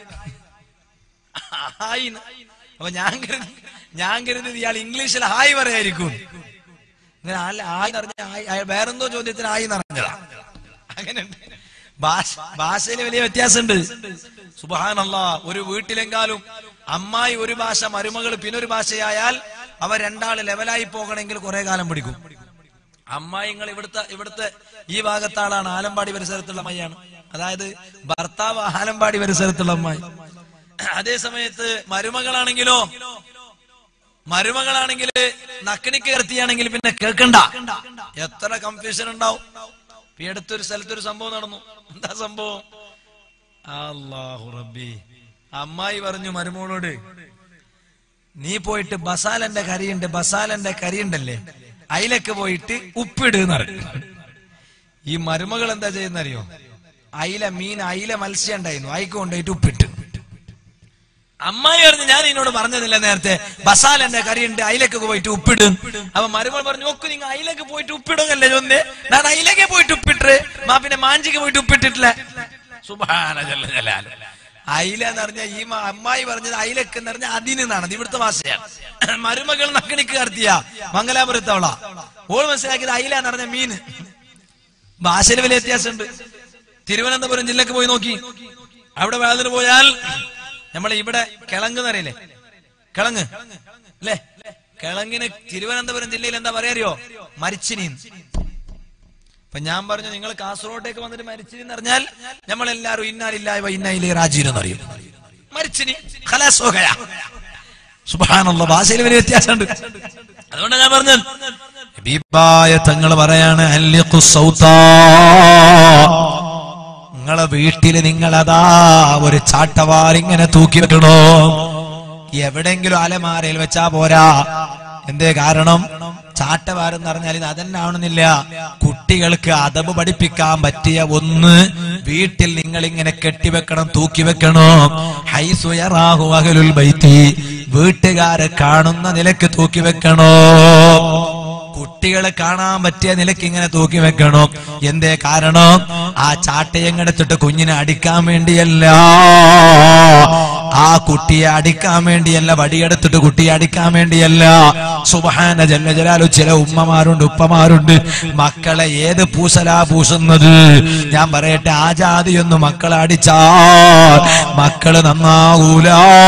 ആയി. അപ്പൊ ഞാൻ കരുതി ഞാൻ കരുതി ഇയാൾ ഇംഗ്ലീഷിൽ ഹായ് പറയായിരിക്കും. ഇങ്ങനെ ആയി പറഞ്ഞ വേറെന്തോ ചോദ്യത്തിന് ആയി നിറഞ്ഞതാ. അങ്ങനെ ഭാഷ ഭാഷയിൽ വലിയ വ്യത്യാസമുണ്ട്. സുബ്ഹാനല്ലാഹ്. ഒരു വീട്ടിലെങ്കാലും അമ്മായി ഒരു ഭാഷ, മരുമകൾ പിന്നൊരു ഭാഷയായാൽ അവർ രണ്ടാള് ലെവലായി പോകണമെങ്കിൽ കുറെ കാലം പിടിക്കും. അമ്മായിങ്ങൾ ഇവിടുത്തെ ഇവിടുത്തെ ഈ ഭാഗത്തെ ആളാണ്, ആലമ്പാടി പരിസരത്തുള്ള അമ്മായിയാണ്. അതായത് ഭർത്താവ് ആലമ്പാടി പരിസരത്തുള്ള അമ്മായി. അതേ സമയത്ത് മരുമകളാണെങ്കിലോ മരുമകളാണെങ്കിൽ നക്കിണിക്ക് കയർത്തിയാണെങ്കിൽ പിന്നെ കേൾക്കണ്ട. എത്ര കൺഫ്യൂഷൻ ഉണ്ടാവും. ഈ അടുത്തൊരു സ്ഥലത്തൊരു സംഭവം നടന്നു. എന്താ സംഭവം? അല്ലാഹു റബ്ബി. അമ്മായി പറഞ്ഞു മരുമോളോട്, നീ പോയിട്ട് ബസാലന്റെ കരിയുണ്ട് ബസാലന്റെ കരിയുണ്ടല്ലേ അതിലൊക്കെ പോയിട്ട് ഉപ്പിടുന്ന പറഞ്ഞു. ഈ മരുമകൾ എന്താ ചെയ്യുന്നറിയോ? അയില മീൻ അയില മത്സ്യം ഉണ്ടായിരുന്നു, അയക്ക് കൊണ്ടുപോയിട്ട് ഉപ്പിട്ട്. അമ്മായി പറഞ്ഞു, ഞാൻ നിന്നോട് പറഞ്ഞതില്ല നേരത്തെ ബസാലന്റെ കറിയുണ്ട് അയിലൊക്കെ പോയിട്ട് ഉപ്പിടും. അപ്പൊ മരുമകൾ പറഞ്ഞു, നോക്കു നിങ്ങൾ അയിലൊക്കെ പോയിട്ട് ഉപ്പിടുകല്ലേ ചൊന്നേ, ഞാൻ അയിലൊക്കെ പോയിട്ട് ഉപ്പിട്ടേ മാ പിന്നെ മാഞ്ചിക്ക് പോയിട്ട് ഉപ്പിട്ടിട്ടില്ലേ. സുബ്ഹാന ജല്ല ജലാൽ. അയില എന്ന് പറഞ്ഞാൽ ഈ അമ്മായി പറഞ്ഞത് അയിലക്ക് എന്ന് പറഞ്ഞാൽ അതിനാണ്, അത് ഇവിടുത്തെ ഭാഷയാണ്. മരുമകൾ നക്കണിക്ക് കടത്തിയ മംഗലാപുരത്തവള ഓൾ മനസ്സിലാക്കിയത് അയില എന്ന് പറഞ്ഞ മീന്. ഭാഷയിൽ വലിയ വ്യത്യാസമുണ്ട്. തിരുവനന്തപുരം ജില്ലക്ക് പോയി നോക്കി, അവിടെ വേദന പോയാൽ നമ്മളെ ഇവിടെ കിളങ്ങ് എന്നറിയില്ലേ, കിളങ്ങ് അല്ലേ, കിളങ്ങിന് തിരുവനന്തപുരം ജില്ലയിൽ എന്താ പറയാറിയോ? മരിച്ചിനി. അപ്പൊ ഞാൻ പറഞ്ഞു, നിങ്ങൾ കാസർഗോട്ടേക്ക് വന്നിട്ട് മരിച്ചിനി എന്ന് പറഞ്ഞാൽ നമ്മളെല്ലാരും ഇന്നാലില്ലായ ഇന്നയിലെ റാജീന്ന് അറിയും. മരിച്ചിനി ഖലാസ് ഹോ ഗയാ. സുബ്ഹാനല്ലാഹ്. ഭാഷയിൽ വലിയ വ്യത്യാസമുണ്ട്. അതുകൊണ്ടാണ് ഞാൻ പറഞ്ഞത്. ഹബീബായ തങ്ങൾ പറയാണ്, അല്ലിഖു സൗതാ, നിങ്ങളെ വീട്ടില് നിങ്ങളതാ ഒരു ചാട്ടവാർ ഇങ്ങനെ തൂക്കി വെക്കണോ. എവിടെങ്കിലും അലമാരയിൽ വെച്ചാ പോരാ. എന്തേ കാരണം? ചാട്ടവാരെന്ന് പറഞ്ഞാൽ ഇത് അതന്നെ ആവണമെന്നില്ല. കുട്ടികൾക്ക് അദബ് പഠിപ്പിക്കാൻ പറ്റിയ ഒന്ന് വീട്ടിൽ നിങ്ങൾ ഇങ്ങനെ കെട്ടിവെക്കണം, തൂക്കി വെക്കണോ. ഹൈസു യറാഹു അഹ്ലുൽ ബൈത്തി, വീട്ടുകാരെ കാണുന്ന നിലക്ക് തൂക്കി വെക്കണോ. കുട്ടികളെ കാണാൻ പറ്റിയ നിലയ്ക്ക് ഇങ്ങനെ തൂക്കി വെക്കണം. എന്തേ കാരണം? ആ ചാട്ടയങ്ങെടുത്തിട്ട് കുഞ്ഞിനെ അടിക്കാൻ വേണ്ടിയല്ല, ആ കുട്ടിയെ അടിക്കാൻ വേണ്ടിയല്ല, വടിയെടുത്തിട്ട് കുട്ടിയെ അടിക്കാൻ വേണ്ടിയല്ല. സുബ്ഹാന ജല്ല ജലാലു. ചില ഉമ്മമാരുണ്ട് ഉപ്പമാരുണ്ട് മക്കളെ ഏത് പൂസലാ പൂസുന്നത്. ഞാൻ പറയട്ടെ, ആ ജാതിയൊന്നും മക്കളെ അടിച്ചാൽ മക്കള് നന്നാവൂല.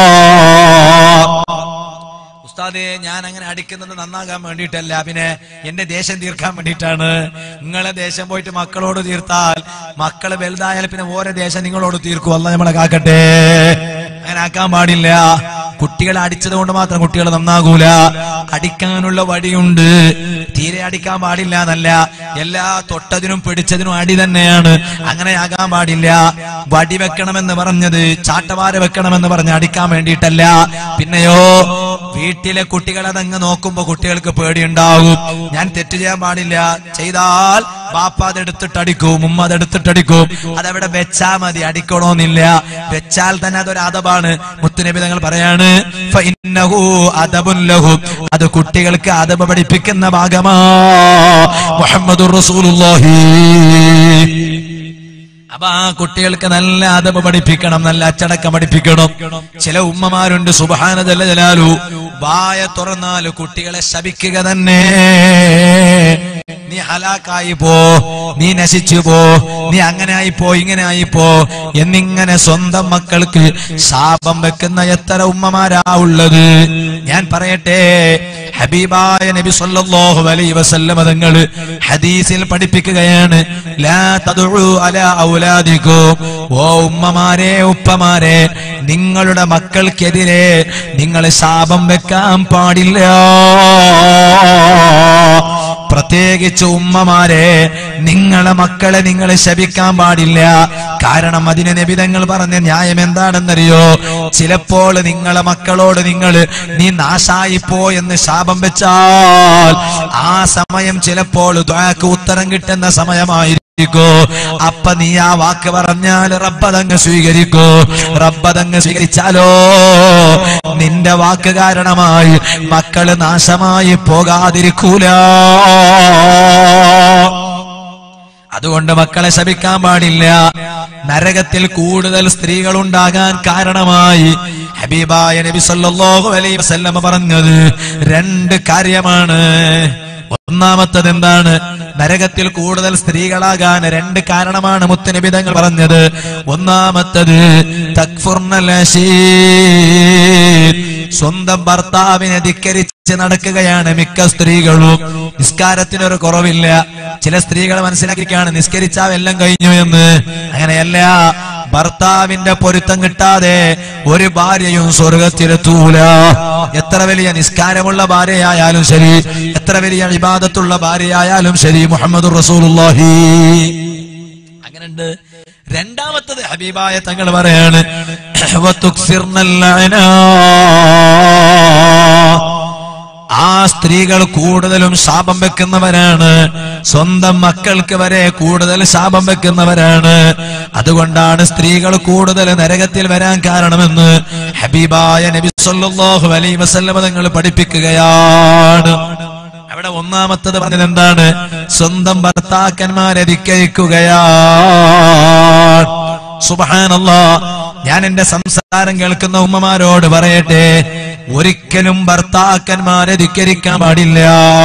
ഉസ്താദേ, ഞാൻ അങ്ങനെ അടിക്കുന്നത് നന്നാകാൻ വേണ്ടിയിട്ടല്ല, പിന്നെ എന്റെ ദേശം തീർക്കാൻ വേണ്ടിയിട്ടാണ്. നിങ്ങളെ ദേശം പോയിട്ട് മക്കളോട് തീർത്താൽ മക്കള് വലുതായാൽ പിന്നെ ഓരോ ദേശം നിങ്ങളോട് തീർക്കും. അല്ലാഹ് നമ്മളെ കാക്കട്ടെ. അങ്ങനെ ആക്കാൻ പാടില്ല. കുട്ടികളെ അടിച്ചത് കൊണ്ട് മാത്രം കുട്ടികൾ നന്നാകൂല. അടിക്കാനുള്ള വടിയുണ്ട്, തീരെ അടിക്കാൻ പാടില്ല എന്നല്ല, എല്ലാ തൊട്ടതിനും പിടിച്ചതിനും അടി തന്നെയാണ്. അങ്ങനെ ആകാൻ പാടില്ല. വടി വെക്കണമെന്ന് പറഞ്ഞത് ചാട്ടവാര വെക്കണമെന്ന് പറഞ്ഞ് അടിക്കാൻ വേണ്ടിയിട്ടല്ല. പിന്നെയോ വീട്ടിലെ കുട്ടികളെ അതങ്ങ് നോക്കുമ്പോ കുട്ടികൾക്ക് പേടിയുണ്ടാകും. ഞാൻ തെറ്റ് ചെയ്യാൻ പാടില്ല, ചെയ്താൽ ബാപ്പ അതെടുത്തിട്ട് അടിക്കും, ഉമ്മ അതെടുത്തിട്ട് അടിക്കും. അതവിടെ വെച്ചാ മതി, അടിക്കണമെന്നില്ല. വെച്ചാൽ തന്നെ അതൊരു അദബാണ്. മുത്തുനബി തങ്ങൾ പറയാണ്, ഫഇന്നഹു അദബുൻ ലഹു, അത് കുട്ടികൾക്ക് അദബ് പഠിപ്പിക്കുന്ന ഭാഗമാ. മുഹമ്മദുർ റസൂലുള്ളാഹി. അപ്പൊ ആ കുട്ടികൾക്ക് നല്ല അദബ് പഠിപ്പിക്കണം, നല്ല അച്ചടക്കം പഠിപ്പിക്കണം. ചില ഉമ്മമാരുണ്ട് സുബ്ഹാന ജല്ല ജലാലു, വായ തുറന്നാല് കുട്ടികളെ ശപിക്കുക തന്നെ. നീ ഹലാക്കായി പോ, നീ നശിച്ചു പോ, നീ അങ്ങനെ ആയിപ്പോ ഇങ്ങനെ ആയിപ്പോ എന്നിങ്ങനെ സ്വന്തം മക്കൾക്ക് ശാപം വെക്കുന്ന എത്ര ഉമ്മമാരാ ഉള്ളത്. ഞാൻ പറയട്ടെ, ഹബീബായ നബി സല്ലല്ലാഹു അലൈഹി വസല്ലം തങ്ങൾ ഹദീസിൽ പഠിപ്പിക്കുകയാണ്, ലാ തദ്ഉ അലാ ഔലാദികും, ഓ ഉമ്മമാരെ ഉപ്പമാരെ, നിങ്ങളുടെ മക്കൾക്കെതിരെ നിങ്ങൾ ശാപം വെക്കാൻ പാടില്ല. പ്രത്യേകിച്ച് ഉമ്മമാരെ, നിങ്ങളെ മക്കളെ നിങ്ങൾ ശപിക്കാൻ പാടില്ല. കാരണം അതിന് നബി തങ്ങൾ പറഞ്ഞ ന്യായം എന്താണെന്നറിയോ? ചിലപ്പോൾ നിങ്ങളെ മക്കളോട് നിങ്ങൾ നീ നാശായിപ്പോ എന്ന് ശാപം വെച്ചാൽ ആ സമയം ചിലപ്പോൾ ദുആക്ക് ഉത്തരം കിട്ടുന്ന സമയമായിരിക്കും. അപ്പൊ നീ ആ വാക്ക് പറഞ്ഞാൽ റബ്ബതങ്ങ് സ്വീകരിക്കോ. റബ്ബതങ്ങ് സ്വീകരിച്ചാലോ നിന്റെ വാക്ക് കാരണമായി മക്കള് നാശമായി പോകാതിരിക്കൂല. അതുകൊണ്ട് മക്കളെ ശപിക്കാൻ പാടില്ല. നരകത്തിൽ കൂടുതൽ സ്ത്രീകൾ ഉണ്ടാകാൻ കാരണമായി ഹബീബായ നബി സല്ലല്ലാഹു അലൈഹി വസല്ലം പറഞ്ഞത് രണ്ട് കാര്യമാണ്. ഒന്നാമത്തത് എന്താണ്? നരകത്തിൽ കൂടുതൽ സ്ത്രീകളാകാൻ രണ്ട് കാരണമാണ് മുത്തുനബി തങ്ങൾ പറഞ്ഞത്. ഒന്നാമത്തത് തക്ഫുർനൽ അശീർ, സ്വന്തം ഭർത്താവിനെ ധിക്കരിച്ച് നടക്കുകയാണ് മിക്ക സ്ത്രീകളും. നിസ്കാരത്തിനൊരു കുറവില്ല. ചില സ്ത്രീകൾ മനസ്സിലാക്കിയാണ് നിസ്കരിച്ചാൽ എല്ലാം കഴിഞ്ഞു എന്ന്. അങ്ങനെയല്ല. ഭർത്താവിന്റെ പൊരുത്തം കിട്ടാതെ ഒരു ഭാര്യയും സ്വർഗത്തിലെത്തൂല. എത്ര വലിയ നിസ്കാരമുള്ള ഭാര്യയായാലും ശരി, എത്ര വലിയ ഇബാദത്തുള്ള ഭാര്യയായാലും ശരി. മുഹമ്മദുർ റസൂലുള്ളാഹി. അങ്ങനെയുണ്ട്. രണ്ടാമത്തത് ഹബീബായ തങ്ങൾ പറയാണ് ആ സ്ത്രീകൾ കൂടുതലും ശാപം വെക്കുന്നവരാണ്. സ്വന്തം മക്കൾക്ക് വരെ കൂടുതൽ ശാപം വെക്കുന്നവരാണ്. അതുകൊണ്ടാണ് സ്ത്രീകൾ കൂടുതൽ നരകത്തിൽ വരാൻ കാരണമെന്ന് ഹബീബായ നബി സല്ലല്ലാഹു അലൈഹി വസല്ലം തങ്ങൾ പഠിപ്പിക്കുകയാണ്. അവിടെ ഒന്നാമത്തത് പറഞ്ഞത് എന്താണ്? സ്വന്തം ഭർത്താക്കന്മാരെ ധിക്കരിക്കുകയാണ്. സുബ്ഹാനല്ലാഹ്. ഞാൻ എന്റെ സംസാരം കേൾക്കുന്ന ഉമ്മമാരോട് പറയട്ടെ, ഒരിക്കലും ഭർത്താക്കന്മാരെ ധിക്കരിക്കാൻ പാടില്ല.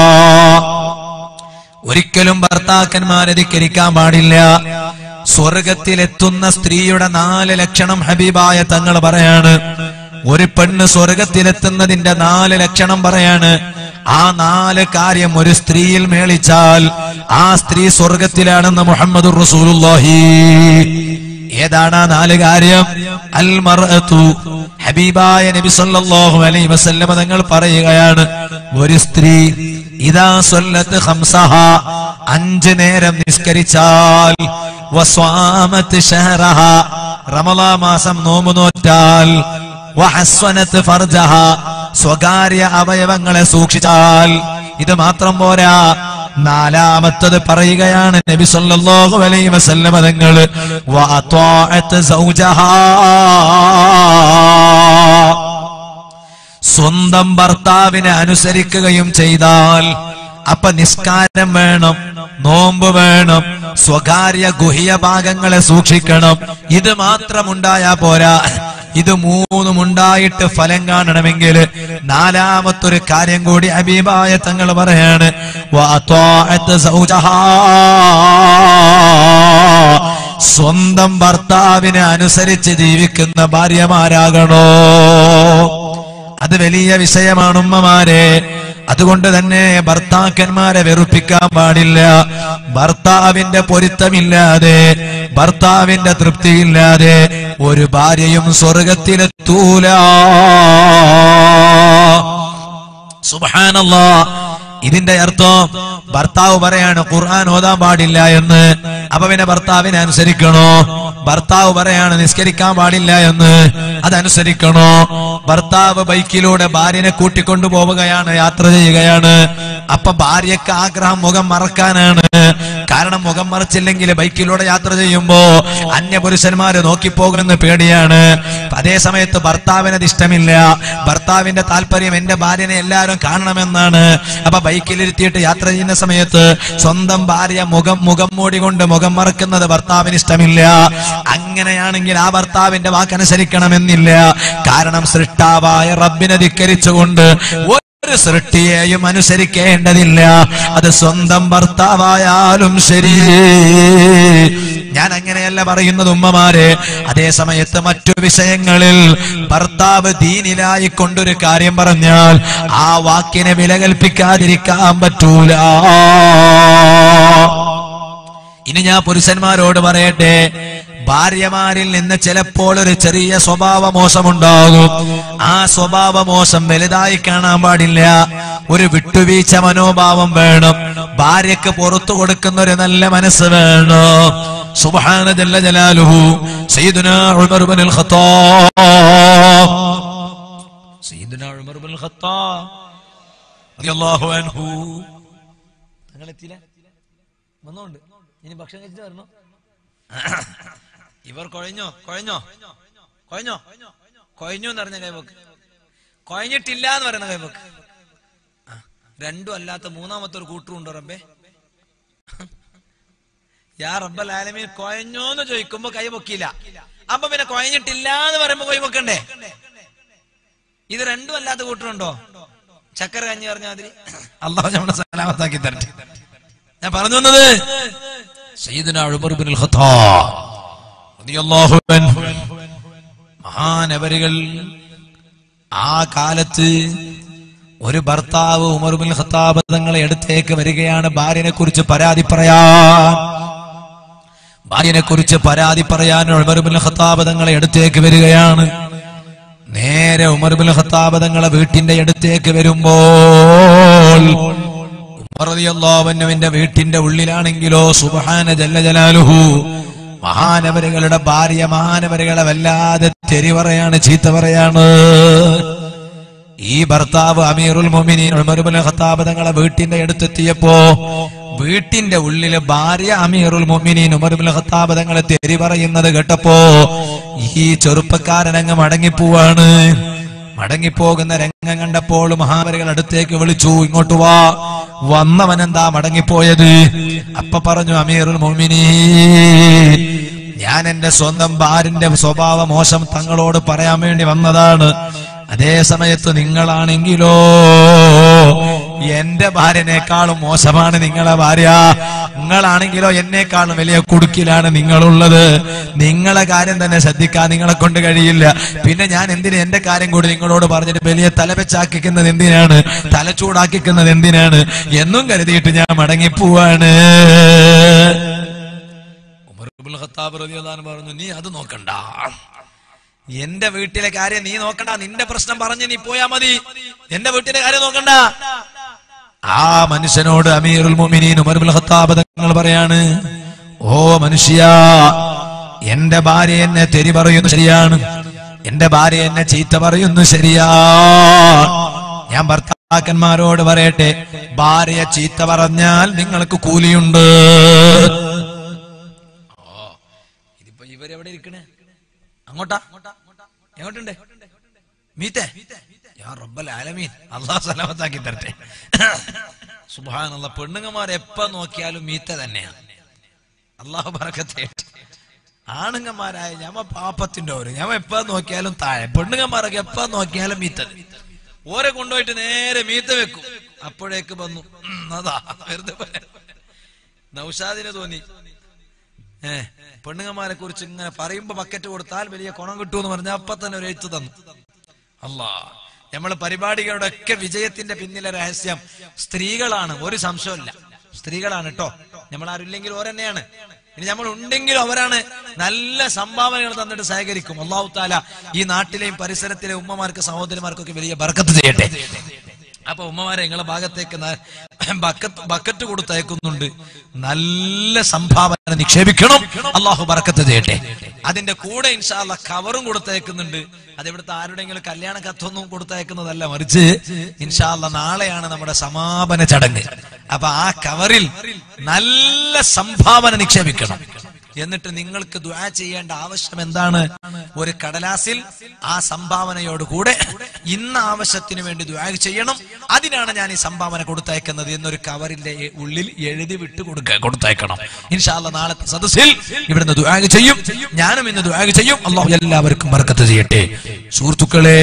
ഒരിക്കലും ഭർത്താക്കന്മാരെ ധിക്കരിക്കാൻ പാടില്ല. സ്വർഗത്തിലെത്തുന്ന സ്ത്രീയുടെ നാല് ലക്ഷണം ഹബീബായ തങ്ങൾ പറയാണ്. ഒരു പെണ്ണ് സ്വർഗത്തിലെത്തുന്നതിന്റെ നാല് ലക്ഷണം പറയാണ്. ആ നാല് കാര്യം ഒരു സ്ത്രീയിൽ മേളിച്ചാൽ ആ സ്ത്രീ സ്വർഗത്തിലാണെന്ന് മുഹമ്മദുർ റസൂലുള്ളാഹി. ഏതാണ് ആ നാല് കാര്യം? അൽ മർഅതു, ഹബീബായ നബി സല്ലല്ലാഹു അലൈഹി വസല്ലം തങ്ങൾ പറയുകയാണ്, ഒരു സ്ത്രീ ഇദാ സ്വല്ലത്ത് ഖംസഹ, അഞ്ച് നേരം നിസ്കരിച്ചാൽ, വസ്വാമത്ത് ശഹറഹ, റമളാൻ മാസം നോമ്പ് നോറ്റാൽ, വഹസ്വനത്ത് ഫർജഹ, സ്വകാര്യ അവയവങ്ങളെ സൂക്ഷിച്ചാൽ. ഇത് മാത്രം പോരാ, നാലാമത്തത് പറയുകയാണ് നബി സല്ലല്ലാഹു അലൈഹി വസല്ലം തങ്ങൾ, വഅത്വാഅത്ത് സൗജഹാ, സ്വന്തം ഭർത്താവിനെ അനുസരിക്കുകയും ചെയ്താൽ. അപ്പൊ നിസ്കാരം വേണം, നോമ്പ് വേണം, സ്വകാര്യ ഗുഹ്യ ഭാഗങ്ങളെ സൂക്ഷിക്കണം. ഇത് മാത്രമുണ്ടായാ പോരാ. ഇത് മൂന്നും ഉണ്ടായിട്ട് ഫലം കാണണമെങ്കിൽ നാലാമത്തൊരു കാര്യം കൂടി ഹബീബായ തങ്ങൾ പറയാണ്, വഅത്വാഅത്ത് സൗജഹാ, സ്വന്തം ഭർത്താവിനെ അനുസരിച്ച് ജീവിക്കുന്ന ഭാര്യമാരാകണോ. അത് വലിയ വിഷയമാണ് ഉമ്മമാരെ. അതുകൊണ്ട് തന്നെ ഭർത്താക്കന്മാരെ വെറുപ്പിക്കാൻ പാടില്ല. ഭർത്താവിന്റെ പൊരുത്തമില്ലാതെ, ഭർത്താവിന്റെ തൃപ്തിയില്ലാതെ ഒരു ഭാര്യയും സ്വർഗത്തിലെത്തൂല. സുബ്ഹാനല്ലാഹ്. ഇതിന്റെ അർത്ഥം ഭർത്താവ് പറയാണ് ഖുർആൻ ഓതാൻ പാടില്ല എന്ന്, അപ്പൊ പിന്നെ ഭർത്താവിനെ അനുസരിക്കണോ? ഭർത്താവ് പറയാണ് നിസ്കരിക്കാൻ പാടില്ല എന്ന്, അതനുസരിക്കണോ? ഭർത്താവ് ബൈക്കിലൂടെ ഭാര്യനെ കൂട്ടിക്കൊണ്ടു പോവുകയാണ്, യാത്ര ചെയ്യുകയാണ്. അപ്പൊ ഭാര്യക്ക് ആഗ്രഹം മുഖം മറക്കാനാണ്. കാരണം മുഖം മറച്ചില്ലെങ്കിൽ ബൈക്കിലൂടെ യാത്ര ചെയ്യുമ്പോ അന്യപുരുഷന്മാര് നോക്കിപ്പോകുമെന്ന് പേടിയാണ്. അതേ സമയത്ത് ഭർത്താവിനത് ഇഷ്ടമില്ല. ഭർത്താവിന്റെ താല്പര്യം എന്റെ ഭാര്യനെ എല്ലാവരും കാണണമെന്നാണ്. അപ്പൊ ബൈക്കിലിരുത്തിയിട്ട് യാത്ര ചെയ്യുന്ന സമയത്ത് സ്വന്തം ഭാര്യ മുഖം മുഖം മൂടി കൊണ്ട് മുഖം മറക്കുന്നത് ഭർത്താവിന് ഇഷ്ടമില്ല. അങ്ങനെയാണെങ്കിൽ ആ ഭർത്താവിന്റെ വാക്കനുസരിക്കണമെന്നില്ല. കാരണം സൃഷ്ടാവായ റബ്ബിനെ ധിക്കരിച്ചുകൊണ്ട് ഒരു സൃഷ്ടിയെയും അനുസരിക്കേണ്ടതില്ല. അത് സ്വന്തം ഭർത്താവായാലും ശരി. ഞാൻ അങ്ങനെയല്ല പറയുന്നത് ഉമ്മമാരെ. അതേ സമയത്ത് മറ്റു വിഷയങ്ങളിൽ ഭർത്താവ് ദീനിലായി കൊണ്ടൊരു കാര്യം പറഞ്ഞാൽ ആ വാക്കിനെ വില കൽപ്പിക്കാതിരിക്കാൻ പറ്റൂല. ഇനി ഞാൻ പുരുഷന്മാരോട് പറയട്ടെ, ഭാര്യമാരിൽ നിന്ന് ചിലപ്പോൾ ഒരു ചെറിയ സ്വഭാവ മോശമുണ്ടാകും. ആ സ്വഭാവ മോശം വലുതായി കാണാൻ പാടില്ല. ഒരു വിട്ടുവീഴ്ച മനോഭാവം വേണം. ഭാര്യക്ക് പുറത്തു കൊടുക്കുന്ന ഒരു നല്ല മനസ്സ് വേണം. സുബ്ഹാന ജല്ല ജലാലുഹു. സയ്യിദുനാ ഉമർ ഇബ്നുൽ ഖത്താബ് സയ്യിദുനാ ഉമർ ഇബ്നുൽ ഖത്താബ് റളിയല്ലാഹു അൻഹു നിങ്ങൾ എത്തിയില്ല? വന്നോണ്ട് ഇനി ഭക്ഷണം കഴിച്ചിട്ട് വരണോ? ഇവർ കുഴഞ്ഞോ കുഴഞ്ഞോ കുഴഞ്ഞോ കുഴഞ്ഞു എന്ന് പറഞ്ഞ കൈപോക്ക്, കുഴഞ്ഞിട്ടില്ല എന്ന് പറയുന്ന കൈപോക്ക്. രണ്ടും അല്ലാത്ത മൂന്നാമത്തെ ഒരു കൂട്ടുണ്ടോ റബ്ബേ? യാ റബ്ബൽ ആലമീൻ, കുഴഞ്ഞോന്ന് ചോദിക്കുമ്പോ കൈപൊക്കിയില്ല. അപ്പൊ പിന്നെ കുഴഞ്ഞിട്ടില്ല എന്ന് പറയുമ്പോ കൈപൊക്കണ്ടേ? ഇത് രണ്ടും അല്ലാത്ത കൂട്ടുണ്ടോ? ചക്കര കഞ്ഞി പറഞ്ഞാൽ അതിന് അള്ളാഹു നമ്മളെ സലാമത്താക്കി തരട്ടെ. ഞാൻ പറഞ്ഞു വന്നത് സയ്യിദുനാ ഉമർ ഇബ്നുൽ ഖത്താബ് റളിയല്ലാഹു അൻഹു മഹാനവരുകൾ ആ കാലത്ത് ഒരു ഭർത്താവ് ഉമർ ഇബ്നുൽ ഖത്താബ് തങ്ങളെ അടുത്തേക്ക് വരികയാണ് ഭാര്യനെ കുറിച്ച് പരാതി പറയാൻ. ഭാര്യനെ കുറിച്ച് പരാതി പറയാൻ ഉമർ ഇബ്നുൽ ഖത്താബ് തങ്ങളെ അടുത്തേക്ക് വരികയാണ്. നേരെ ഉമർ ഇബ്നുൽ ഖത്താബ് തങ്ങളെ വീട്ടിന്റെ അടുത്തേക്ക് വരുമ്പോൾ ഉമർ റളിയല്ലാഹു അൻഹുവിന്റെ വീട്ടിന്റെ ഉള്ളിലാണെങ്കിലോ സുബ്ഹാന ജല്ല ജലാലുഹു മഹാനവരുകളുടെ ഭാര്യ മഹാനവരുകളെ വല്ലാതെ തെറി പറയാണ്, ചീത്ത പറയാണ്. ഈ ഭർത്താവ് അമീറുൽ മുഅ്മിനീൻ ഉമർ ഇബ്നുൽ ഖത്താബ് തങ്ങളെ വീട്ടിന്റെ അടുത്തെത്തിയപ്പോ വീട്ടിന്റെ ഉള്ളില് ഭാര്യ അമീറുൽ മുഅ്മിനീൻ ഉമർ ഇബ്നുൽ ഖത്താബ് തങ്ങളെ തെറി പറയുന്നത് കേട്ടപ്പോ ഈ ചെറുപ്പക്കാരൻ അങ്ങ് മടങ്ങിപ്പോവാണ്. മടങ്ങിപ്പോകുന്ന രംഗം കണ്ടപ്പോൾ മഹാനവരുകൾ അടുത്തേക്ക് വിളിച്ചു, ഇങ്ങോട്ട് വാ. വന്നവനെന്താ മടങ്ങിപ്പോയത്? അപ്പൊ പറഞ്ഞു, അമീറുൽ മുഅ്മിനീൻ, ഞാൻ എന്റെ സ്വന്തം ഭാര്യന്റെ സ്വഭാവ മോശം തങ്ങളോട് പറയാൻ വേണ്ടി വന്നതാണ്. അതേ സമയത്ത് നിങ്ങളാണെങ്കിലോ എന്റെ ഭാര്യനേക്കാളും മോശമാണ് നിങ്ങളെ ഭാര്യ. നിങ്ങളാണെങ്കിലോ എന്നെക്കാളും വലിയ കുടുക്കിലാണ് നിങ്ങളുള്ളത്. നിങ്ങളെ കാര്യം തന്നെ ശ്രദ്ധിക്കാൻ നിങ്ങളെ കൊണ്ട് കഴിയില്ല. പിന്നെ ഞാൻ എന്തിന് എന്റെ കാര്യം കൂടി നിങ്ങളോട് പറഞ്ഞിട്ട് വലിയ തലവെച്ചാക്കിക്കുന്നത് എന്തിനാണ്, തലച്ചൂടാക്കിക്കുന്നത് എന്തിനാണ് എന്നും കരുതിയിട്ട് ഞാൻ മടങ്ങിപ്പോവാണ്. ഉമർ ഇബ്നുൽ ഖത്താബ് റളിയല്ലാഹു അൻഹു പറഞ്ഞു, നീ അത് നോക്കണ്ട, എന്റെ വീട്ടിലെ കാര്യം നീ നോക്കണ്ട, നിന്റെ പ്രശ്നം പറഞ്ഞ് നീ പോയാ മതി, എന്റെ വീട്ടിലെ കാര്യം നോക്കണ്ട. ആ മനുഷ്യനോട് അമീറുൽ മുഅ്മിനീൻ ഉമർ ഇബ്നുൽ ഖത്താബ് തങ്ങൾ പറയാണ്, ഓ മനുഷ്യ, എന്റെ ഭാര്യ എന്നെ തെറി പറയുന്നു ശരിയാണ്, എന്റെ ഭാര്യ എന്നെ ചീത്ത പറയുന്നു ശരിയാ. ഞാൻ ഭർത്താക്കന്മാരോട് പറയട്ടെ, ഭാര്യ ചീത്ത പറഞ്ഞാൽ നിങ്ങൾക്ക് കൂലിയുണ്ട്. ഇതിപ്പോ ഇവരെവിടെ ഇരിക്കണേ? അങ്ങോട്ടാ? എങ്ങോട്ടുണ്ട്? മീത്തെ യാ റബ്ബൽ ആലമീൻ, അല്ലാഹു സലാമത്താക്കി തരട്ടെ. സുബ്ഹാനല്ലാഹ്, പെണ്ണുങ്ങന്മാർ എപ്പ നോക്കിയാലും മീത്ത തന്നെയാണ്. അല്ലാഹു ബറക്കത്തെ. ആണുങ്ങന്മാരായ ഞമ്മ പാപ്പത്തിന്റെ ഓര് ഞമ്മ എപ്പ നോക്കിയാലും താഴെ, പെണ്ണുങ്ങന്മാരൊക്കെ എപ്പ നോക്കിയാലും മീത്ത. ഓരെ കൊണ്ടുപോയിട്ട് നേരെ മീത്ത വെക്കും. അപ്പോഴേക്ക് വന്നു അതാ വെറുതെ നൗഷാദിന് തോന്നി, ഏഹ് പെണ്ണുങ്ങന്മാരെ കുറിച്ച് ഇങ്ങനെ പറയുമ്പോ ബക്കറ്റ് കൊടുത്താൽ വലിയ കുണം കിട്ടുമെന്ന് പറഞ്ഞാൽ അപ്പൊ തന്നെ ഒരു എഴുത്ത് തന്നു. അല്ലാ, നമ്മളെ പരിപാടികളുടെ ഒക്കെ വിജയത്തിന്റെ പിന്നിലെ രഹസ്യം സ്ത്രീകളാണ്, ഒരു സംശയമില്ല. സ്ത്രീകളാണ് കേട്ടോ. നമ്മൾ ആരുമില്ലെങ്കിൽ ഓരെന്നെയാണ്. ഇനി നമ്മൾ ഉണ്ടെങ്കിലും അവരാണ് നല്ല സംഭാവനകൾ തന്നിട്ട് സഹകരിക്കും. അല്ലാഹു തആല ഈ നാട്ടിലെയും പരിസരത്തിലെ ഉമ്മമാർക്ക് സഹോദരിമാർക്കൊക്കെ വലിയ ബർക്കത്ത് ചെയ്യട്ടെ. അപ്പൊ ഉമ്മമാരെ നിങ്ങളെ ഭാഗത്തേക്ക് ബക്കറ്റ് ബക്കറ്റ് കൊടുത്തയക്കുന്നുണ്ട്. നല്ല സംഭാവന നിക്ഷേപിക്കണം, അള്ളാഹു ബർക്കത്ത് ചെയ്യട്ടെ. അതിന്റെ കൂടെ ഇൻഷാ അല്ലാഹ് കവറും കൊടുത്തയക്കുന്നുണ്ട്. അതെവിടുത്തെ ആരുടെങ്കിലും കല്യാണ കത്തൊന്നും കൊടുത്തയക്കുന്നതല്ല, മറിച്ച് ഇൻഷാ അല്ലാഹ് നാളെയാണ് നമ്മുടെ സമാപന ചടങ്ങ്. അപ്പൊ ആ കവറിൽ നല്ല സംഭാവന നിക്ഷേപിക്കണം. എന്നിട്ട് നിങ്ങൾക്ക് ദുആ ചെയ്യേണ്ട ആവശ്യം എന്താണ്? ഒരു കടലാസിൽ ആ സംഭാവനയോടുകൂടെ ഇന്ന ആവശ്യത്തിന് വേണ്ടി ദുആ ചെയ്യണം, അതിനാണ് ഞാൻ ഈ സംഭാവന കൊടുത്തയക്കുന്നത് എന്നൊരു കവറിന്റെ ഉള്ളിൽ എഴുതി വിട്ട് കൊടുക്ക കൊടുത്തയക്കണം. ഇൻഷാ അല്ലാഹ് നാളത്തെ സദസ്സിൽ ഇവിടുന്ന് ദുആ ചെയ്യും, ഞാനും ഇന്ന് ദുആ ചെയ്യും. അല്ലാഹു എല്ലാവർക്കും ബർക്കത്ത് ചെയ്യട്ടെ. സുഹൃത്തുക്കളെ,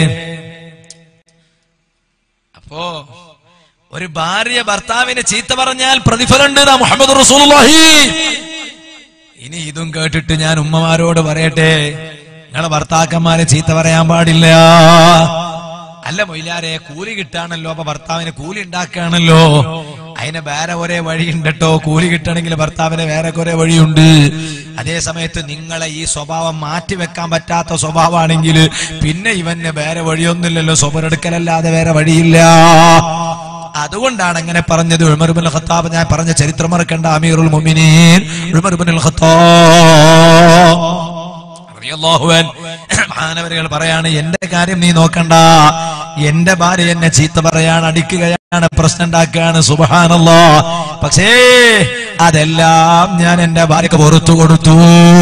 അപ്പോ ഒരു ഭാര്യ ഭർത്താവിനെ ചീത്ത പറഞ്ഞാൽ പ്രതിഫലമുണ്ട് മുഹമ്മദ് റസൂലുള്ളാഹി. ഇനി ഇതും കേട്ടിട്ട് ഞാൻ ഉമ്മമാരോട് പറയട്ടെ, നിങ്ങളെ ഭർത്താക്കന്മാരെ ചീത്ത പറയാൻ പാടില്ല. അല്ല മൊയ്ലാരെ, കൂലി കിട്ടാണല്ലോ, അപ്പൊ ഭർത്താവിന് കൂലി ഉണ്ടാക്കുകയാണല്ലോ, അതിന് വേറെ ഒരേ വഴിയുണ്ട് കേട്ടോ. കൂലി കിട്ടണമെങ്കിൽ ഭർത്താവിന് വേറെ കുറെ വഴിയുണ്ട്. അതേ സമയത്ത് നിങ്ങളെ ഈ സ്വഭാവം മാറ്റിവെക്കാൻ പറ്റാത്ത സ്വഭാവമാണെങ്കിൽ പിന്നെ ഇവന് വേറെ വഴിയൊന്നുമില്ലല്ലോ, സ്വബരെടുക്കലല്ലാതെ വേറെ വഴിയില്ല. അതുകൊണ്ടാണ് അങ്ങനെ പറഞ്ഞത്. ഉമർ ഇബ്നുൽ ഖത്താബ്, ഞാൻ പറഞ്ഞ ചരിത്രം മറക്കണ്ട, അമീറുൽ മുഅ്മിനീൻ ഉമർ ഇബ്നുൽ ഖത്താബ് റളിയല്ലാഹു അൻഹു മഹാനവരുകൾ പറയാണ്, എന്റെ കാര്യം നീ നോക്കണ്ട, എന്റെ ഭാര്യ എന്നെ ചീത്ത പറയാണ്, അടിക്കുകയാണ്, പ്രശ്നം ഉണ്ടാക്കുകയാണ്, സുബ്ഹാനല്ലാഹ്. പക്ഷേ അതെല്ലാം ഞാൻ എന്റെ ഭാര്യക്ക് പുറത്തു കൊടുത്തു.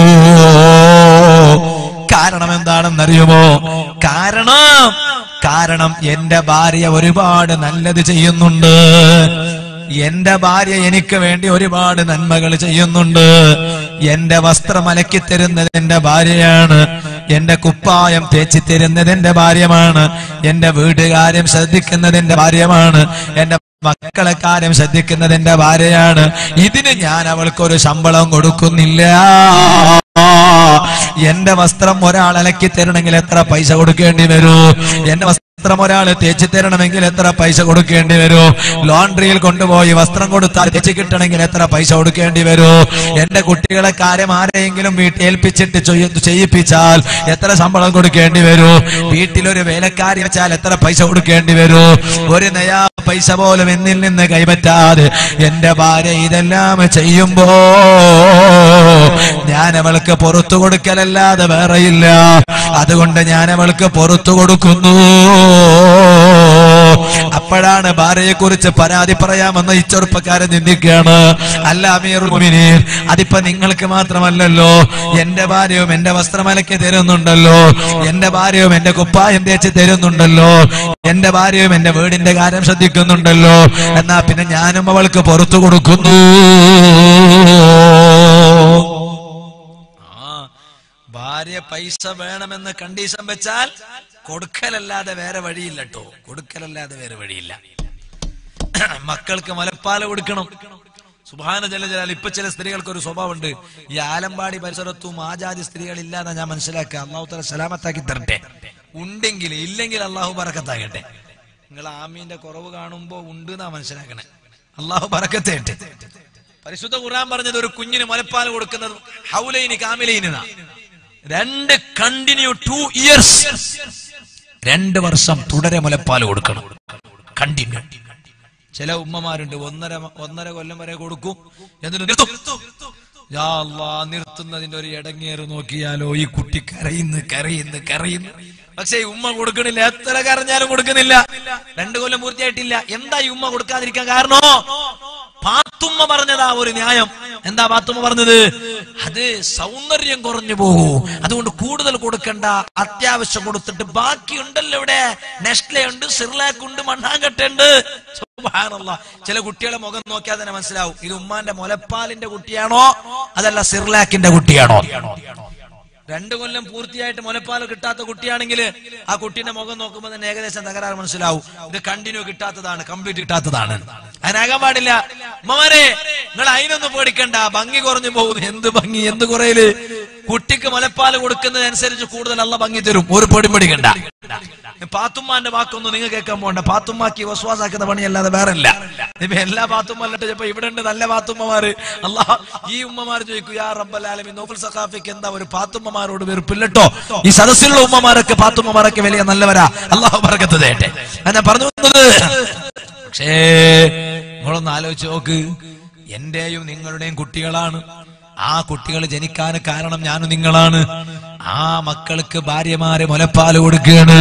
കാരണം എന്താണെന്നറിയുമോ? കാരണം കാരണം എന്റെ ഭാര്യ ഒരുപാട് നല്ലത് ചെയ്യുന്നുണ്ട്. എന്റെ ഭാര്യ എനിക്ക് വേണ്ടി ഒരുപാട് നന്മകൾ ചെയ്യുന്നുണ്ട്. എന്റെ വസ്ത്രം അലക്കി തരുന്നത് എന്റെ ഭാര്യയാണ്. എന്റെ കുപ്പായം തേച്ച് തരുന്നത് എന്റെ ഭാര്യമാണ്, എന്റെ വീട്ടുകാര്യം ശ്രദ്ധിക്കുന്നത് എന്റെ ഭാര്യമാണ്, എന്റെ മക്കളെ കാര്യം ശ്രദ്ധിക്കുന്നത് എന്റെ ഭാര്യയാണ്. ഇതിന് ഞാൻ അവൾക്കൊരു ശമ്പളം കൊടുക്കുന്നില്ല. എന്റെ വസ്ത്രം ഒരാൾ അലക്കി തരണമെങ്കിൽ എത്ര പൈസ കൊടുക്കേണ്ടി വരൂ? എന്റെ വസ്ത്രം ഒരാൾ തേച്ച് തരണമെങ്കിൽ എത്ര പൈസ കൊടുക്കേണ്ടി വരൂ? ലോണ്ടറിയിൽ കൊണ്ടുപോയി വസ്ത്രം കൊടുത്താൽ തേച്ച് കിട്ടണമെങ്കിൽ എത്ര പൈസ കൊടുക്കേണ്ടി വരൂ? എന്റെ കുട്ടികളെ കാര്യം ആരെയെങ്കിലും വീട്ടേൽപ്പിച്ചിട്ട് ചെയ്യിപ്പിച്ചാൽ എത്ര ശമ്പളം കൊടുക്കേണ്ടി വരൂ? വീട്ടിലൊരു വേലക്കാരി വെച്ചാൽ എത്ര പൈസ കൊടുക്കേണ്ടി വരൂ? ഒരു നയാ പൈസ പോലും എന്നിൽ നിന്ന് കൈപറ്റാതെ എന്റെ ഭാര്യ ഇതെല്ലാം ചെയ്യുമ്പോ ഞാൻ അവൾക്ക് പുറത്തു കൊടുക്കലല്ലാതെ വേറെയില്ല. അതുകൊണ്ട് ഞാൻ അവൾക്ക് പുറത്തു കൊടുക്കുന്നു. അപ്പോഴാണ് ഭാര്യയെ കുറിച്ച് പരാതി പറയാമെന്ന് ഈ ചെറുപ്പക്കാരൻ നിന്ദിക്കുകയാണ്. അല്ല അമീറുൽ മുഅ്മിനീൻ, അതിപ്പോ നിങ്ങൾക്ക് മാത്രമല്ലല്ലോ, എന്റെ ഭാര്യയും എന്റെ വസ്ത്രമലക്കി തരുന്നുണ്ടല്ലോ, എന്റെ ഭാര്യയും എന്റെ കുപ്പായം തേച്ച് തരുന്നുണ്ടല്ലോ, എന്റെ ഭാര്യയും എന്റെ വീടിന്റെ കാര്യം ശ്രദ്ധിക്കുന്നുണ്ടല്ലോ, എന്നാ പിന്നെ ഞാനും അവൾക്ക് പുറത്തു കൊടുക്കുന്നു. ഭാര്യ പൈസ വേണമെന്ന് കണ്ടീഷൻ വെച്ചാൽ കൊടുക്കലല്ലാതെ വേറെ വഴിയില്ല കേട്ടോ, കൊടുക്കലല്ലാതെ വേറെ വഴിയില്ല. മക്കൾക്ക് മുലപ്പാൽ കൊടുക്കണം. സുബ്ഹാന ജല്ല ജലാൽ. ഇപ്പൊ ചില സ്ത്രീകൾക്ക് ഒരു സ്വഭാവമുണ്ട്, ഈ ആലമ്പാടി പരിസരത്തും ആജാതി സ്ത്രീകൾ ഇല്ലാതെ ഞാൻ മനസ്സിലാക്കുക. അള്ളാഹു തആല സലാമത്താക്കി തരട്ടെ. ഉണ്ടെങ്കിൽ ഇല്ലെങ്കിൽ അള്ളാഹു ബറക്കത്താകട്ടെ. നിങ്ങൾ ആമീന്റെ കുറവ് കാണുമ്പോ ഉണ്ട് എന്നാ മനസ്സിലാക്കണേ. അള്ളാഹു ബറക്കത്തേട്ടെ. പരിശുദ്ധ ഖുർആൻ പറഞ്ഞത് ഒരു കുഞ്ഞിന് മുലപ്പാൽ കൊടുക്കുന്നത് ഹൗലൈനി കാമിലൈനാ, രണ്ട് കണ്ടിന്യൂ ടു ഇയേഴ്സ്, രണ്ട് വർഷം തുടരെ മുലപ്പാൽ കൊടുക്കണം. കണ്ടിന്യൂ. ചില ഉമ്മമാരുണ്ട് ഒന്നര ഒന്നര കൊല്ലം വരെ കൊടുക്കും, എന്നിട്ട് നിർത്തും. യാ അല്ലാഹ്, നിർത്തുന്നതിന്റെ ഒരു ഇടങ്ങേറ് നോക്കിയാലോ, ഈ കുട്ടി കരയുന്നു കരയുന്നു കരയുന്നു. പക്ഷെ ഈ ഉമ്മ കൊടുക്കണില്ല, എത്ര കരഞ്ഞാലും കൊടുക്കുന്നില്ല. രണ്ടു കൊല്ലം പൂർത്തിയായിട്ടില്ല. എന്താ ഈ ഉമ്മ കൊടുക്കാതിരിക്കാൻ കാരണോ? പാത്തുമ്മ പറഞ്ഞതാ ഒരു ന്യായം. എന്താ പാത്തുമ്മ പറഞ്ഞത്? അത് സൗന്ദര്യം കുറഞ്ഞു പോകൂ, അതുകൊണ്ട് കൂടുതൽ കൊടുക്കണ്ട, അത്യാവശ്യം കൊടുത്തിട്ട് ബാക്കി ഉണ്ടല്ലോ, ഇവിടെ നെസ്ലെ ഉണ്ട്, സിർലാക്ക് ഉണ്ട്, മണ്ണാങ്കട്ടുണ്ട്. സുബ്ഹാനല്ലാഹ്. ചില കുട്ടികളെ മുഖം നോക്കിയാൽ തന്നെ മനസ്സിലാവും ഇത് ഉമ്മാന്റെ മുലപ്പാലിന്റെ കുട്ടിയാണോ അതല്ല സിർലാക്കിന്റെ കുട്ടിയാണോ. രണ്ടു കൊല്ലം പൂർത്തിയായിട്ട് മുലപ്പാൽ കിട്ടാത്ത കുട്ടിയാണെങ്കിൽ ആ കുട്ടീന്റെ മുഖം നോക്കുമ്പോൾ തന്നെ ഏകദേശം തകരാറ് മനസ്സിലാവും. ഇത് കണ്ടിന്യൂ കിട്ടാത്തതാണ്, കംപ്ലീറ്റ് കിട്ടാത്തതാണ്. അതിനാകാൻ പാടില്ല. ഉമ്മമാരെ, നിങ്ങൾ അതിനൊന്നും പേടിക്കണ്ട, ഭംഗി കുറഞ്ഞു പോകുന്നു. എന്ത് ഭംഗി, എന്ത് കുറയില്? കുട്ടിക്ക് മുലപ്പാൽ കൊടുക്കുന്നതനുസരിച്ച് കൂടുതൽ അള്ള ഭംഗി തരും. ഒരു പേടി പേടിക്കണ്ട. പാത്തുമ്മാന്റെ വാക്കൊന്നും നിങ്ങൾ കേൾക്കാൻ പോകണ്ട. പാത്തുമ്മാക്കി വസ്വാസാക്കുന്ന പണിയല്ലാതെ വേറല്ല. ഇപ്പൊ എല്ലാ പാത്തുമ്മല്ലിട്ട് ചിലപ്പോ ഇവിടെ ഉണ്ട് നല്ല പാത്തുമ്മമാര്. അള്ളാഹ് ഈ ഉമ്മമാര് ചോദിക്കും, യാ റബ്ബൽ ആലമീൻ, നൗഫൽ സഖാഫിക്ക് എന്താ ഒരു പാത്തുമ്മമാരോട് വെറുപ്പില്ലട്ടോ? ഈ സദസ്സിലുള്ള ഉമ്മമാരൊക്കെ പാത്തുമ്മമാരൊക്കെ വലിയ നല്ലവരാ. അള്ളാഹു ബറക്കത്ത് തരട്ടെ. ഞാൻ പറഞ്ഞു വന്നത്, പക്ഷേ നിങ്ങളൊന്ന് ആലോചിച്ച് നോക്ക്, എന്റെയും നിങ്ങളുടെയും കുട്ടികളാണ്. ആ കുട്ടികൾ ജനിക്കാൻ കാരണം ഞാനും നിങ്ങളാണ്. ആ മക്കൾക്ക് ഭാര്യമാരെ മുലപ്പാല് കൊടുക്കുകയാണ്.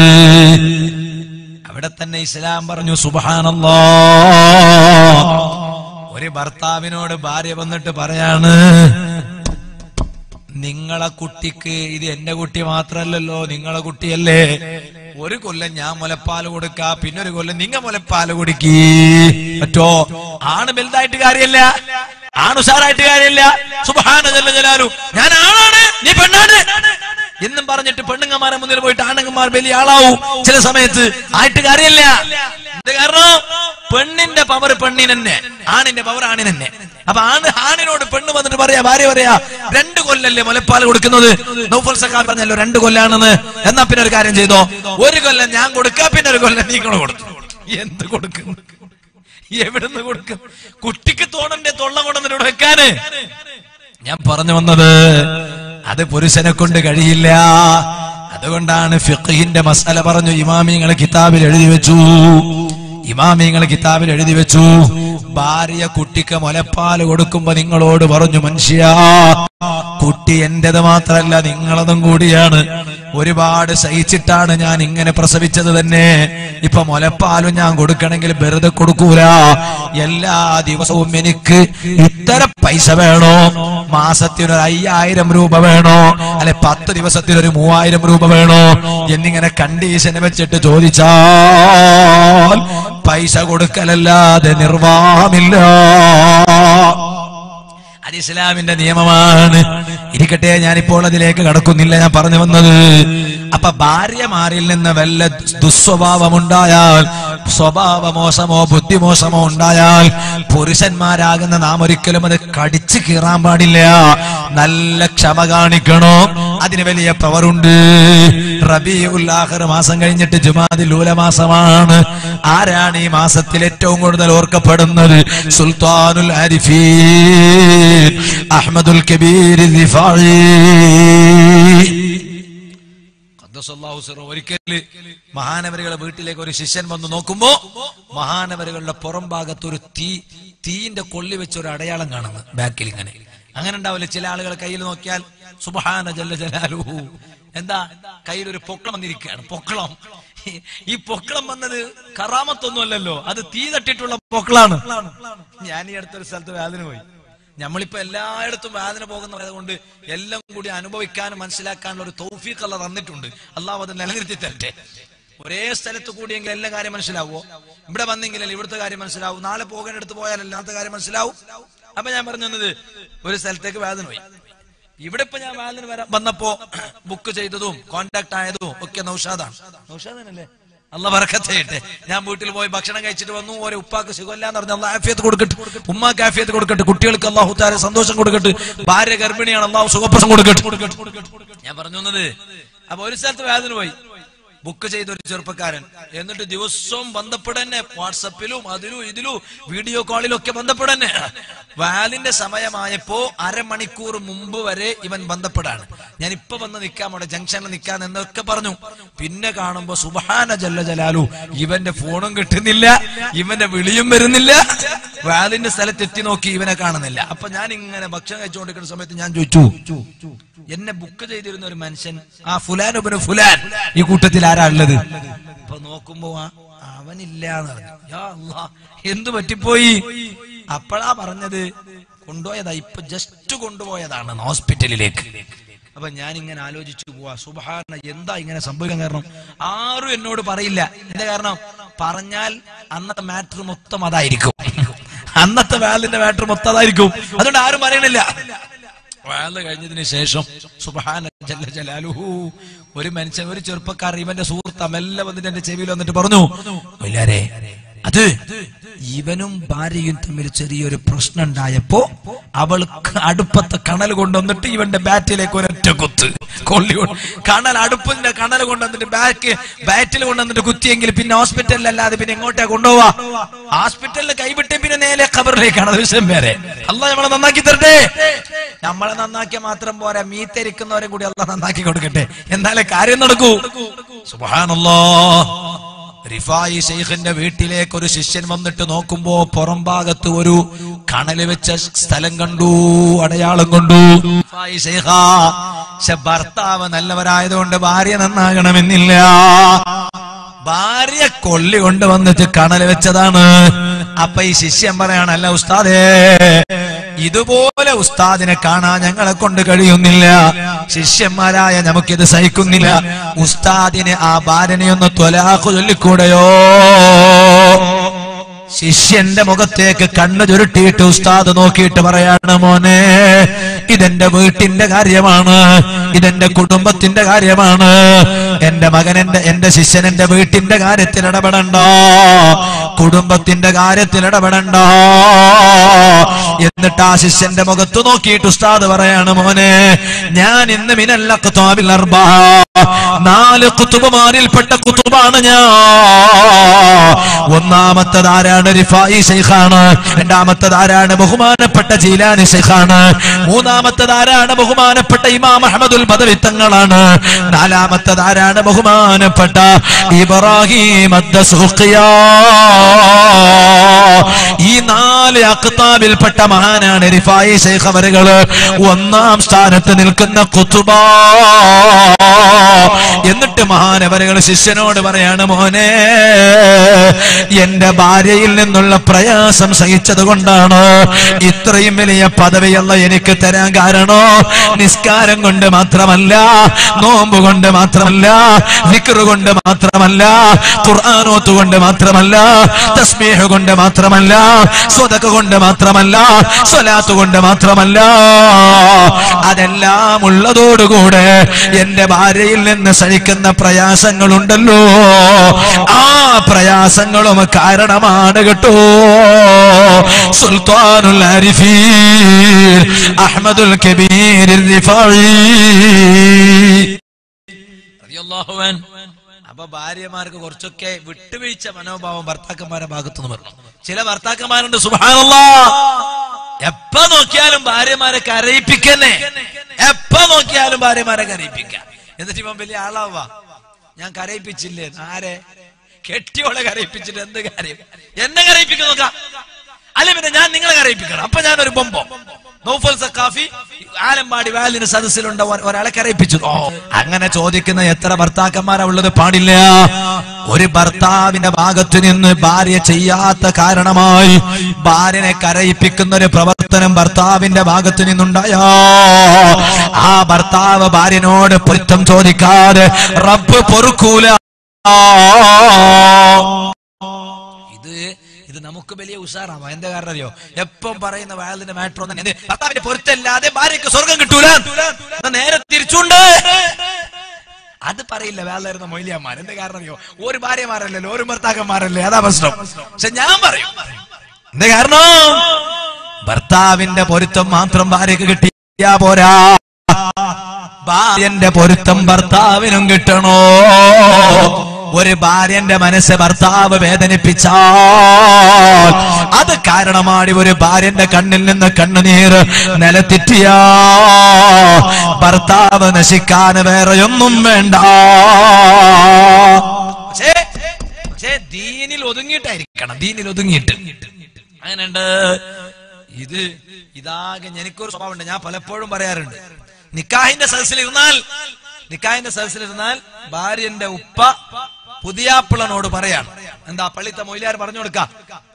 അവിടെ തന്നെ ഇസ്ലാം പറഞ്ഞു, സുബ്ഹാനല്ലാഹ്, ഒരു ഭർത്താവിനോട് ഭാര്യ വന്നിട്ട് പറയാണ്, നിങ്ങളെ കുട്ടിക്ക്, ഇത് എന്റെ കുട്ടി മാത്രല്ലല്ലോ, നിങ്ങളെ കുട്ടിയല്ലേ, ഒരു കൊല്ലം ഞാൻ മുലപ്പാല് കൊടുക്കാ, പിന്നെ ഒരു കൊല്ലം നിങ്ങ മുലപ്പാല് കൊടുക്കീ. പറ്റോ? ആണ് വലുതായിട്ട് കാര്യമല്ല, ആണ് ഉഷാറായിട്ട് കാര്യമില്ല. സുബ്ഹാന ജല്ല ജലാലു. ഞാൻ ആണാണ്, നീ പെണ്ണാണ് എന്നും പറഞ്ഞിട്ട് പെണ്ണുങ്ങന്മാരെ മുന്നിൽ പോയിട്ട് ആണുങ്ങന്മാർ വലിയ ആളാവും ചില സമയത്ത്. ആയിട്ട് കാര്യമില്ല. എന്ത് കാരണം? പെണ്ണിന്റെ പവർ പെണ്ണിനെന്നെ, ആണിന്റെ പവർ ആണിനെന്നെ. അപ്പൊ ആണ് ആണിനോട് പെണ്ണ് വന്നിട്ട് പറയാ, ഭാര്യ പറയാ, രണ്ടു കൊല്ലല്ലേ മുലപ്പാൽ കൊടുക്കുന്നത്? നൗഫൽ സഖാഫി പറഞ്ഞല്ലോ രണ്ടു കൊല്ലാണെന്ന്. എന്നാ പിന്നെ ഒരു കാര്യം ചെയ്തോ, ഒരു കൊല്ലം ഞാൻ കൊടുക്കാ, പിന്നെ ഒരു കൊല്ലം നീ കൂടെ കൊടുത്തു. എന്ത് കൊടുക്കുന്നു? എവിടുന്ന് കൊടുക്കും? കുട്ടിക്ക് തോണന്റെ തൊള്ള കൊണ്ടെന്നിട്ട് വെക്കാന്. ഞാൻ പറഞ്ഞു വന്നത്, അത് പുരുഷനെ കൊണ്ട് കഴിയില്ല. അതുകൊണ്ടാണ് ഫിഖ്ഹിന്റെ മസല പറഞ്ഞു ഇമാമിങ്ങൾ കിതാബിൽ എഴുതി വെച്ചു. ഇമാമിങ്ങൾ കിതാബിൽ എഴുതി വെച്ചു, ഭാര്യ കുട്ടിക്ക് മുലപ്പാല് കൊടുക്കുമ്പോ നിങ്ങളോട് പറഞ്ഞു, മനുഷ്യ, കുട്ടി എന്റേത് മാത്രല്ല നിങ്ങളതും കൂടിയാണ്. ഒരുപാട് സഹിച്ചിട്ടാണ് ഞാൻ ഇങ്ങനെ പ്രസവിച്ചത് തന്നെ. ഇപ്പൊ മുലപ്പാലും ഞാൻ കൊടുക്കണമെങ്കിൽ വെറുതെ കൊടുക്കൂല. എല്ലാ ദിവസവും എനിക്ക് ഇത്ര പൈസ വേണോ, മാസത്തിനൊരു അയ്യായിരം രൂപ വേണോ, അല്ലെ പത്ത് ദിവസത്തിനൊരു മൂവായിരം രൂപ വേണോ എന്നിങ്ങനെ കണ്ടീഷൻ വെച്ചിട്ട് ചോദിച്ചാൽ പൈസ കൊടുക്കലല്ലാതെ നിർവാഹമില്ല. അത് ഇസ്ലാമിന്റെ നിയമമാണ്. ഇരിക്കട്ടെ, ഞാനിപ്പോൾ അതിലേക്ക് കടക്കുന്നില്ല. ഞാൻ പറഞ്ഞു വന്നത്, അപ്പൊ ഭാര്യമാരിൽ നിന്ന് വല്ല ദുസ്വഭാവമുണ്ടായാൽ, സ്വഭാവ മോശമോ ബുദ്ധിമോശമോ ഉണ്ടായാൽ പുരുഷന്മാരാകുന്ന നാം ഒരിക്കലും അത് കടിച്ചു കീറാൻ പാടില്ല. നല്ല ക്ഷമ കാണിക്കണോ. അതിന് വലിയ പവറുണ്ട്. റബീഉൽ ആഖിർ മാസം കഴിഞ്ഞിട്ട് ജുമാദിൽ ഊല മാസമാണ്. ആരാണ് ഈ മാസത്തിൽ ഏറ്റവും കൂടുതൽ ഓർക്കപ്പെടുന്നത്? സുൽത്താനുൽ ആരിഫീൻ അഹ്മദുൽ കബീർ ദിഫാഇ. ഒരിക്കൽ മഹാനവരുകളുടെ വീട്ടിലേക്ക് ഒരു ശിഷ്യൻ വന്ന് നോക്കുമ്പോ മഹാനവരുകളുടെ പുറം ഭാഗത്ത് ഒരു തീ തീന്റെ കൊള്ളി വെച്ച ഒരു അടയാളം കാണുന്നു ബാക്കിൽ. ഇങ്ങനെ അങ്ങനെ ഉണ്ടാവില്ല ചില ആളുകൾ കയ്യിൽ നോക്കിയാൽ സുബ്ഹാന ജല്ല ജലാലുഹു, എന്താ കയ്യിൽ ഒരു പൊക്കളം വന്നിരിക്കുകയാണ്. പൊക്കളം, ഈ പൊക്കളം വന്നത് കറാമത്തൊന്നും അല്ലല്ലോ, അത് തീ തട്ടിയിട്ടുള്ള പൊക്കളാണ്. ഞാൻ ഈ അടുത്തൊരു സ്ഥലത്ത് വേദന പോയി. നമ്മളിപ്പോ എല്ലായിടത്തും വേദന പോകുന്നത് കൊണ്ട് എല്ലാം കൂടി അനുഭവിക്കാനും മനസ്സിലാക്കാനുള്ള ഒരു തൗഫീഖ് അല്ലാഹ് തന്നിട്ടുണ്ട്. അള്ളാഹു അത് നിലനിർത്തി തരട്ടെ. ഒരേ സ്ഥലത്ത് കൂടിയെങ്കിൽ എല്ലാ കാര്യം മനസ്സിലാവോ? ഇവിടെ വന്നെങ്കിലല്ലേ ഇവിടുത്തെ കാര്യം മനസ്സിലാവും. നാളെ പോകേണ്ടടുത്ത് പോയാലല്ലേ അന്നത്തെ കാര്യം മനസ്സിലാവും. അപ്പൊ ഞാൻ പറഞ്ഞു തന്നത്, ഒരു സ്ഥലത്തേക്ക് വേദന പോയി. ഇവിടെ ഇപ്പൊ ഞാൻ വേദന വരാൻ വന്നപ്പോ ബുക്ക് ചെയ്തതും കോണ്ടാക്ട് ആയതും ഒക്കെ നൗഷാദാണ്. നൗഷാദാനല്ലേ? അള്ളാഹ് ബറക്കത്ത് ചെയ്യട്ടെ. ഞാൻ വീട്ടിൽ പോയി ഭക്ഷണം കഴിച്ചിട്ട് വന്നു. ഓരോ ഉപ്പാക്ക് സുഖമില്ലാന്ന് പറഞ്ഞ അള്ളാഹ് ആഫിയത്ത് കൊടുക്കട്ടെ, ഉമ്മാക്ക് ആഫിയത്ത് കൊടുക്കട്ടെ, കുട്ടികൾക്ക് അള്ളാഹു തആല സന്തോഷം കൊടുക്കട്ടെ, ഭാര്യ ഗർഭിണിയാണ് അള്ളാഹു സുഖപ്രസം കൊടുക്കട്ടെ. ഞാൻ പറഞ്ഞു വന്നത്, അപ്പൊ ഒരു സ്ഥലത്ത് വേദന പോയി. ബുക്ക് ചെയ്ത ഒരു ചെറുപ്പക്കാരൻ, എന്നിട്ട് ദിവസവും ബന്ധപ്പെടന്നെ, വാട്സപ്പിലും അതിലും ഇതിലും വീഡിയോ കോളിലും ഒക്കെ ബന്ധപ്പെടന്നെ. വാലിന്റെ സമയമായപ്പോ അരമണിക്കൂർ മുമ്പ് വരെ ഇവൻ ബന്ധപ്പെടാണ്. ഞാൻ ഇപ്പൊ വന്ന് നിൽക്കാം, അവിടെ ജംഗ്ഷനിൽ നിൽക്കാൻ എന്നൊക്കെ പറഞ്ഞു. പിന്നെ കാണുമ്പോ സുബ്ഹാന ജല്ല ജലാലു, ഇവന്റെ ഫോണും കിട്ടുന്നില്ല, ഇവന്റെ വിളിയും വരുന്നില്ല. വാലിന്റെ സ്ഥലത്ത് എത്തി നോക്കി, ഇവനെ കാണുന്നില്ല. അപ്പൊ ഞാൻ ഇങ്ങനെ ഭക്ഷണം കഴിച്ചുകൊണ്ടിരിക്കുന്ന സമയത്ത് ഞാൻ ചോദിച്ചു, എന്നെ ബുക്ക് ചെയ്തിരുന്ന ഒരു മനുഷ്യൻ, ആ ഫുലാൻ ഉപന് ഫുലാൻ, ഈ കൂട്ടത്തിൽ ആരാ ഉള്ളത്? അപ്പൊ നോക്കുമ്പോ അവനില്ല എന്ന് പറഞ്ഞു. യാ അല്ലാഹ്, എന്തു പറ്റിപ്പോയി? അപ്പോഴാ പറഞ്ഞത്, കൊണ്ടുപോയതാ, ഇപ്പൊ ജസ്റ്റ് കൊണ്ടുപോയതാണ് ഹോസ്പിറ്റലിലേക്ക്. അപ്പൊ ഞാൻ ഇങ്ങനെ ആലോചിച്ചു പോവാ, സുബ്ഹാന, എന്താ ഇങ്ങനെ സംഭവിക്കാൻ കാരണം? ആരും എന്നോട് പറയില്ല. എന്റെ കാരണം പറഞ്ഞാൽ അന്നത്തെ മാറ്റർ മൊത്തം അതായിരിക്കും, അന്നത്തെ വാലിന്റെ മാറ്റർ മൊത്തം അതായിരിക്കും. അതുകൊണ്ട് ആരും പറയണില്ല. വാല് കഴിഞ്ഞതിന് ശേഷം സുബ്ഹാന ജല്ല ജലാലുഹു, ഒരു മനുഷ്യൻ, ഒരു ചെറുപ്പക്കാരൻ, ഇവന്റെ സുഹൃത്ത് മെല്ലെ വന്നിട്ട് എന്റെ ചെവിയിൽ വന്നിട്ട് പറഞ്ഞു, അത് ഇവനും ഭാര്യയും തമ്മിൽ ചെറിയൊരു പ്രശ്നം ഉണ്ടായപ്പോ അവൾക്ക് അടുപ്പത്തെ കണൽ കൊണ്ടുവന്നിട്ട് ഇവന്റെ ബാറ്റിലേക്ക് ഒരൊറ്റ കുത്ത് കൊള്ളി, കണൽ അടുപ്പിന്റെ കണൽ കൊണ്ടുവന്നിട്ട് ബാക്ക് ബാറ്റിൽ കൊണ്ടുവന്നിട്ട് കുത്തിയെങ്കിൽ പിന്നെ ഹോസ്പിറ്റലിൽ അല്ലാതെ പിന്നെ എങ്ങോട്ടാ കൊണ്ടുപോവാ? ഹോസ്പിറ്റലിൽ കൈവിട്ടേ പിന്നെ നേരെ ഖബറിലേക്കാണ്. അത് വിഷയം വേറെ. അള്ളാഹ് നമ്മളെ നന്നാക്കി തരട്ടെ. നമ്മളെ നന്നാക്കിയ മാത്രം പോരാ, മീത്തരിക്കുന്നവരെ കൂടി അള്ളാഹ് നന്നാക്കി കൊടുക്കട്ടെ, എന്നാലേ കാര്യം നടക്കൂ. സുബ്ഹാനല്ലാഹ്. റിഫായി ശൈഖിന്റെ വീട്ടിലേക്ക് ഒരു ശിഷ്യൻ വന്നിട്ട് നോക്കുമ്പോ പുറം ഭാഗത്ത് ഒരു കണല് വെച്ച സ്ഥലം കണ്ടു, അടയാളം കണ്ടു. റിഫായി ശൈഖ, പക്ഷെ ഭർത്താവ് നല്ലവരായതുകൊണ്ട് ഭാര്യ നന്നാകണമെന്നില്ല. ഭാര്യ കൊള്ളി കൊണ്ട് വന്നിട്ട് കണല് വെച്ചതാണ്. അപ്പൊ ഈ ശിഷ്യൻ പറയാണ്, അല്ല ഉസ്താദേ, ഇതുപോലെ ഉസ്താദിനെ കാണാൻ ഞങ്ങളെ കൊണ്ട് കഴിയുന്നില്ല, ശിഷ്യന്മാരായ നമുക്കിത് സഹിക്കുന്നില്ല. ഉസ്താദിന് ആ ഭാര്യനെ ഒന്ന് ത്വലാഖ് ചൊല്ലിക്കൂടെയോ? ശിഷ്യന്റെ മുഖത്തേക്ക് കണ്ണു ചുരുട്ടിയിട്ട് ഉസ്താദ് നോക്കിയിട്ട് പറയാണ്, മോനെ, ഇതെന്റെ വീട്ടിന്റെ കാര്യമാണ്, ഇതെന്റെ കുടുംബത്തിന്റെ കാര്യമാണ്. എന്റെ മകൻ, എന്റെ എന്റെ ശിഷ്യൻ എന്റെ വീട്ടിന്റെ കാര്യത്തിൽ ഇടപെടണ്ട, കുടുംബത്തിന്റെ കാര്യത്തിൽ ഇടപെടണ്ട. എന്നിട്ട് ആ ശിഷ്യന്റെ മുഖത്ത് നോക്കിയിട്ട് ഉസ്താദ് പറയാണ്, മോനെ, ഞാൻ ഇന്ന് മിനൽ അഖ്താബിൽ അർബഅ, നാല് ഖുതുബുമാരിൽപ്പെട്ട ഖുതുബാണ് ഞാൻ. ഒന്നാമത്തത് ആരാണ്? റിഫായി ശൈഖാണ്. രണ്ടാമത്തത് ആരാണ്? ബഹുമാനപ്പെട്ട ജീലാനി ശൈഖാണ്. മൂന്നാമത്തത് ആരാണ്? ബഹുമാനപ്പെട്ട ഇമാം അഹ്മദുൽ ബദവി തങ്ങളാണ്. നാലാമത്തത് ആരാണ്? ബഹുമാനപ്പെട്ട ഇബ്രാഹിം അദ്ദസുഖിയ. ഈ നാല് അഖ്താബിൽപ്പെട്ട മഹാനാണ് റിഫായി ശൈഖ് അവരുകള്. ഒന്നാം സ്ഥാനത്ത് നിൽക്കുന്ന ഖുതുബ. എന്നിട്ട് മഹാനവരുകൾ ശിഷ്യനോട് പറയാണ്, മോനെ, എന്റെ ഭാര്യയിൽ നിന്നുള്ള പ്രയാസം സഹിച്ചത് കൊണ്ടാണ് ഇത്രയും വലിയ പദവിയല്ല എനിക്ക് തരാൻ കാരണോ. നിസ്കാരം കൊണ്ട് മാത്രമല്ല, നോമ്പ് കൊണ്ട് മാത്രമല്ല, ദിക്റ് കൊണ്ട് മാത്രമല്ല, ഖുർആനോത്ത് കൊണ്ട് മാത്രമല്ല, തസ്ബീഹ് കൊണ്ട് മാത്രമല്ല, സ്വതക്ക സദഖ കൊണ്ട് മാത്രമല്ല, സ്വലാത്ത് കൊണ്ട് മാത്രമല്ല, അതെല്ലാം ഉള്ളതോടുകൂടെ എന്റെ ഭാര്യയിൽ നിന്ന് സഹിക്കുന്ന പ്രയാസങ്ങളുണ്ടല്ലോ, ആ പ്രയാസങ്ങളും കാരണമാണ് കേട്ടോ. സുൽത്താനുൽ ആരിഫീൻ അഹ്മദുൽ കബീർ റിഫായി റളിയല്ലാഹു അൻഹു. അപ്പൊ ഭാര്യമാർക്ക് കുറച്ചൊക്കെ വിട്ടുവീഴ്ച മനോഭാവം ഭർത്താക്കന്മാരുടെ ഭാഗത്തുനിന്ന് വരണം. ചില ഭർത്താക്കന്മാരുണ്ട് സുബ്ഹാനല്ലാഹ്, എപ്പ നോക്കിയാലും ഭാര്യമാരെ കരയിപ്പിക്കന്നെ, എപ്പ നോക്കിയാലും ഭാര്യമാരെ കരയിപ്പിക്ക. എന്നിട്ട് ഇവൻ വലിയ ആളാവാ, ഞാൻ കരയിപ്പിച്ചില്ലേ? ആരെ? കെട്ടിയോളെ കരയിപ്പിച്ചിട്ട് എന്ത് കാര്യം? എന്നെ കരയിപ്പിക്കാൻ നോക്കാം, അല്ലെ പിന്നെ ഞാൻ നിങ്ങളെ കരയിപ്പിക്കണം. അപ്പൊ ഞാനൊരു ബൊമ്പോ. നൗഫൽ സഖാഫി ആലമ്പാടി വാലിന് സദസ്സിലുണ്ട്, ഒരാളെ കരയിപ്പിച്ചു. ഓ, അങ്ങനെ ചോദിക്കുന്ന എത്ര ഭർത്താക്കന്മാരാ ഉള്ളത്? പാടില്ല. ഒരു ഭർത്താവിന്റെ ഭാഗത്തു നിന്ന് ഭാര്യ ചെയ്യാത്ത കാരണമായി ഭാര്യനെ കരയിപ്പിക്കുന്ന ഒരു പ്രവർത്തനം ഭർത്താവിന്റെ ഭാഗത്തു നിന്നുണ്ടായാ, ആ ഭർത്താവ് ഭാര്യനോട് പൊരുത്തം ചോദിക്കാതെ റബ്ബ് പൊറുക്കൂല. ഇത് ഇത് നമുക്ക് വലിയ ഉഷാറാവാം. എന്താ കാരണം അറിയോ? എപ്പം പറയുന്ന വയലിന്റെ മാറ്റർ തന്നെ ഭർത്താവിന്റെ പൊരുത്തല്ലാതെ ഭാര്യക്ക് സ്വർഗം കിട്ടൂല, നേരെ തിരിച്ചുണ്ട്. അത് പറയില്ല വേലായിരുന്ന മൊയ്ലിയന്മാർ. എന്താ കാരണം അറിയോ? ഒരു ഭാര്യമാരല്ലല്ലോ, ഒരു ഭർത്താക്കന്മാരല്ലേ, അതാ പ്രശ്നം. പക്ഷെ ഞാൻ പറയും, എന്താ കാരണം? ഭർത്താവിന്റെ പൊരുത്തം മാത്രം ഭാര്യക്ക് കിട്ടിയാ പോരാ, ഭാര്യന്റെ പൊരുത്തം ഭർത്താവിനും കിട്ടണോ. ഒരു ഭാര്യന്റെ മനസ്സ് ഭർത്താവ് വേദനിപ്പിച്ചാൽ അത് കാരണമായി ഒരു ഭാര്യന്റെ കണ്ണിൽ നിന്ന് കണ്ണുനീർ നിലത്തിറ്റിയാ ഭർത്താവ് നശിക്കാൻ വേറെയൊന്നും വേണ്ട. പക്ഷേ പക്ഷേ ദീനിൽ ഒതുങ്ങിയിട്ടായിരിക്കണം, ദീനിൽ ഒതുങ്ങിയിട്ട്. അങ്ങനെയുണ്ട്. ഇത് ഇതാകെ എനിക്കൊരു സ്വഭാവമുണ്ട്, ഞാൻ പലപ്പോഴും പറയാറുണ്ട്. നിക്കാഹിന്റെ സദസ്സിലിരുന്നാൽ നിക്കാഹിന്റെ സദസ്സിലിരുന്നാൽ ഭാര്യന്റെ ഉപ്പ പുതിയാപ്പിളനോട് പറയാണ്, എന്താ പള്ളിത്തെ മൊയ്ലാർ പറഞ്ഞു കൊടുക്കാം,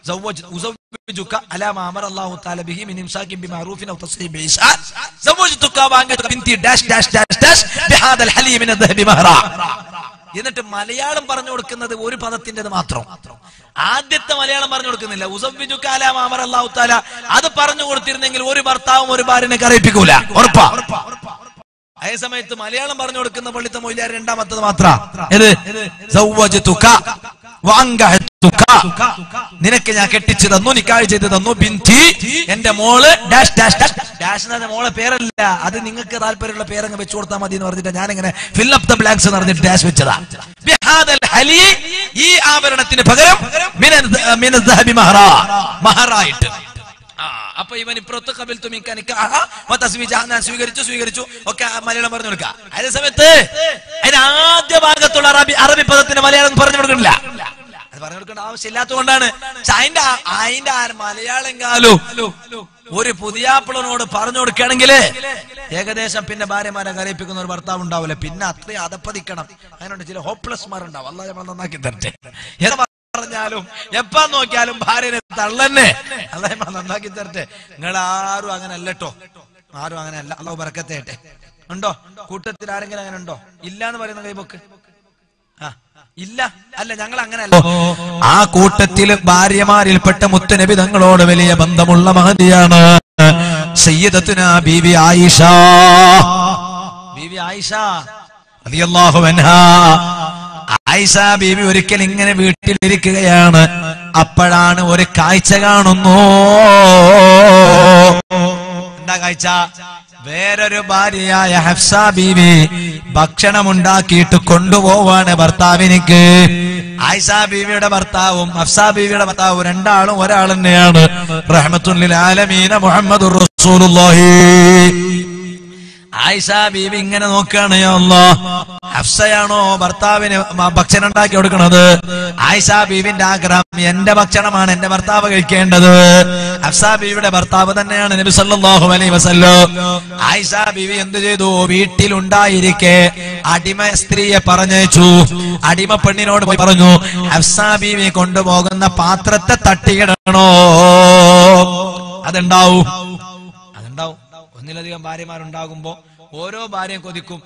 എന്നിട്ട് മലയാളം പറഞ്ഞു കൊടുക്കുന്നത് ഒരു പദത്തിൻ്റെത് മാത്രം. ആദ്യത്തെ മലയാളം പറഞ്ഞു കൊടുക്കുന്നില്ല. ഉസവ്വിജുക അലാ മാ അമറ അല്ലാഹു തആല അത് പറഞ്ഞു കൊടുത്തിരുന്നെങ്കിൽ ഒരു ഭർത്താവും ഒരു ഭാര്യനെ കരയിപ്പിക്കൂല, ഉറപ്പാ. അതേ സമയത്ത് മലയാളം പറഞ്ഞു കൊടുക്കുന്ന പള്ളിത്തെ മൊയ്ലാർ രണ്ടാമത്തത് മാത്രം. നിനക്ക് ഞാൻ കെട്ടിച്ചു തന്നു, നിക്കാഹ് ചെയ്ത് തന്നു, ബിന്തി എന്റെ മോള് ഡാഷ് ഡാഷ് ഡാഷ് ഡാഷ് എന്ന മോളെ പേരല്ല, അത് നിങ്ങൾക്ക് താല്പര്യമുള്ള പേരങ്ങ് വെച്ചു കൊടുത്താൽ മതി എന്ന് പറഞ്ഞിട്ട് ഞാൻ ഇങ്ങനെ ഫിൽ അപ്പ് ദ ബ്ലാങ്ക്സ് എന്ന് പറഞ്ഞിട്ട് ഡാഷ് വെച്ചതാ. ഈ ആഭരണത്തിന് പകരം മഹറായിട്ട്. അപ്പൊ ഇവൻ ഇപ്പുറത്ത് കബിൽ ഞാൻ സ്വീകരിച്ചു സ്വീകരിച്ചു ഒക്കെ മലയാളം പറഞ്ഞു കൊടുക്കുക. അതേ സമയത്ത് അതിന് ആദ്യ ഭാഗത്തുള്ള അറബി അറബി പദത്തിന് മലയാളം പറഞ്ഞു കൊടുക്കണില്ല. അത് പറഞ്ഞു കൊടുക്കേണ്ട ആവശ്യമില്ലാത്തതുകൊണ്ടാണ്. അതിന്റെ അതിന്റെ മലയാളം കാലു ഒരു പുതിയാപ്പിളനോട് പറഞ്ഞു കൊടുക്കുകയാണെങ്കിൽ ഏകദേശം പിന്നെ ഭാര്യമാരെ കരയിപ്പിക്കുന്ന ഒരു ഭർത്താവ് ഉണ്ടാവില്ല. പിന്നെ അത്രയും അതപ്പതിക്കണം. അതിനുണ്ട് ചില ഹോപ്പ്ലെസ്മാരുണ്ടാവും. അല്ലാതെ നമ്മൾ നന്നാക്കി തരട്ടെ പറഞ്ഞാലും എപ്പാ നോക്കിയാലും ഭാര്യനെ തള്ളന്നെ. അല്ലാതെ നന്നാക്കി തരട്ടെ. നിങ്ങൾ ആരും അങ്ങനെ അല്ലട്ടോ, ആരും അങ്ങനെ അല്ല. അല്ലാഹു ബറക്കത്തേട്ടെ. ഉണ്ടോ കൂട്ടത്തിൽ ആരെങ്കിലും അങ്ങനെ ഉണ്ടോ? ഇല്ല എന്ന് പറയുന്ന കൈബൊക്ക്. ആ ഇല്ല, അല്ല ഞങ്ങൾ അങ്ങനെ അല്ല. ആ കൂട്ടത്തിൽ ഭാര്യമാരിൽപ്പെട്ട മുത്തുനബി തങ്ങളോട് വലിയ ബന്ധമുള്ള മഹദിയാണ് സയ്യിദത്തുനാ ബീവി ആയിഷ. ബീവി ആയിഷ റളിയല്ലാഹു അൻഹാ. ആയിഷ ബീവി ഒരിക്കൽ ഇങ്ങനെ വീട്ടിലിരിക്കുകയാണ്. അപ്പോഴാണ് ഒരു കാഴ്ച കാണുന്നു. എന്താ കാഴ്ച? വേറൊരു ഭാര്യയായ ഹഫ്സ ബീവി ഭക്ഷണം ഉണ്ടാക്കിയിട്ട് കൊണ്ടുപോവാണ് ഭർത്താവിനിക്ക്. ആയിഷ ബീവിയുടെ ഭർത്താവും ഹഫ്സ ബീവിയുടെ ഭർത്താവും രണ്ടാളും ഒരാൾ തന്നെയാണ്. റഹ്മത്തുൽ ലിൽ ആലമീന മുഹമ്മദുർ റസൂലുള്ളാഹി. ആയിഷ ബീവി ഇങ്ങനെ നോക്കുകയാണ്, യാ അല്ലാഹ്, ഹഫ്സയാണോ ഭർത്താവിന് ഭക്ഷണം ഉണ്ടാക്കി കൊടുക്കുന്നത്? ആയിഷ ബീവിന്റെ ആഗ്രഹം എന്റെ ഭക്ഷണമാണ് എന്റെ ഭർത്താവ് കഴിക്കേണ്ടത്. ഹഫ്സ ബീവിയുടെ ഭർത്താവ് തന്നെയാണ് നബി സല്ലല്ലാഹു അലൈഹി വസല്ലം. ആയിഷ ബീവി എന്ത് ചെയ്തു? വീട്ടിലുണ്ടായിരിക്കെ അടിമ സ്ത്രീയെ പറഞ്ഞയച്ചു. അടിമ പെണ്ണിനോട് പോയി പറഞ്ഞു, ഹഫ്സ ബീവി കൊണ്ടുപോകുന്ന പാത്രത്തെ തട്ടിയിടണോ? അതുണ്ടാവും അതുണ്ടാവും ഒന്നിലധികം ഭാര്യമാരുണ്ടാകുമ്പോ ഓരോ ഭാര്യയും കൊതിക്കും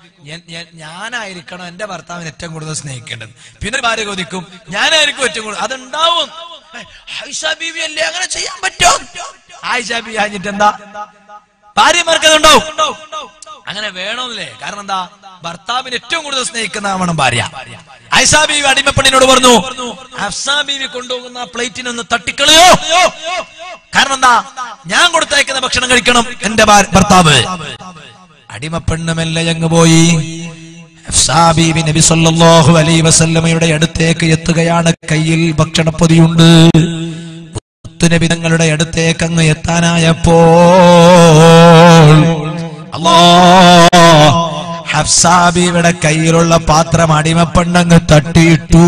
ഞാനായിരിക്കണം എന്റെ ഭർത്താവിന് ഏറ്റവും കൂടുതൽ സ്നേഹിക്കേണ്ടത്. പിന്നെ ഭാര്യ കൊതിക്കും ഞാനായിരിക്കും ഏറ്റവും കൂടുതൽ. അതുണ്ടാവും. ആയിഷ ബീവി അല്ലേ, അങ്ങനെ ചെയ്യാൻ പറ്റോ? ആയിഷ ബീവി ആയിട്ട് എന്താ ഭാര്യമാർക്കതുണ്ടോ? അങ്ങനെ വേണമെന്നില്ലേ? കാരണം എന്താ, ഭർത്താവിന് ഏറ്റവും കൂടുതൽ സ്നേഹിക്കുന്ന ആവണം ഭാര്യ. ആയിഷ ബീവി അടിമപ്പെണ്ണിനോട് പറഞ്ഞു, ഹഫ്സ ബീവി കൊണ്ടുപോകുന്ന പ്ലേറ്റിനൊന്ന് തട്ടിക്കളയോ, കാരണം എന്താ, ഞാൻ കൊടുത്തയക്കുന്ന ഭക്ഷണം കഴിക്കണം എന്റെ ഭർത്താവ്. അടിമപ്പെണ്ണുമല്ലേ അങ്ങ് പോയി. ഹഫ്സാ ബീവി നബി സല്ലല്ലാഹു അലൈഹി വസല്ലമയുടെ അടുത്തേക്ക് എത്തുകയാണ്. കയ്യിൽ ഭക്ഷണപ്പൊതിയുണ്ട്. മുത്തുനബി തങ്ങളുടെ അടുത്തേക്ക് അങ്ങ് എത്താനായപ്പോൾ അല്ലാഹ് ഹഫ്സാ ബീവിയുടെ കയ്യിലുള്ള പാത്രം അടിമപ്പെണ്ണങ്ങ് തട്ടിയിട്ടു.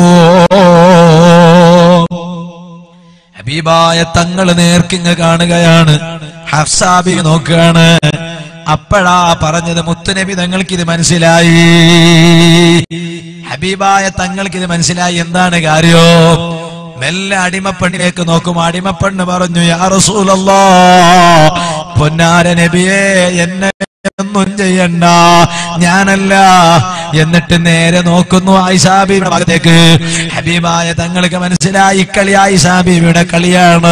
ഹബീബായ തങ്ങൾ നേർക്കിങ് കാണുകയാണ്. ഹഫ്സാ ബീവി നോക്കുകയാണ്. അപ്പോഴാ പറഞ്ഞത്, മുത്തുനബി തങ്ങൾക്ക് ഇത് മനസ്സിലായി, ഹബീബായ തങ്ങൾക്ക് ഇത് മനസ്സിലായി. എന്താണ് കാര്യം? മെല്ലെ അടിമപ്പെണ്ണിലേക്ക് നോക്കും. അടിമപ്പെണ്ണ് പറഞ്ഞു, യാ റസൂലല്ലാഹ്, പൊന്നാര നബിയേ, എന്നെ ഒന്നും ചെയ്യണ്ട, ഞാനല്ല. എന്നിട്ട് നേരെ നോക്കുന്നു ആയിഷ ബീവിയുടെ ഭാഗത്തേക്ക്. ഹബീബായ തങ്ങൾക്ക് മനസ്സിലായി, കളി ആയിഷ ബീവിയുടെ കളിയാണ്.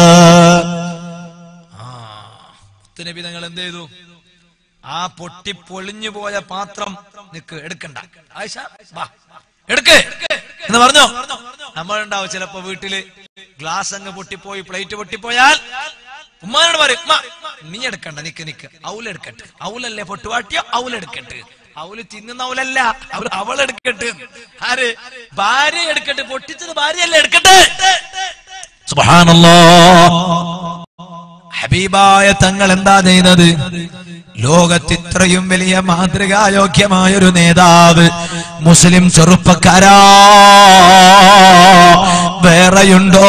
മുത്തുനബി തങ്ങൾ എന്ത് ചെയ്തു? ആ പൊട്ടി പൊളിഞ്ഞു പോയ പാത്രം നിക്ക്, എടുക്കണ്ട ആയിഷ, വാ എടുക്ക് എന്ന് പറഞ്ഞു. നമ്മളുണ്ടാവും ചിലപ്പോ വീട്ടില് ഗ്ലാസ് അങ്ങ് പൊട്ടിപ്പോയി, പ്ലേറ്റ് പൊട്ടിപ്പോയാൽ ഉമ്മാനോട് പറയും, നീ എടുക്കണ്ട, നിക്ക് നിക്ക്, ഔലെടുക്കട്ടെ. ഔലല്ലേ പൊട്ടുവാട്ടിയോ, ഔലെടുക്കട്ടെ. ഔല് തിന്നുന്ന ഔലല്ല, അവളെടുക്കട്ടെ. ആര്? ഭാര്യ എടുക്കട്ടെ. പൊട്ടിച്ചത് ഭാര്യയല്ലേ, എടുക്കട്ടെ. സുബ്ഹാനല്ലാഹ്. ഹബീബായ തങ്ങൾ എന്താ ചെയ്യുന്നത്? ലോകത്ത് ഇത്രയും വലിയ മാതൃകായോഗ്യമായൊരു നേതാവ് മുസ്ലിം ചെറുപ്പക്കാരാ വേറെയുണ്ടോ?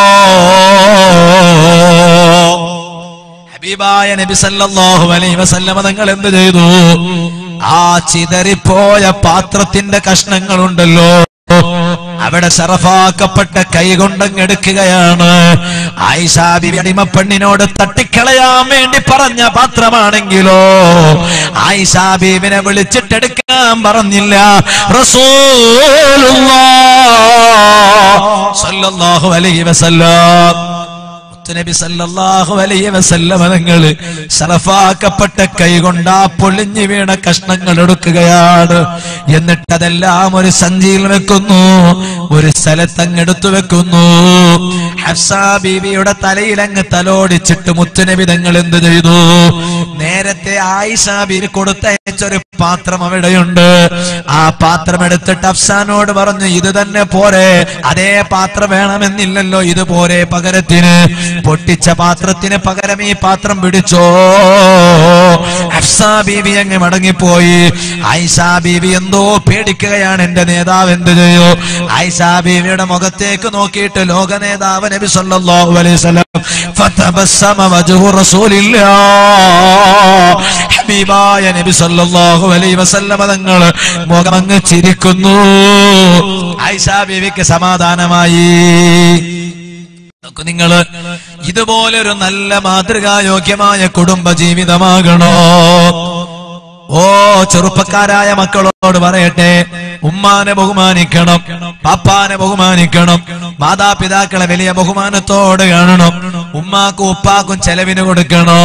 ഹബീബായ നബി സല്ലല്ലാഹു അലൈഹി വസല്ലമ തങ്ങൾ എന്ത് ചെയ്തു? ആ ചിതറിപ്പോയ പാത്രത്തിന്റെ കഷ്ണങ്ങളുണ്ടല്ലോ, അവിടെ ശറഫാക്കപ്പെട്ട കൈ കൊണ്ടങ്ങെടുക്കുകയാണ്. ആയിഷ ബീവി അടിമപ്പെണ്ണിനോട് തട്ടിക്കളയാൻ വേണ്ടി പറഞ്ഞ പാത്രമാണെങ്കിലോ ആയിഷ ബീവിനെ വിളിച്ചിട്ടെടുക്കാൻ പറഞ്ഞില്ല. റസൂലുള്ളാഹ് സല്ലല്ലാഹു അലൈഹി വസല്ലം നബി സല്ലല്ലാഹു അലൈഹി വസല്ലം തങ്ങൾ ശറഫാക്കപ്പെട്ട കൈ കൊണ്ട് ആ പൊളിഞ്ഞു വീണ കഷ്ണങ്ങൾ എടുക്കുകയാണ്. എന്നിട്ട് അതെല്ലാം ഒരു സഞ്ചിയിൽ വെക്കുന്നു, ഒരു സ്ഥലത്തങ്ങെടുത്തു വെക്കുന്നു. ഹഫ്സാ ബീവിയുടെ തലയിൽ അങ്ങ് തലോടിച്ചിട്ട് മുത്തുനബി തങ്ങൾ എന്ത് ചെയ്തു? നേരത്തെ ആയിഷ ബീവി കൊടുത്തയച്ചൊരു പാത്രം അവിടെയുണ്ട്. ആ പാത്രം എടുത്തിട്ട് ഹഫ്സാനോട് പറഞ്ഞു, ഇത് തന്നെ പോരെ, അതേ പാത്രം വേണമെന്നില്ലല്ലോ, ഇത് പോരെ, പകരത്തിന് പൊട്ടിച്ച പാത്രത്തിന് പകരം ഈ പാത്രം പിടിച്ചോ. ഹഫ്സാ ബീവി അങ്ങ് മടങ്ങിപ്പോയി. ആയിഷ ബീവി എന്തോ പേടിക്കുകയാണ്. എന്റെ നേതാവ് എന്ത് ചെയ്യോ? ആയിഷ ബീവിയുടെ മുഖത്തേക്ക് നോക്കിയിട്ട് ലോക നേതാവ് നബി സല്ലല്ലാഹു അലൈഹി വസല്ലം ഫതബസ്സമ വജ്ഹു റസൂലില്ലാഹ്, ഹബീബായ നബി സല്ലല്ലാഹു അലൈഹി വസല്ലം തങ്ങൾ മുഖമങ്ങ് ചിരിക്കുന്നു. ആയിഷ ബീവിക്ക് സമാധാനമായി. നിങ്ങള് ഇതുപോലെ ഒരു നല്ല മാതൃകായോഗ്യമായ കുടുംബ ജീവിതമാകണോ? ഓ ചെറുപ്പക്കാരായ മക്കളോട് പറയട്ടെ, ഉമ്മാനെ ബഹുമാനിക്കണം, പാപ്പാനെ ബഹുമാനിക്കണം, മാതാപിതാക്കളെ വലിയ ബഹുമാനത്തോട് കാണണം, ഉമ്മാക്കും ഉപ്പാക്കും ചെലവിന് കൊടുക്കണോ.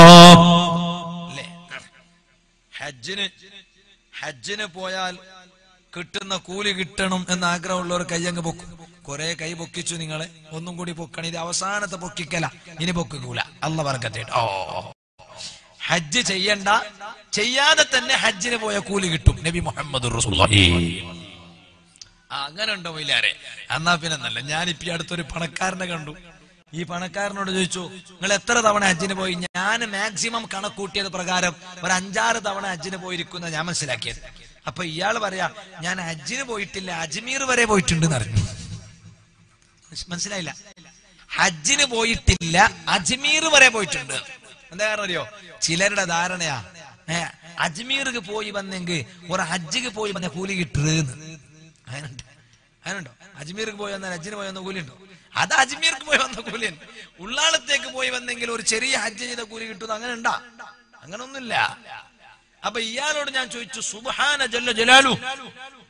ഹജ്ജിന് ഹജ്ജിന് പോയാൽ കിട്ടുന്ന കൂലി കിട്ടണം എന്ന ആഗ്രഹമുള്ളവർ കയ്യങ്ങ് പൊക്കും. കുറെ കൈ പൊക്കിച്ചു, നിങ്ങളെ ഒന്നും കൂടി പൊക്കണം. ഇത് അവസാനത്തെ പൊക്കിക്കല, ഇനി പൊക്കിക്കൂല. അല്ലാഹു ബർക്കത്ത്. ഓ ഹജ്ജ് ചെയ്യണ്ട, ചെയ്യാതെ തന്നെ ഹജ്ജിന് പോയ കൂലി കിട്ടും. നബി മുഹമ്മദ് റസൂലുള്ളാഹി. അങ്ങനെ ഉണ്ടോ ഇല്ലാരെ? എന്നാ പിന്നെ നല്ല. ഞാനിപ്പോ അടുത്തൊരു പണക്കാരനെ കണ്ടു. ഈ പണക്കാരനോട് ചോദിച്ചു, നിങ്ങൾ എത്ര തവണ ഹജ്ജിന് പോയി? ഞാൻ മാക്സിമം കണക്കൂട്ടിയത് പ്രകാരം ഒരു അഞ്ചാറ് തവണ ഹജ്ജിന് പോയിരിക്കുന്ന ഞാൻ മനസ്സിലാക്കിയത്. അപ്പൊ ഇയാൾ പറയാ, ഞാൻ ഹജ്ജിന് പോയിട്ടില്ല, അജ്മീർ വരെ പോയിട്ടുണ്ട് എന്നറിഞ്ഞു. മനസ്സിലായില്ല? ഹജ്ജിന് പോയിട്ടില്ല, അജ്മീർ വരെ പോയിട്ടുണ്ട്. എന്താ കാരണം അറിയോ? ചിലരുടെ ധാരണയാ, ഏഹ് അജ്മീർക്ക് പോയി വന്നെങ്കിൽ ഒരു ഹജ്ജിക്ക് പോയി വന്ന കൂലി കിട്ടുന്നത്. അതിനുണ്ട് അതിനുണ്ടോ? അജ്മീർക്ക് പോയി വന്നാൽ ഹജ്ജിന് പോയി വന്ന കൂലി ഉണ്ടോ? അത് അജ്മീർക്ക് പോയി വന്ന കൂലിയൻ. ഉള്ളാളത്തേക്ക് പോയി വന്നെങ്കിൽ ഒരു ചെറിയ ഹജ്ജ് ചെയ്ത കൂലി കിട്ടുന്നത് അങ്ങനെ ഉണ്ടാ? അങ്ങനൊന്നുമില്ല. അപ്പൊ ഇയാളോട് ഞാൻ ചോദിച്ചു, സുബ്ഹാന ജല്ല ജലാലു,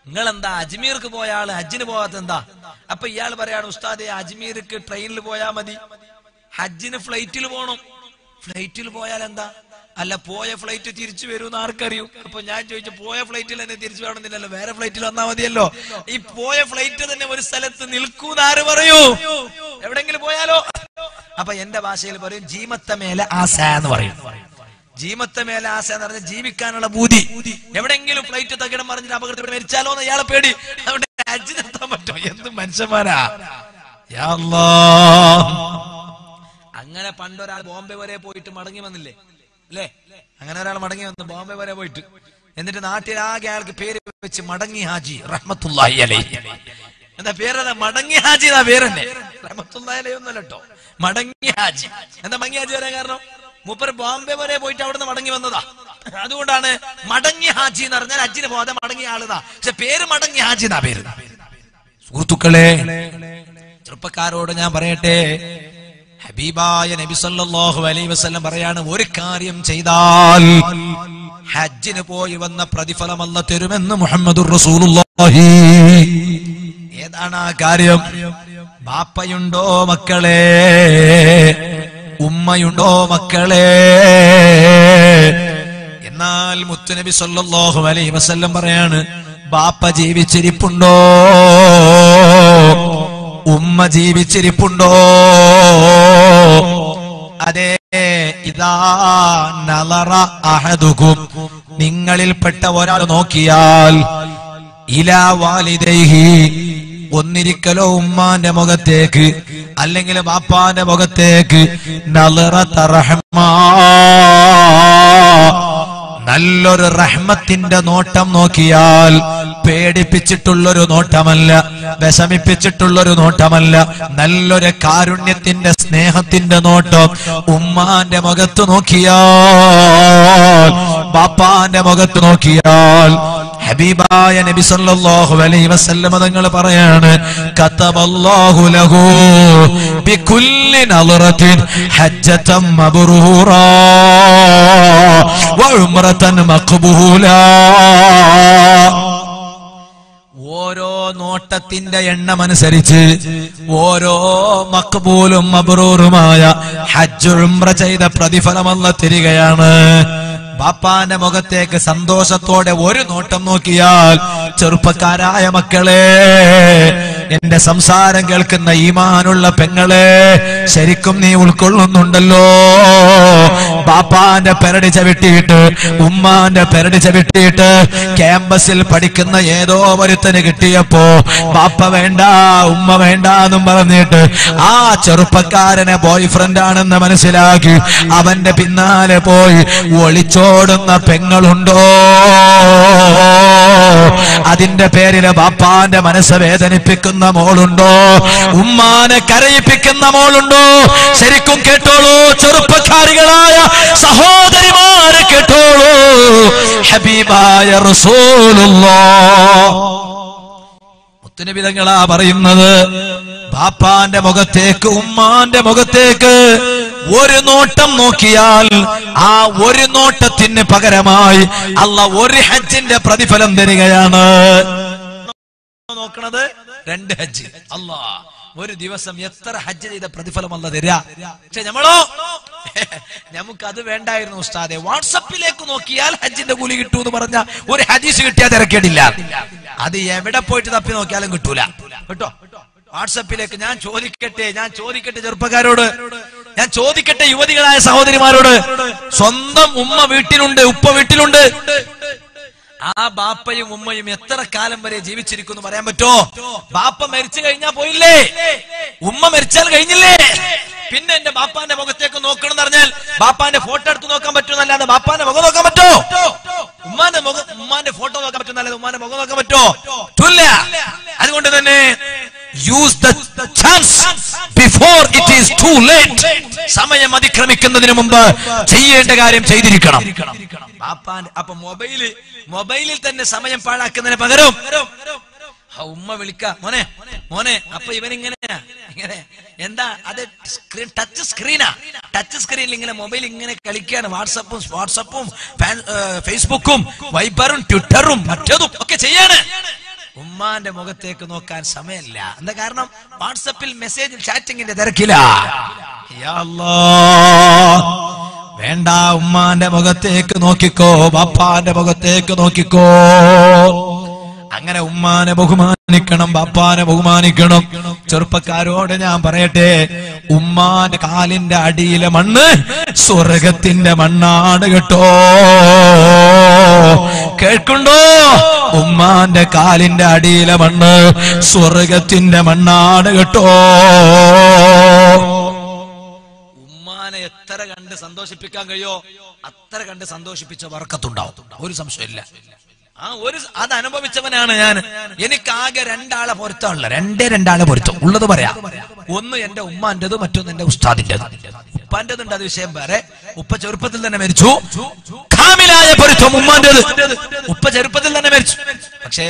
നിങ്ങൾ എന്താ അജ്മീർക്ക് പോയ ആള് ഹജ്ജിന് പോകാത്ത എന്താ? അപ്പൊ ഇയാൾ പറയാണ് ഉസ്താദെ അജ്മീർക്ക് ട്രെയിനിൽ പോയാൽ മതി, ഹജ്ജിന് ഫ്ലൈറ്റിൽ പോകണം. ഫ്ലൈറ്റിൽ പോയാൽ എന്താ? അല്ല പോയ ഫ്ലൈറ്റ് തിരിച്ചു വരുമെന്ന് ആർക്കറിയൂ? അപ്പൊ ഞാൻ ചോദിച്ചു പോയ ഫ്ലൈറ്റിൽ തന്നെ തിരിച്ചു വേണമെന്നില്ലല്ലോ, വേറെ ഫ്ലൈറ്റിൽ വന്നാൽ മതിയല്ലോ. ഈ പോയ ഫ്ലൈറ്റ് തന്നെ ഒരു സ്ഥലത്ത് നിൽക്കൂന്ന് ആര് പറയൂ? എവിടെങ്കിലും പോയാലോ? അപ്പൊ എന്റെ ഭാഷയിൽ പറയും ജീമത്ത മേലെ ആസ എന്ന് പറയും. ജീമത്ത മേലെ ആസ എന്ന് പറഞ്ഞാൽ ജീവിക്കാനുള്ള ബൂതി. എവിടെങ്കിലും ഫ്ലൈറ്റ് തകിടം പറഞ്ഞിട്ട് അപകടത്തിൽ മരിച്ചാലോ എന്ന് അയാളെ പേടി. അവിടെ ഹജ്ജ് നിർത്താൻ പറ്റുമോ? എന്ത് മനുഷ്യന്മാരാ! യാ അല്ലാഹ്. അങ്ങനെ പണ്ടൊരാൾ ബോംബെ വരെ പോയിട്ട് മടങ്ങി വന്നില്ലേ അല്ലേ? അങ്ങനെ ഒരാൾ മടങ്ങി വന്നു ബോംബെ വരെ പോയിട്ട്. എന്നിട്ട് നാട്ടിലാകെ അയാൾക്ക് പേര് വെച്ച് മടങ്ങി ഹാജി റഹ്മത്തുള്ളാഹി അലൈഹി. എന്താ പേരതാ? മടങ്ങി ഹാജി എന്നാ പേരെന്നെ. റഹ്മത്തുള്ളാഹി അലൈഹി ഒന്നല്ല കേട്ടോ, മടങ്ങി ഹാജി. എന്താ മടങ്ങി ഹാജി വരാൻ കാരണം? മൂപ്പർ ബോംബെ വരെ പോയിട്ട് അവിടുന്ന് മടങ്ങി വന്നതാ. അതുകൊണ്ടാണ് മടങ്ങി ഹാജി എന്ന് പറഞ്ഞാൽ ഹജ്ജിന് പോകാതെ മടങ്ങിയ ആളുതാ. പക്ഷെ പേര് മടങ്ങി ഹാജി എന്നാ പേര്. സുഹൃത്തുക്കളെ, ചെറുപ്പക്കാരോട് ഞാൻ പറയട്ടെ, ഹബീബായ നബി സല്ലല്ലാഹു അലൈഹി വസല്ലം പറയാണ്, ഒരു കാര്യം ചെയ്താൽ ഹജ്ജിന് പോയി വന്ന പ്രതിഫലം അല്ലാഹു തരുമെന്ന് മുഹമ്മദുർ റസൂലുള്ളാഹി. ഏതാണ് ആ കാര്യം? ബാപ്പയുണ്ടോ മക്കളെ? ഉമ്മയുണ്ടോ മക്കളെ? എന്നാൽ മുത്തുനബി സല്ലല്ലാഹു അലൈഹി വസല്ലം പറയാണ്, ബാപ്പ ജീവിച്ചിരിപ്പുണ്ടോ? ഉമ്മ ജീവിച്ചിരിപ്പുണ്ടോ? അതെ, ഇദാ നളറ അഹദുകും, നിങ്ങളിൽപ്പെട്ട ഒരാൾ നോക്കിയാൽ, ഇലാ വാലിദൈഹി, ഒന്നിരിക്കലോ ഉമ്മാന്റെ മുഖത്തേക്ക് അല്ലെങ്കിൽ ബാപ്പാന്റെ മുഖത്തേക്ക്, നളറത റഹ്മാ, നല്ലൊരു റഹ്മത്തിന്റെ നോട്ടം നോക്കിയാൽ, പേടിപ്പിച്ചിട്ടുള്ളൊരു നോട്ടമല്ല, വിഷമിപ്പിച്ചിട്ടുള്ളൊരു നോട്ടമല്ല, നല്ലൊരു കാരുണ്യത്തിന്റെ സ്നേഹത്തിന്റെ നോട്ടം ഉമ്മാന്റെ മുഖത്ത് നോക്കിയാൽ, ബാപ്പാന്റെ മുഖത്ത് നോക്കിയാൽ, ഹബീബായ നബി സല്ലല്ലാഹു അലൈഹി വസല്ലം തങ്ങൾ പറയാണ്, കതബല്ലാഹു ലഹു ബികുല്ലി നളറത്തിൻ ഹജ്ജതൻ മബ്റൂറാ വ ഉംറതൻ മഖ്ബൂലാ. ഓരോ നോട്ടത്തിന്റെ എണ്ണമനുസരിച്ച് ഓരോ മഖ്ബൂലും മബ്റൂറുമായ ഹജ്ജ് ഉംറ ചെയ്ത പ്രതിഫലം അല്ലാഹു തരികയാണ്. ബാപ്പാന്റെ മുഖത്തേക്ക് സന്തോഷത്തോടെ ഒരു നോട്ടം നോക്കിയാൽ, ചെറുപ്പക്കാരായ മക്കളെ, എന്റെ സംസാരം കേൾക്കുന്ന ഈമാനുള്ള പെങ്ങളെ, ശരിക്കും നീ ഉൾക്കൊള്ളുന്നുണ്ടല്ലോ. ബാപ്പാന്റെ പെരടി ചവിട്ടിയിട്ട് ഉമ്മാന്റെ പെരടി ചവിട്ടിയിട്ട് ക്യാമ്പസിൽ പഠിക്കുന്ന ഏതോ ഒരുത്തന് കിട്ടിയപ്പോ ബാപ്പ വേണ്ട ഉമ്മ വേണ്ട എന്നും പറഞ്ഞിട്ട് ആ ചെറുപ്പക്കാരനെ ബോയ് ഫ്രണ്ട് ആണെന്ന് മനസ്സിലാക്കി അവന്റെ പിന്നാലെ പോയി ഒളിച്ചോടുന്ന പെങ്ങളുണ്ടോ? അതിന്റെ പേരില് ബാപ്പാന്റെ മനസ്സ് വേദനിപ്പിക്കുന്ന മോളുണ്ടോ? ഉമ്മാനെ കരയിപ്പിക്കുന്ന മോളുണ്ടോ? ശരിക്കും കേട്ടോളൂ ചെറുപ്പക്കാരികളായ സഹോദരിമാരെ, കേട്ടോളൂ. ഹബീബായ റസൂലുള്ളാഹ് മുത്തുനബി തങ്ങളാ പറയുന്നത്, ബാപ്പാന്റെ മുഖത്തേക്ക് ഉമ്മാന്റെ മുഖത്തേക്ക് ഒരു നോട്ടം നോക്കിയാൽ ആ ഒരു നോട്ടത്തിന് പകരമായി അല്ലാഹ് ഒരു ഹജ്ജിന്റെ പ്രതിഫലം തരികയാണ്. നോക്കണത് രണ്ട് ഹജ്ജ്. അല്ലാഹ് ഒരു ദിവസം എത്ര ഹജ്ജ് ചെയ്ത പ്രതിഫലം അല്ലാഹ് തരാ. പക്ഷെ നമ്മളോ നമുക്കത് വേണ്ടായിരുന്നു ഉസ്താദെ. വാട്സപ്പിലേക്ക് നോക്കിയാൽ ഹജ്ജിന്റെ കൂലി കിട്ടൂ എന്ന് പറഞ്ഞ ഒരു ഹദീസ് കിട്ടിയാൽ തിരക്കേടില്ല. അത് എവിടെ പോയിട്ട് തപ്പി നോക്കിയാലും കിട്ടൂല കേട്ടോ. വാട്സപ്പിലേക്ക് ഞാൻ ചോദിക്കട്ടെ ഞാൻ ചോദിക്കട്ടെ ചെറുപ്പക്കാരോട്, ഞാൻ ചോദിക്കട്ടെ യുവതികളായ സഹോദരിമാരോട്, സ്വന്തം ഉമ്മ വീട്ടിലുണ്ട്, ഉപ്പ വീട്ടിലുണ്ട്, ആ ബാപ്പയും ഉമ്മയും എത്ര കാലം വരെ ജീവിച്ചിരിക്കുന്നു പറയാൻ പറ്റോ? ബാപ്പ മരിച്ചു കഴിഞ്ഞാൽ പോയില്ലേ, ഉമ്മ മരിച്ചാൽ കഴിഞ്ഞില്ലേ. പിന്നെ എന്റെ ബാപ്പാന്റെ മുഖത്തേക്ക് നോക്കണം എന്ന് പറഞ്ഞാൽ ബാപ്പാന്റെ ഫോട്ടോ എടുത്ത് നോക്കാൻ പറ്റുന്നല്ലാതെ ബാപ്പാന്റെ മുഖം നോക്കാൻ പറ്റോ? ഉമ്മാന്റെ മുഖം ഉമ്മാന്റെ ഫോട്ടോ നോക്കാൻ പറ്റുന്നല്ലാതെ ഉമ്മാന്റെ മുഖം നോക്കാൻ പറ്റോ? ഇല്ല. അതുകൊണ്ട് തന്നെ use the chance before it is too late. സമയം അതിക്രമിക്കുന്നതിന് മുമ്പ് ചെയ്യേണ്ട കാര്യം ചെയ്തിരിക്കണം. ബാപ്പാന്റെ അപ്പൊ മൊബൈല് മൊബൈലിൽ തന്നെ സമയം പാഴാക്കുന്നതിന് പകരം ഉമ്മ വിളിക്ക, മോനെ മോനെ അപ്പൊ ഇവനിങ്ങനെ ഇങ്ങനെ എന്താ അത് സ്ക്രീൻ ടച്ച് സ്ക്രീനാ, ടച്ച് സ്ക്രീനിൽ ഇങ്ങനെ മൊബൈൽ ഇങ്ങനെ കളിക്കുകയാണ്. വാട്സപ്പും വാട്സപ്പും ഫേസ്ബുക്കും വൈബറും ട്വിറ്ററും മറ്റേതും ഒക്കെ ചെയ്യാണ്. ഉമ്മാന്റെ മുഖത്തേക്ക് നോക്കാൻ സമയമില്ല. എന്താ കാരണം? വാട്സപ്പിൽ മെസ്സേജിൽ ചാറ്റിങ്ങിന്റെ തിരക്കില്ല. യാ അല്ലാഹ്, വേണ്ട, ഉമ്മാന്റെ മുഖത്തേക്ക് നോക്കിക്കോ, ബാപ്പാന്റെ മുഖത്തേക്ക് നോക്കിക്കോ. അങ്ങനെ ഉമ്മാനെ ബഹുമാനിക്കണം, ബാപ്പാനെ ബഹുമാനിക്കണം. ചെറുപ്പക്കാരോട് ഞാൻ പറയട്ടെ, ഉമ്മാന്റെ കാലിന്റെ അടിയിലെ മണ്ണ് സ്വർഗത്തിന്റെ മണ്ണാണ് കേട്ടോ. കേൾക്കുണ്ടോ? ഉമ്മാന്റെ കാലിന്റെ അടിയിലെ മണ്ണ് സ്വർഗത്തിന്റെ മണ്ണാണ് കേട്ടോ. ഉമ്മാനെ എത്ര കണ്ട് സന്തോഷിപ്പിക്കാൻ കഴിയോ അത്ര കണ്ട് സന്തോഷിപ്പിച്ച ബർക്കത്തുണ്ടാവും, ഒരു സംശയമില്ല. ആ ഒരു അത് അനുഭവിച്ചവനാണ് ഞാൻ. എനിക്കാകെ രണ്ടാളെ പൊരുത്തമുള്ള രണ്ടേ രണ്ടാളെ പൊരുത്തം ഉള്ളത് പറയാം. ഒന്ന് എന്റെ ഉമ്മാന്റേത്, മറ്റൊന്ന് എന്റെ ഉസ്താദിന്റേത്. ഉപ്പാന്റേതുണ്ട്, അത് വിഷയം വേറെ. ഉപ്പ ചെറുപ്പത്തിൽ തന്നെ മരിച്ചു. കാമിലായ പൊരുത്തം ഉമ്മാന്റേത്. ഉപ്പ ചെറുപ്പത്തിൽ തന്നെ മരിച്ചു. പക്ഷേ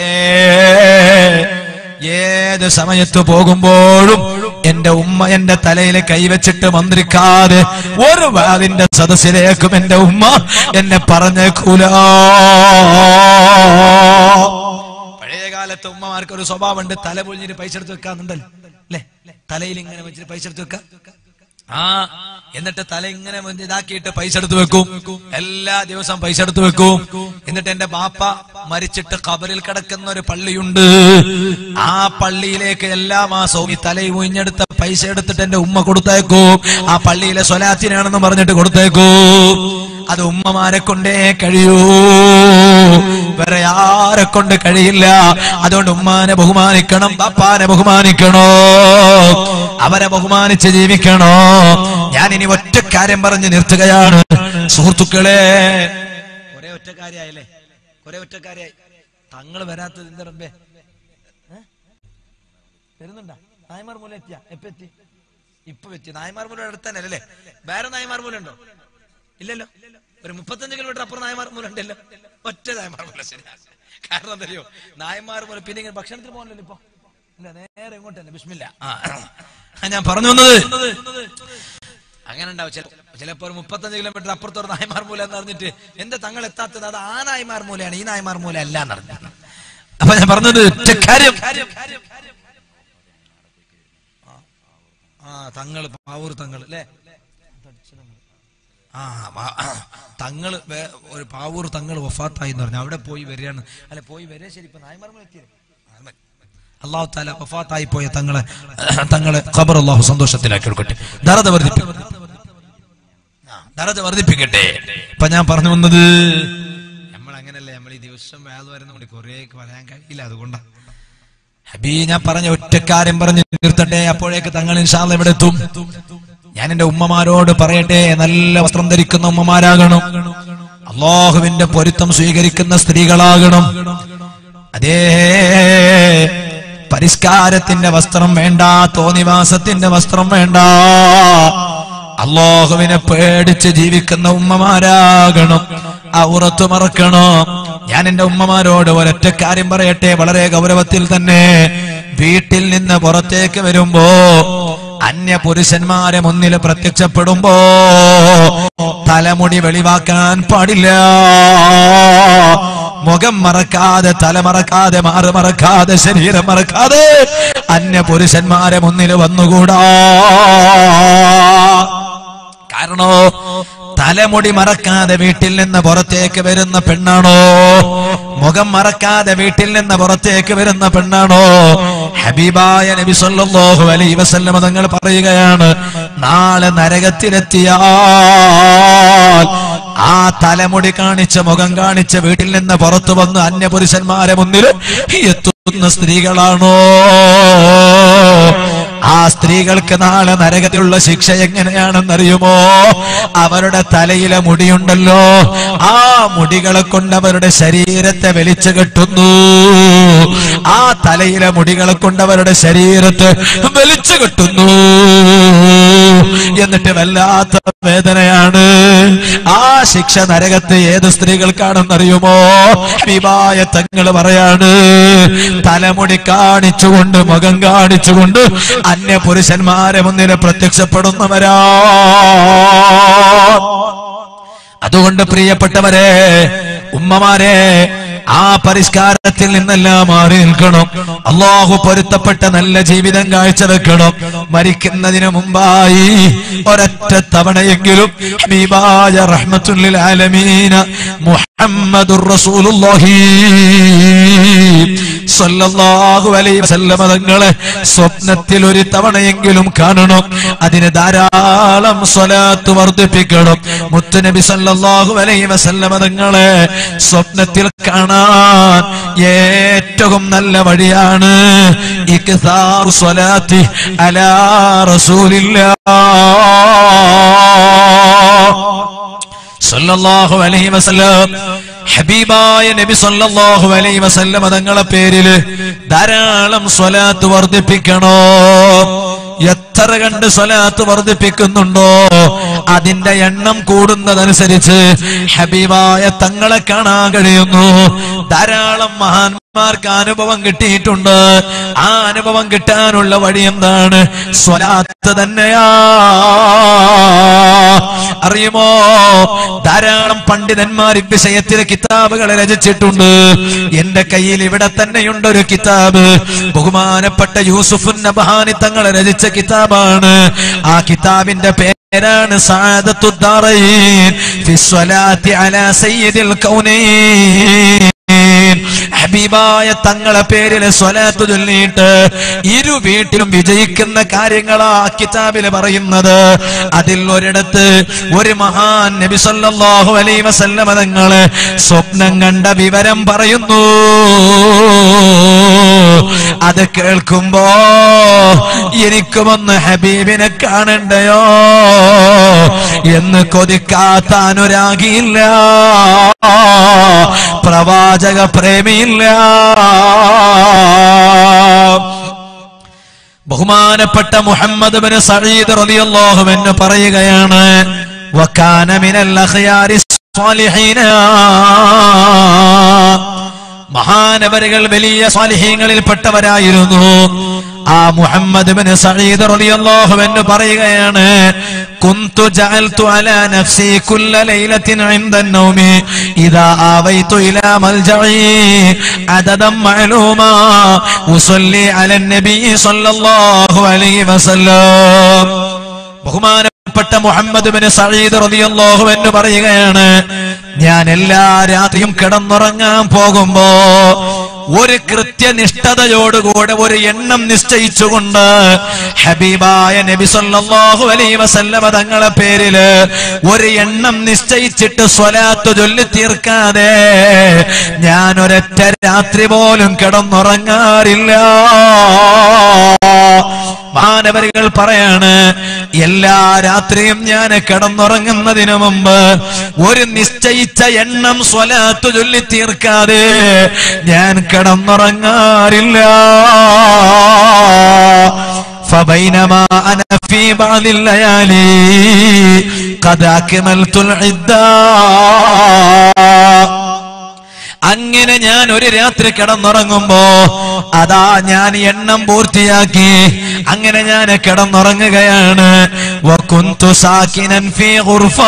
ഏത് സമയത്ത് പോകുമ്പോഴും എന്റെ ഉമ്മ എന്റെ തലയിൽ കൈവച്ചിട്ട് മന്ത്രിക്കാതെ ഒരു വാതിന്റെ സദസ്സിലേക്കും എന്റെ ഉമ്മ എന്നെ പറഞ്ഞേക്കൂല. പഴയ കാലത്ത് ഉമ്മമാർക്ക് ഒരു സ്വഭാവമുണ്ട്, തല പൊഴിഞ്ഞിട്ട് പൈസ എടുത്ത് വെക്കാന്നുണ്ടല്ലോ അല്ലെ? തലയിൽ ഇങ്ങനെ വെച്ചിട്ട് പൈസ എടുത്ത് വെക്കാം. ആ എന്നിട്ട് തല ഇങ്ങനെ ഇതാക്കിയിട്ട് പൈസ എടുത്ത് വെക്കും. എല്ലാ ദിവസവും പൈസ എടുത്ത് വെക്കും. എന്നിട്ട് എന്റെ ബാപ്പ മരിച്ചിട്ട് ഖബറിൽ കിടക്കുന്ന ഒരു പള്ളിയുണ്ട്. ആ പള്ളിയിലേക്ക് എല്ലാ മാസവും ഈ തല ഉഴിഞ്ഞെടുത്ത പൈസ എടുത്തിട്ട് എന്റെ ഉമ്മ കൊടുത്തേക്കും. ആ പള്ളിയിലെ സ്വലാത്തിനാണെന്ന് പറഞ്ഞിട്ട് കൊടുത്തേക്കും. അത് ഉമ്മമാരെ കൊണ്ടേ കഴിയൂ, വേറെ ആരെ കൊണ്ട് കഴിയില്ല. അതുകൊണ്ട് ഉമ്മാനെ ബഹുമാനിക്കണം, ബാപ്പാനെ ബഹുമാനിക്കണോ, അവരെ ബഹുമാനിച്ച് ജീവിക്കണോ. ഞാൻ ഇനി ഒറ്റ കാര്യം പറഞ്ഞ് നിർത്തുകയാണ് സുഹൃത്തുക്കളെ. കുറെ ഒറ്റക്കാരിയായല്ലേ, കുറെ ഒറ്റക്കാരിയായി. തങ്ങൾ വരാത്തത് എന്താ റബ്ബേ? വരുന്നുണ്ടാ? നായ്മാർ മൂല എത്തിയാ? എപ്പ എത്തി? ഇപ്പൊ എത്തി. നായ്മാർ മൂല അടുത്തന്നെ അല്ലേ? വേറെ നായ്മാർ മൂല ഉണ്ടോ? ഇല്ലല്ലോ. ഒരു മുപ്പത്തഞ്ച് കിലോമീറ്റർ അപ്പുറം നായ്മാർ മൂല ഉണ്ടല്ലോ. ഒറ്റ നായ്മാർ മൂല. ശരി. കാരണം എന്തറിയോ? നായ്മാർ മൂല പിന്നെ ഇങ്ങനെ ഭക്ഷണത്തിന് പോകണല്ലോ ഇപ്പൊ. ഇല്ല, നേരെ ഇങ്ങോട്ടല്ലേ. ബിസ്മില്ല. ആ ഞാൻ പറഞ്ഞു വന്നത് അങ്ങനെ ഉണ്ടാവും. ചിലപ്പോ ഒരു മുപ്പത്തഞ്ച് കിലോമീറ്റർ അപ്പുറത്തൊരു നായ്മാർ മൂല എന്ന് പറഞ്ഞിട്ട് എന്താ തങ്ങൾ എത്താത്തത്? അത് ആ നായ്മാർ മൂലയാണ്, ഈ നായ്മാർ മൂല അല്ല എന്ന് പറഞ്ഞു. അപ്പൊ ഞാൻ പറഞ്ഞത് ഒറ്റ കാര്യം. ആ തങ്ങള് പാവൂർ തങ്ങൾ അല്ലേ? ആ തങ്ങള് ഒരു പാവൂർ തങ്ങൾ വഫാത്തായി എന്ന് പറഞ്ഞു. അവിടെ പോയി വരികയാണ്. അല്ലെ പോയി വരിക. ശരി, ഇപ്പൊ നായ്മാർ മൂല എത്തിയത്. അല്ലാഹു തആല വഫാത്തായി പോയ തങ്ങളെ തങ്ങളെ ഖബർ അല്ലാഹു സന്തോഷത്തിലാക്കി കൊടുക്കട്ടെ, ദറജ വർദ്ധിപ്പിക്കട്ടെ, ദറജ വർദ്ധിപ്പിക്കട്ടെ. ഇപ്പൊ ഞാൻ പറഞ്ഞു വന്നത്, നമ്മൾ അങ്ങനല്ലേ, നമ്മൾ ഈ ദിവസം വേദ വരുന്ന കുറെ പറയാൻ കഴിയില്ല. അതുകൊണ്ടാ ഹബീ ഞാൻ പറഞ്ഞ ഒറ്റക്കാര്യം പറഞ്ഞ് നിർത്തട്ടെ. അപ്പോഴേക്ക് തങ്ങൾ ഇൻഷാ അല്ലാഹ് ഇവിടെ എത്തും. ഞാൻ എന്റെ ഉമ്മമാരോട് പറയട്ടെ, നല്ല വസ്ത്രം ധരിക്കുന്ന ഉമ്മമാരാകണം, അല്ലാഹുവിന്റെ പൊരുത്തം സ്വീകരിക്കുന്ന സ്ത്രീകളാകണം. അതേ, പരിഷ്കാരത്തിന്റെ വസ്ത്രം വേണ്ട, തോന്നിവാസത്തിന്റെ വസ്ത്രം വേണ്ട, അല്ലാഹുവിനെ പേടിച്ച് ജീവിക്കുന്ന ഉമ്മമാരാകണം. ഔറത്ത് മറക്കണം. ഞാൻ എന്റെ ഉമ്മമാരോട് ഒരൊറ്റ കാര്യം പറയട്ടെ, വളരെ ഗൗരവത്തിൽ തന്നെ. വീട്ടിൽ നിന്ന് പുറത്തേക്ക് വരുമ്പോ അന്യ പുരുഷന്മാരെ മുന്നിൽ പ്രത്യക്ഷപ്പെടുമ്പോ തലമുടി വെളിവാക്കാൻ പാടില്ല. മുഖം മറക്കാതെ, തല മറക്കാതെ, മാറ് മറക്കാതെ, ശരീരം മറക്കാതെ അന്യ പുരുഷന്മാരെ മുന്നിൽ വന്നുകൂടാ. കാരണോ, തലമുടി മറക്കാതെ വീട്ടിൽ നിന്ന് പുറത്തേക്ക് വരുന്ന പെണ്ണാണോ, മുഖം മറക്കാതെ വീട്ടിൽ നിന്ന് പുറത്തേക്ക് വരുന്ന പെണ്ണാണോ, ഹബീബായ നബി സല്ലല്ലാഹു അലൈഹി വസല്ലം തങ്ങൾ പറയുകയാണ്, നാളെ നരകത്തിലെത്തിയാൽ ആ തലമുടി കാണിച്ച്, മുഖം കാണിച്ച് വീട്ടിൽ നിന്ന് പുറത്തു വന്ന് അന്യപുരുഷന്മാരെ മുന്നിൽ എത്തുന്ന സ്ത്രീകളാണോ, ആ സ്ത്രീകൾക്ക് നാളെ നരകത്തിലുള്ള ശിക്ഷ എങ്ങനെയാണെന്നറിയുമോ? അവരുടെ തലയിലെ മുടിയുണ്ടല്ലോ, ആ മുടികളെ കൊണ്ട് അവരുടെ ശരീരത്തെ വലിച്ചു കെട്ടുന്നു. ആ തലയിലെ മുടികളെ കൊണ്ട് അവരുടെ ശരീരത്തെ വലിച്ചു കെട്ടുന്നു. എന്നിട്ട് വല്ലാത്ത വേദനയാണ്. ആ ശിക്ഷ നരകത്ത് ഏത് സ്ത്രീകൾക്കാണെന്നറിയുമോ? ഹബീബായ തങ്ങൾ പറയാണ്, തലമുടി കാണിച്ചുകൊണ്ട്, മുഖം കാണിച്ചുകൊണ്ട് അന്യ പുരുഷന്മാരെ മുന്നിൽ പ്രത്യക്ഷപ്പെടുന്നവരാ. അതുകൊണ്ട് പ്രിയപ്പെട്ടവരെ, ഉമ്മമാരെ, ആ പരിഷ്കാരത്തിൽ നിന്നെല്ലാം മാറി നിൽക്കണം. അള്ളാഹു പൊരുത്തപ്പെട്ട നല്ല ജീവിതം കാഴ്ചവെക്കണം. മരിക്കുന്നതിന് മുമ്പായി ഒരൊറ്റ തവണയെങ്കിലും ഹബീബായ റഹ്മത്തുൽ ലിൽ ആലമീന മുഹമ്മദുർ റസൂലുള്ളാഹി സല്ലല്ലാഹു അലൈഹി വസല്ലം തങ്ങളെ സ്വപ്നത്തിൽ ഒരു തവണയെങ്കിലും കാണണം. അതിന് ധാരാളം സ്വലാത്ത് വർദ്ധിപ്പിക്കണം. മുത്തുനബി സല്ലല്ലാഹു അലൈഹി വസല്ലം തങ്ങളെ സ്വപ്നത്തിൽ കാണാൻ ഏറ്റവും നല്ല വഴിയാണ് ഇക്സാറു സ്വലാത്തി അലാ റസൂലില്ലാഹ് സല്ലല്ലാഹു അലൈഹി വസല്ലം. ഹബീബായ നബി സല്ലല്ലാഹു അലൈഹി വസല്ലം തങ്ങളെ പേരിൽ ധാരാളം സ്വലാത്ത് വർദ്ധിപ്പിക്കണോ. എത്ര കണ്ട് സ്വലാത്ത് വർദ്ധിപ്പിക്കുന്നുണ്ടോ അതിന്റെ എണ്ണം കൂടുന്നതനുസരിച്ച് ഹബീബായ തങ്ങളെ കാണാൻ കഴിയുന്നു. ധാരാളം മഹാന്മാർക്ക് അനുഭവം കിട്ടിയിട്ടുണ്ട്. ആ അനുഭവം കിട്ടാനുള്ള വഴി എന്താണ്? സ്വലാത്ത് തന്നെയാ. അറിയുമോ, ധാരാളം പണ്ഡിതന്മാർ ഈ വിഷയത്തിലെ കിതാബുകൾ രചിച്ചിട്ടുണ്ട്. എന്റെ കയ്യിൽ ഇവിടെ തന്നെയുണ്ട് ഒരു കിതാബ്. ബഹുമാനപ്പെട്ട യൂസുഫ് നബഹാനി തങ്ങൾ രചിച്ച കിതാബാണ്. ആ കിതാബിന്റെ പേരാണ് സഅദത്തുദ്ദാറൈൻ ഫി സ്വലാത്തി അലാ സയ്യിദിൽ കൗനൈൻ. ഹബീബായ തങ്ങളെ പേരിൽ സ്വലാത്ത് ചൊല്ലിയിട്ട് ഇരു വീട്ടിലും വിജയിക്കുന്ന കാര്യങ്ങളാ കിതാബില് പറയുന്നത്. അതിൽ ഒരിടത്ത് ഒരു മഹാൻ നബി സല്ലല്ലാഹു അലൈഹി വസല്ലം തങ്ങളെ സ്വപ്നം കണ്ട വിവരം പറയുന്നു. അത് കേൾക്കുമ്പോ എനിക്കുമൊന്ന് ഹബീബിനെ കാണണ്ടയോ എന്ന് കൊതിക്കാത്ത അനുരാഗിയില്ല, പ്രവാചക പ്രേമിയില്ല. ബഹുമാനപ്പെട്ട മുഹമ്മദ് ബിൻ സഈദ് റളിയല്ലാഹു അൻഹു പറയുകയാണ്, വകാന മിനൽ അഖ്യാരി സ്വാലിഹീന. മഹാനവരുകൾ വലിയ സ്വാലിഹീങ്ങളിൽപ്പെട്ടവരായിരുന്നു. ആ മുഹമ്മദ് ബിൻ സഈദ് റളിയല്ലാഹു അൻഹു പറയുകയാണ്, കുന്തു ജഅൽതു അലാ നഫ്സി കുല്ല ലൈലത്തിൻ ഇൻദ النوമി ഇദാ ആവൈതു ഇലാ മൽജഇ അദദൻ മഅലൂമാ ഉസല്ലി അലൻ നബി സല്ലല്ലാഹു അലൈഹി വസല്ലം. ബഹുമാനപ്പെട്ട മുഹമ്മദ് ബിൻ സഈദ് റളിയല്ലാഹു അൻഹു പറയുകയാണ്, ഞാൻ എല്ലാ രാത്രിയും കിടന്നുറങ്ങാൻ പോകുമ്പോ ഒരു കൃത്യനിഷ്ഠതയോടുകൂടെ ഒരു എണ്ണം നിശ്ചയിച്ചുകൊണ്ട് ഹബീബായ നബി സല്ലല്ലാഹു അലൈഹി വസല്ലം തങ്ങളെ പേരില് ഒരു എണ്ണം നിശ്ചയിച്ചിട്ട് സ്വലാത്ത് ചൊല്ലി തീർക്കാതെ ഞാൻ ഒരൊറ്റ രാത്രി പോലും കിടന്നുറങ്ങാറില്ല. മഹാനവരികൾ പറയാണ്, എല്ലാ രാത്രിയും ഞാൻ കിടന്നുറങ്ങുന്നതിനു മുമ്പ് ഒരു നിശ്ചയിച്ച എണ്ണം സ്വലാത്ത് ചൊല്ലി തീർക്കാതെ ഞാൻ കിടന്നുറങ്ങാറില്ല. فبينما أنا في بعض الليالي قد أكملت العدة. അങ്ങനെ ഞാൻ ഒരു രാത്രി കിടന്നുറങ്ങുമ്പോ അതാ ഞാൻ എണ്ണം പൂർത്തിയാക്കി. അങ്ങനെ ഞാൻ കിടന്നുറങ്ങുകയാണ്. വകുന്തു സാകിനൻ ഫീ ഗുർഫ.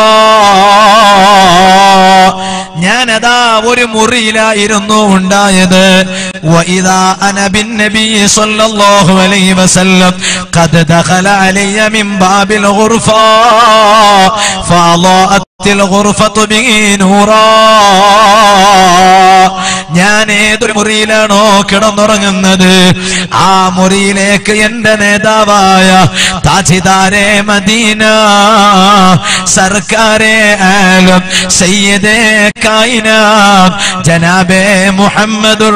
ഞാൻ അതാ ഒരു മുറിയിലായിരുന്നു ഉണ്ടായത്. വഇദാ അന ബിൻ നബി സല്ലല്ലാഹു അലൈഹി വസല്ലം ഖദ് ദഖല അലയ്യ മിൻ ബാബിൽ ഗുർഫ ഫഅളഅത്തിൽ ഗുർഫതു ബിഹി നൂറാ. ഞാൻ ഏതൊരു മുറിയിലാണോ കിടന്നുറങ്ങുന്നത് ആ മുറിയിലേക്ക് എന്റെ നേതാവായ താജിദാരെ മദീന സർക്കാരെ ആലം സയ്യിദേ കായിനാത്ത് ജനാബേ മുഹമ്മദുർ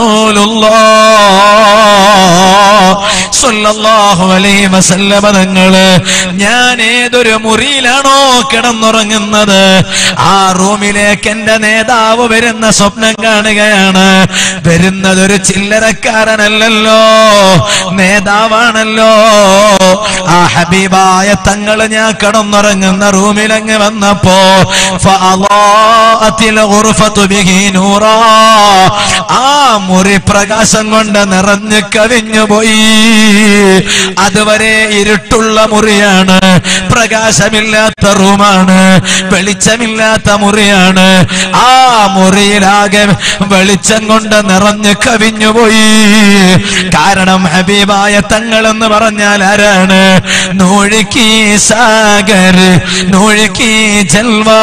റസൂലുള്ളാഹ് സ്വല്ലല്ലാഹു അലൈഹി വസല്ലം തങ്ങള് ഞാൻ ഏതൊരു മുറിയിലാണോ കിടന്നുറങ്ങുന്നത് ആ റൂമിലേക്ക് എന്റെ നേതാവ് വരുന്ന സ്വപ്നം കാണുകയാണ്. വരുന്നത് ഒരു ചില്ലറക്കാരനല്ലല്ലോ, നേതാവാണല്ലോ. ആ ഹബീബായ തങ്ങള് ഞാൻ കിടന്നുറങ്ങുന്ന റൂമിലങ്ങ് വന്നപ്പോ ഫഅളഅത്തിൽ ഗുർഫതു ബിഹി നൂറാ. ആ മുറി പ്രകാശം കൊണ്ട് നിറഞ്ഞു കവിഞ്ഞു പോയി. അതുവരെ ഇരുട്ടുള്ള മുറിയാണ്, പ്രകാശമില്ലാത്ത റൂമാണ്, വെളിച്ചമില്ലാത്ത മുറിയാണ്. ആ മുറിയിലാകെ വെളിച്ചം കൊണ്ട് നിറഞ്ഞു കവിഞ്ഞുപോയി. കാരണം ഹബീബായ തങ്ങൾ എന്ന് പറഞ്ഞാൽ ആരാണ്? നൂഴിക്കി സാഗർ നൂഴിക്കി ജൽവാ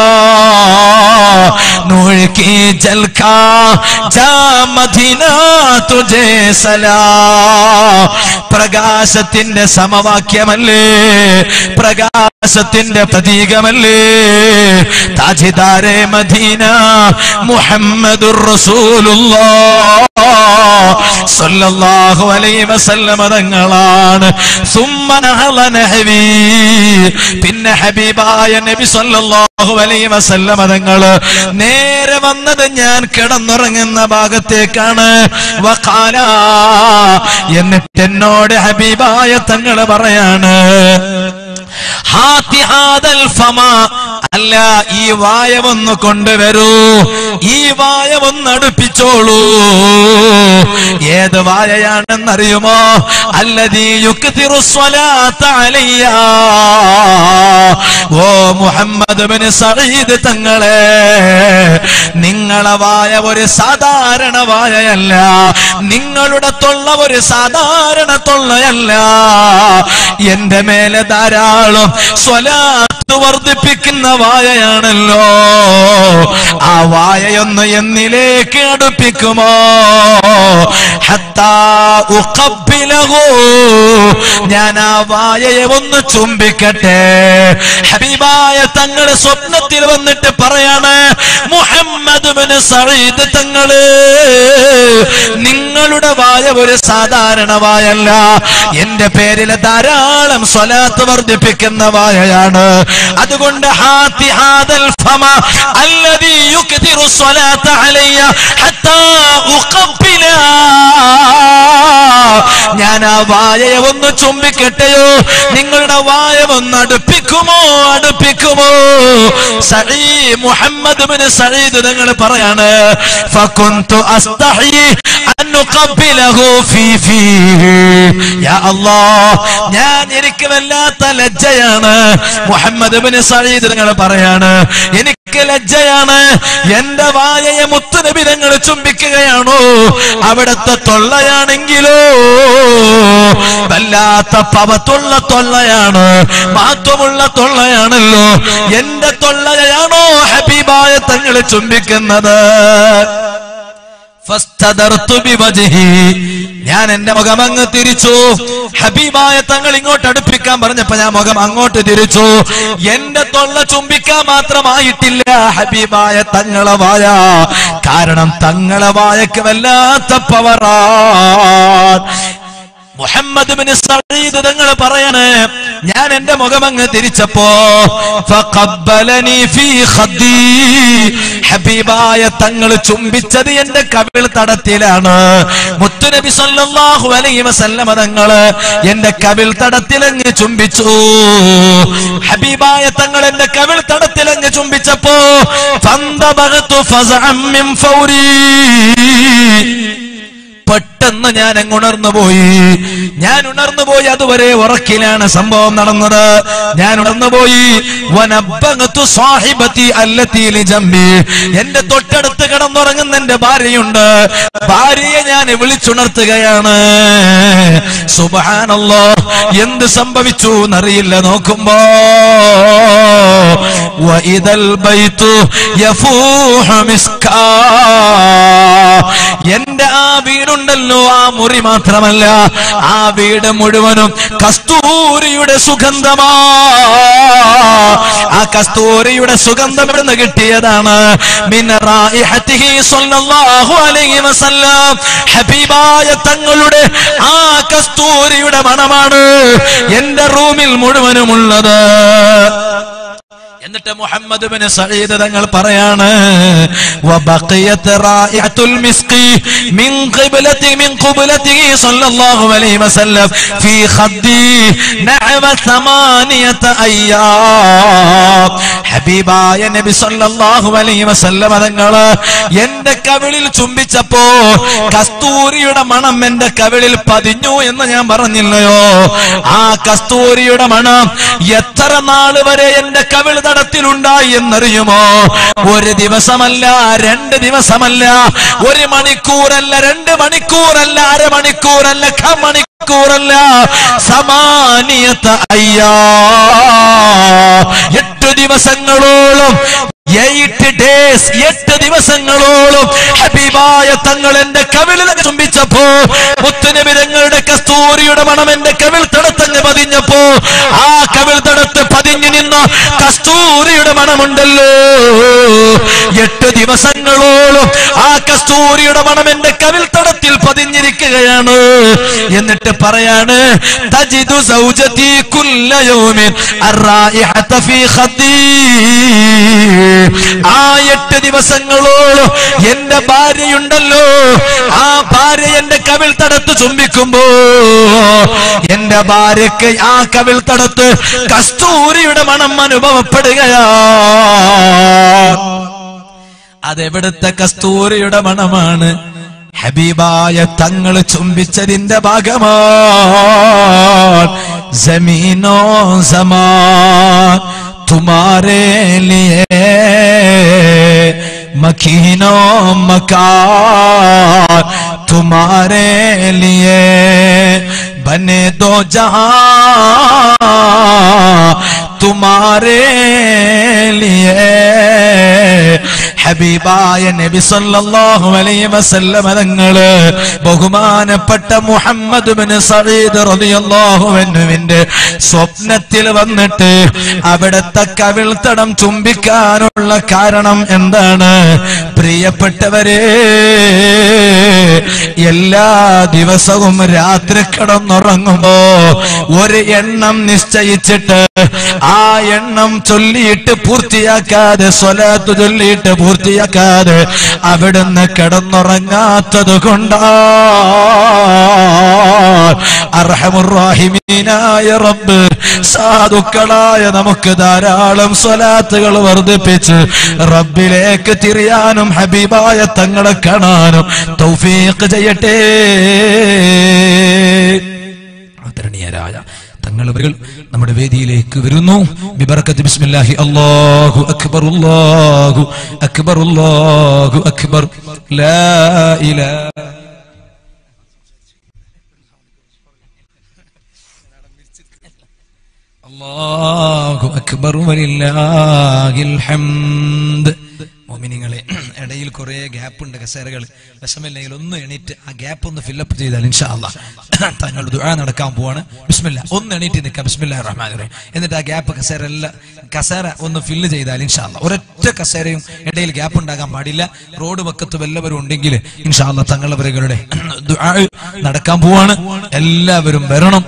നൂഴിക്കി ജൽക്കാ ജാ മദീന തുജേ സലാ. പ്രകാശത്തിന്റെ സമവാക്യമല്ലേ, പ്രകാശത്തിന്റെ പ്രതീകമല്ലേ താജിദാരെ മദീന മുഹമ്മദുർ റസൂലുള്ളാഹ് സല്ലല്ലാഹു അലൈഹി വസല്ലം തങ്ങളാണ്. സുമ്മ നഹള നഹവി, പിന്നെ ഹബീബായ നബി സല്ലല്ലാഹു അലൈഹി വസല്ലം തങ്ങൾ നേരെ വന്നത് ഞാൻ കിടന്നുറങ്ങുന്ന ഭാഗത്തേക്കാണ്. വഖാല, എന്നിട്ട് എന്നോട് ഹബീബായ തങ്ങൾ പറയാണ്, അല്ല, ഈ വായവൊന്ന് കൊണ്ടുവരൂ, ഈ വായവൊന്ന് അടുപ്പിച്ചോളൂ. ഏത് വായയാണെന്നറിയുമോ? അല്ലദീ യുക്തിറു സ്വലാത്ത അലയ്യ. ഓ മുഹമ്മദ് ബിൻ സഈദ് തങ്ങളെ, നിങ്ങളെ വായ ഒരു സാധാരണ വായയല്ല, നിങ്ങളുടെ തൊള്ള ഒരു സാധാരണ തൊള്ളയല്ല. എന്റെ മേലെ ധാരാളം സ്വലാത്ത് വർദ്ധിപ്പിക്കുന്ന വായയാണല്ലോ. ആ വായയൊന്ന് എന്നിലേക്ക് അടുപ്പിക്കുമോ? ഹത്താ ഉഖബ്ബിലഹു, ഞാൻ ആ വായയെ ഒന്ന് ചുംബിക്കട്ടെ. ഹബീബായ തങ്ങള് സ്വപ്നത്തിൽ വന്നിട്ട് പറയാണ്, മുഹമ്മദ് ബിൻ സഈദ് തങ്ങള്, നിങ്ങളുടെ വായ ഒരു സാധാരണ വായല്ല, എന്റെ പേരിൽ ധാരാളം സ്വലാത്ത് വർദ്ധിപ്പിക്കുന്ന വായയാണ്. അതുകൊണ്ട് ഹാത്തി ഹാദൽ ഫമ അല്ലദീ യുക്തിറു സ്വലാത്ത അലയ്യ ഹത്താ ഉഖബ്ബില. ഞാൻ ആ വായയെ ഒന്ന് ചുംബിക്കട്ടെയോ? നിങ്ങളുടെ വായ ഒന്ന് അടുപ്പിക്കുമോ? അടുപ്പിക്കുമോ? സഈ മുഹമ്മദ് ബിൻ സഈദ് തങ്ങൾ പറയാണ്, ഫകുന്തു അസ്തഹി അൻ ഉഖബ്ബിലഹു ഫീ ഫീഹി. യാ അല്ലാഹ്, ഞാൻ എനിക്ക് വല്ലാത്ത ലജ്ജയാണ്. മുഹമ്മദ് ബിൻ സഈദ് തങ്ങൾ പറയാണ്, എനിക്ക് ലജ്ജയാണ്. എന്റെ വായയെ മുത്തുനബി തങ്ങൾ ചുംബിക്കുകയാണോ? അവിടുത്തെ തൊള്ളയാണെങ്കിലോ വല്ലാത്ത പവത്തുള്ള തൊള്ളയാണ്, മഹത്വമുള്ള തൊള്ളയാണല്ലോ. എന്റെ തൊള്ളയാണോ ഹബീബായ തങ്ങൾ ചുംബിക്കുന്നത്? ഞാൻ എന്റെ മുഖം അങ്ങ് തിരിച്ചു. ഹബീബായ തങ്ങൾ ഇങ്ങോട്ട് അടുപ്പിക്കാൻ പറഞ്ഞപ്പോ ഞാൻ മുഖം അങ്ങോട്ട് തിരിച്ചു. എന്റെ തൊള്ള ചുംബിക്കാൻ മാത്രമായിട്ടില്ല ഹബീബായ തങ്ങളെ വായ. കാരണം തങ്ങളെ വായക്ക് വല്ലാത്ത പവറാ. മുഹമ്മദ് ബിൻ സഈദ് തങ്ങൾ പറയാണ്, ഞാൻ എന്റെ മുഖം അങ്ങ് തിരിച്ചപ്പോ ഫഖബ്ബലനി ഫീ ഖദ്ദി, ഹബീബായ തങ്ങൾ ചുംബിച്ചത് എന്റെ കവിൾ തടത്തിലാണ്. മുത്തുനബി സല്ലല്ലാഹു അലൈഹി വസല്ലം തങ്ങൾ എന്റെ കവിൾ തടത്തിലങ്ങ് ചുംബിച്ചു. ഹബീബായ തങ്ങൾ എന്റെ കവിൾ തടത്തിലങ്ങ് ചുംബിച്ചപ്പോ ഫന്തബഗതു ഫസഅം മിൻ ഫൗരി, പെട്ടെന്ന് ഞാൻ അങ്ങ് ഉണർന്നുപോയി. ഞാൻ ഉണർന്നുപോയി. അതുവരെ ഉറക്കിലാണ് സംഭവം നടന്നത്. ഞാൻ ഉണർന്നുപോയി. വനബ്ബഗതു സാഹിബതി അല്ലതി ലിജംബി, എന്റെ തൊട്ടടുത്ത് കിടന്നുറങ്ങുന്ന എന്റെ ഭാര്യയുണ്ട്. ഭാര്യയെ ഞാൻ വിളിച്ചുണർത്തുകയാണ്. സുബ്ഹാനല്ലാഹ്, എന്ത് സംഭവിച്ചു എന്നറിയില്ല. നോക്കുമ്പോ വഇദൽ ബൈതു യഫൂഹു മിസ്കാ, എന്റെ ആ വീടുണ്ടല്ലോ, ആ മുറി മാത്രമല്ല, ആ വീട് മുഴുവനും കസ്തൂരിയുടെ സുഗന്ധമാ. ആ കസ്തൂരിയുടെ സുഗന്ധം ഇവിടുന്ന് കിട്ടിയതാണ്. മിൻ റായിഹതിഹി സ്വല്ലല്ലാഹു അലൈഹി വസല്ലം, ഹബീബായ തങ്ങളുടെ ആ കസ്തൂരിയുടെ മണമാണ് എന്റെ റൂമിൽ മുഴുവനുമുള്ളത്. എന്നിട്ട് മുഹമ്മദ് ബിൻ സഈദ് തങ്ങൾ പറയാണ്, വബഖിയത് റായിഅത്തുൽ മിസ്കി മിൻ ഖിബ്ലതി മിൻ ഖിബ്ലതിഹി സ്വല്ലല്ലാഹു അലൈഹി വസല്ലം ഫീ ഖദ്ദി നഅവ ثمانية അയ്യാം. ഹബീബായ നബി സല്ലല്ലാഹു അലൈഹി വസല്ലം തങ്ങള് എന്റെ കവിളിൽ ചുംബിച്ചപ്പോ കസ്തൂരിയുടെ മണം എന്റെ കവിളിൽ പതിഞ്ഞു എന്ന് ഞാൻ പറഞ്ഞില്ലയോ? ആ കസ്തൂരിയുടെ മണം എത്ര നാള് വരെ എന്റെ കവിൾ തടത്തിലുണ്ടായി എന്നറിയുമോ? ഒരു ദിവസമല്ല, രണ്ട് ദിവസമല്ല, ഒരു മണിക്കൂറല്ല, രണ്ട് മണിക്കൂറല്ല, അരമണിക്കൂറല്ല, മണിക്കൂറല്ല, സമാനിയത അയ്യാ, എട്ട് ദിവസങ്ങളോളം, എയ്റ്റ് ഡേയ്സ്, എട്ട് ദിവസങ്ങളോളം ഹബീബായ തങ്ങൾ എന്റെ കവിളിൽ ചുംബിച്ചപ്പോ, മുത്തുനബി തങ്ങളുടെ കസ്തൂരിയുടെ മണം എന്റെ കവിൾ തടത്തങ്ങ് പതിഞ്ഞപ്പോ, ആ കവിൾ തടത്ത് പതിഞ്ഞു നിന്ന കസ്തൂരിയുടെ മണമുണ്ടല്ലോ, എട്ട് ദിവസങ്ങളോളം ആ കസ്തൂരിയുടെ മണം എന്റെ കവിൾ തടത്തിൽ പതിഞ്ഞിരിക്കുകയാണ്. എന്നിട്ട് പറയാണ്, തജിദു സൗജതി കുല്ല യൗമിൻ അർറായിഹത ഫീ ഖദീ, ആ എട്ട് ദിവസങ്ങളോളം എന്റെ ഭാര്യയുണ്ടല്ലോ, ആ ഭാര്യ എന്റെ കവിൾ തടത്ത് ചുംബിക്കുമ്പോ എന്റെ ഭാര്യക്ക് ആ കവിൾ തടത്ത് കസ്തൂരിയുടെ മണം അനുഭവപ്പെടുകയാ. അതെവിടുത്തെ കസ്തൂരിയുടെ മണമാണ്? ഹബീബായ തങ്ങൾ ചുംബിച്ചതിന്റെ ഭാഗമാണ്. ജമീനോ സമാൻ തുമാരേ ലിയേ, മക്കീനോ മകാൻ തുമാരേ ലിയേ, ബനെ ദോ ജഹാൻ തുമാരേ ലിയേ. ഹബീബായ നബി സല്ലല്ലാഹു അലൈഹി വസല്ലം തങ്ങള് ബഹുമാനപ്പെട്ട മുഹമ്മദ് ബിൻ സഈദ് റളിയല്ലാഹു അൻഹുവിന്റെ സ്വപ്നത്തിൽ വന്നിട്ട് അവിടുത്തെ കവിൾത്തടം ചുംബിക്കാനുള്ള കാരണം എന്താണ്? പ്രിയപ്പെട്ടവരെ, എല്ലാ ദിവസവും രാത്രി കിടന്നുറങ്ങുമ്പോ ഒരു എണ്ണം നിശ്ചയിച്ചിട്ട് ആ എണ്ണം ചൊല്ലിയിട്ട് പൂർത്തിയാക്കാതെ, സ്വലാത്ത് ചൊല്ലിയിട്ട് പൂർത്തിയാക്കാതെ അവിടുന്ന് കിടന്നുറങ്ങാത്തത് കൊണ്ടാ അർഹമുർ റഹീമീനായ റബ്ബ് സാധുക്കളായ നമുക്ക് ധാരാളം സ്വലാത്തുകൾ വർദ്ധിപ്പിച്ച് റബ്ബിലേക്ക് തിരിയാനും ഹബീബായ തങ്ങളെ കാണാനും തൗഫീഖ് ചെയ്യട്ടെ. ആദരണീയരായ തങ്ങളുവകൾ നമ്മുടെ വേദിയിലേക്ക് വരുന്നു. ബിബറകത്ത് ബിസ്മില്ലാഹി അല്ലാഹു അക്ബർ, അല്ലാഹു അക്ബർ, അല്ലാഹു അക്ബർ, ലാ ഇലാഹ അല്ലാഹു അക്ബർ വലില്ലാഹിൽ ഹംദ്. മോമിനിങ്ങളെ, ഇടയിൽ കുറെ ഗ്യാപ്പ് ഉണ്ട്, കസേരകൾ. വിഷമില്ലെങ്കിൽ ഒന്ന് എണീറ്റ് ആ ഗ്യാപ്പ് ഒന്ന് ഫില്ലപ്പ് ചെയ്താൽ ഇൻഷാ അല്ലാഹ് തങ്ങൾ ദുആ നടക്കാൻ പോവാണ്. ബിസ്മില്ലാ, ഒന്ന് എണീറ്റ് നിൽക്കാം. ബിസ്മില്ലാഹിർ റഹ്മാനിർ റഹീം. എന്നിട്ട് ആ ഗ്യാപ്പ് കസേര എല്ലാം കസേര ഒന്ന് ഫില്ല് ചെയ്താൽ ഇൻഷാ അല്ലാഹ്. ഒരൊറ്റ കസേരയും ഇടയിൽ ഗ്യാപ്പ് ഉണ്ടാകാൻ പാടില്ല. റോഡ് പക്കത്ത് വല്ലവരും ഉണ്ടെങ്കിൽ ഇൻഷാ അല്ലാഹ് തങ്ങളവരുടെ ദുആ നടക്കാൻ പോവാണ്. എല്ലാവരും വരണം.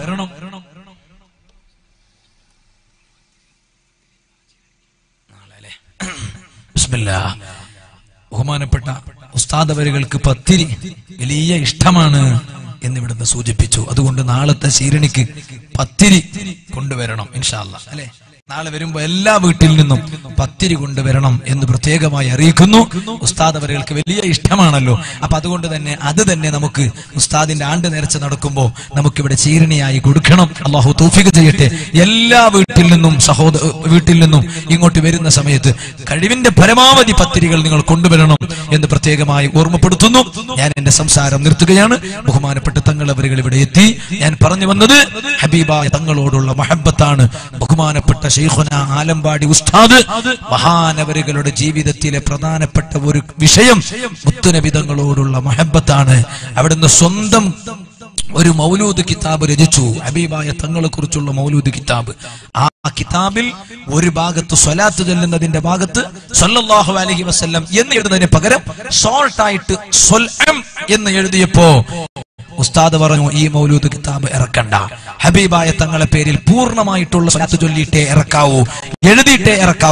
ബഹുമാനപ്പെട്ട ഉസ്താദ് അവരുകൾക്ക് പത്തിരി വലിയ ഇഷ്ടമാണ് എന്നിവിടുന്ന് സൂചിപ്പിച്ചു. അതുകൊണ്ട് നാളത്തെ ശീരണിക്ക് പത്തിരി കൊണ്ടുവരണം ഇൻഷാ അല്ലാഹ്. അല്ലെ, നാളെ വരുമ്പോ എല്ലാ വീട്ടിൽ നിന്നും പത്തിരി കൊണ്ടുവരണം എന്ന് പ്രത്യേകമായി അറിയിക്കുന്നു. ഉസ്താദ് അവർക്ക് വലിയ ഇഷ്ടമാണല്ലോ. അപ്പൊ അതുകൊണ്ട് തന്നെ അത് തന്നെ നമുക്ക് ഉസ്താദിന്റെ ആണ്ട് നേർച്ച നടക്കുമ്പോ നമുക്കിവിടെ ചീരണിയായി കൊടുക്കണം. അള്ളാഹു തൗഫീഖ് ചെയ്യട്ടെ. എല്ലാ വീട്ടിൽ നിന്നും സഹോദര വീട്ടിൽ നിന്നും ഇങ്ങോട്ട് വരുന്ന സമയത്ത് കഴിവിന്റെ പരമാവധി പത്തിരികൾ നിങ്ങൾ കൊണ്ടുവരണം എന്ന് പ്രത്യേകമായി ഓർമ്മപ്പെടുത്തുന്നു. ഞാൻ എന്റെ സംസാരം നിർത്തുകയാണ്. ബഹുമാനപ്പെട്ട തങ്ങൾ അവരുകൾ ഇവിടെ എത്തി. ഞാൻ പറഞ്ഞു വന്നത് ഹബീബായ തങ്ങളോടുള്ള മഹബത്താണ്. ബഹുമാനപ്പെട്ട ശൈഖുന ആലമ്പാടി ഉസ്താദ് മഹാനവരുകളുടെ ജീവിതത്തിലെ പ്രധാനപ്പെട്ട ഒരു വിഷയം മുത്തുനബി തങ്ങളോടുള്ള മഹബത്താണ്. അവിടുന്ന് സ്വന്തം ഒരു മൗലൂദ് കിതാബ് രചിച്ചു, ഹബീബായ തങ്ങളെ കുറിച്ചുള്ള മൗലൂദ് കിതാബ്. ആ കിതാബിൽ ഒരു ഭാഗത്ത് സ്വലാത്ത് ചൊല്ലുന്നതിന്റെ ഭാഗത്ത് സല്ലല്ലാഹു അലൈഹി വസല്ലം എന്ന് എഴുതുന്നതിന് പകരം ഷോർട്ട് ആയിട്ട് സ്വൽഅം എന്ന് എഴുതിയപ്പോ ഉസ്താദ് പറഞ്ഞു, ഈ മൗലൂദ് കിതാബ് ഇറക്കണ്ട, ഹബീബായ തങ്ങളെ പേരിൽ പൂർണ്ണമായിട്ടുള്ള സ്വലാത്ത് ചൊല്ലിയിട്ടേ ഇറക്കാവൂ, എഴുതിയിട്ടേ ഇറക്കാവൂ.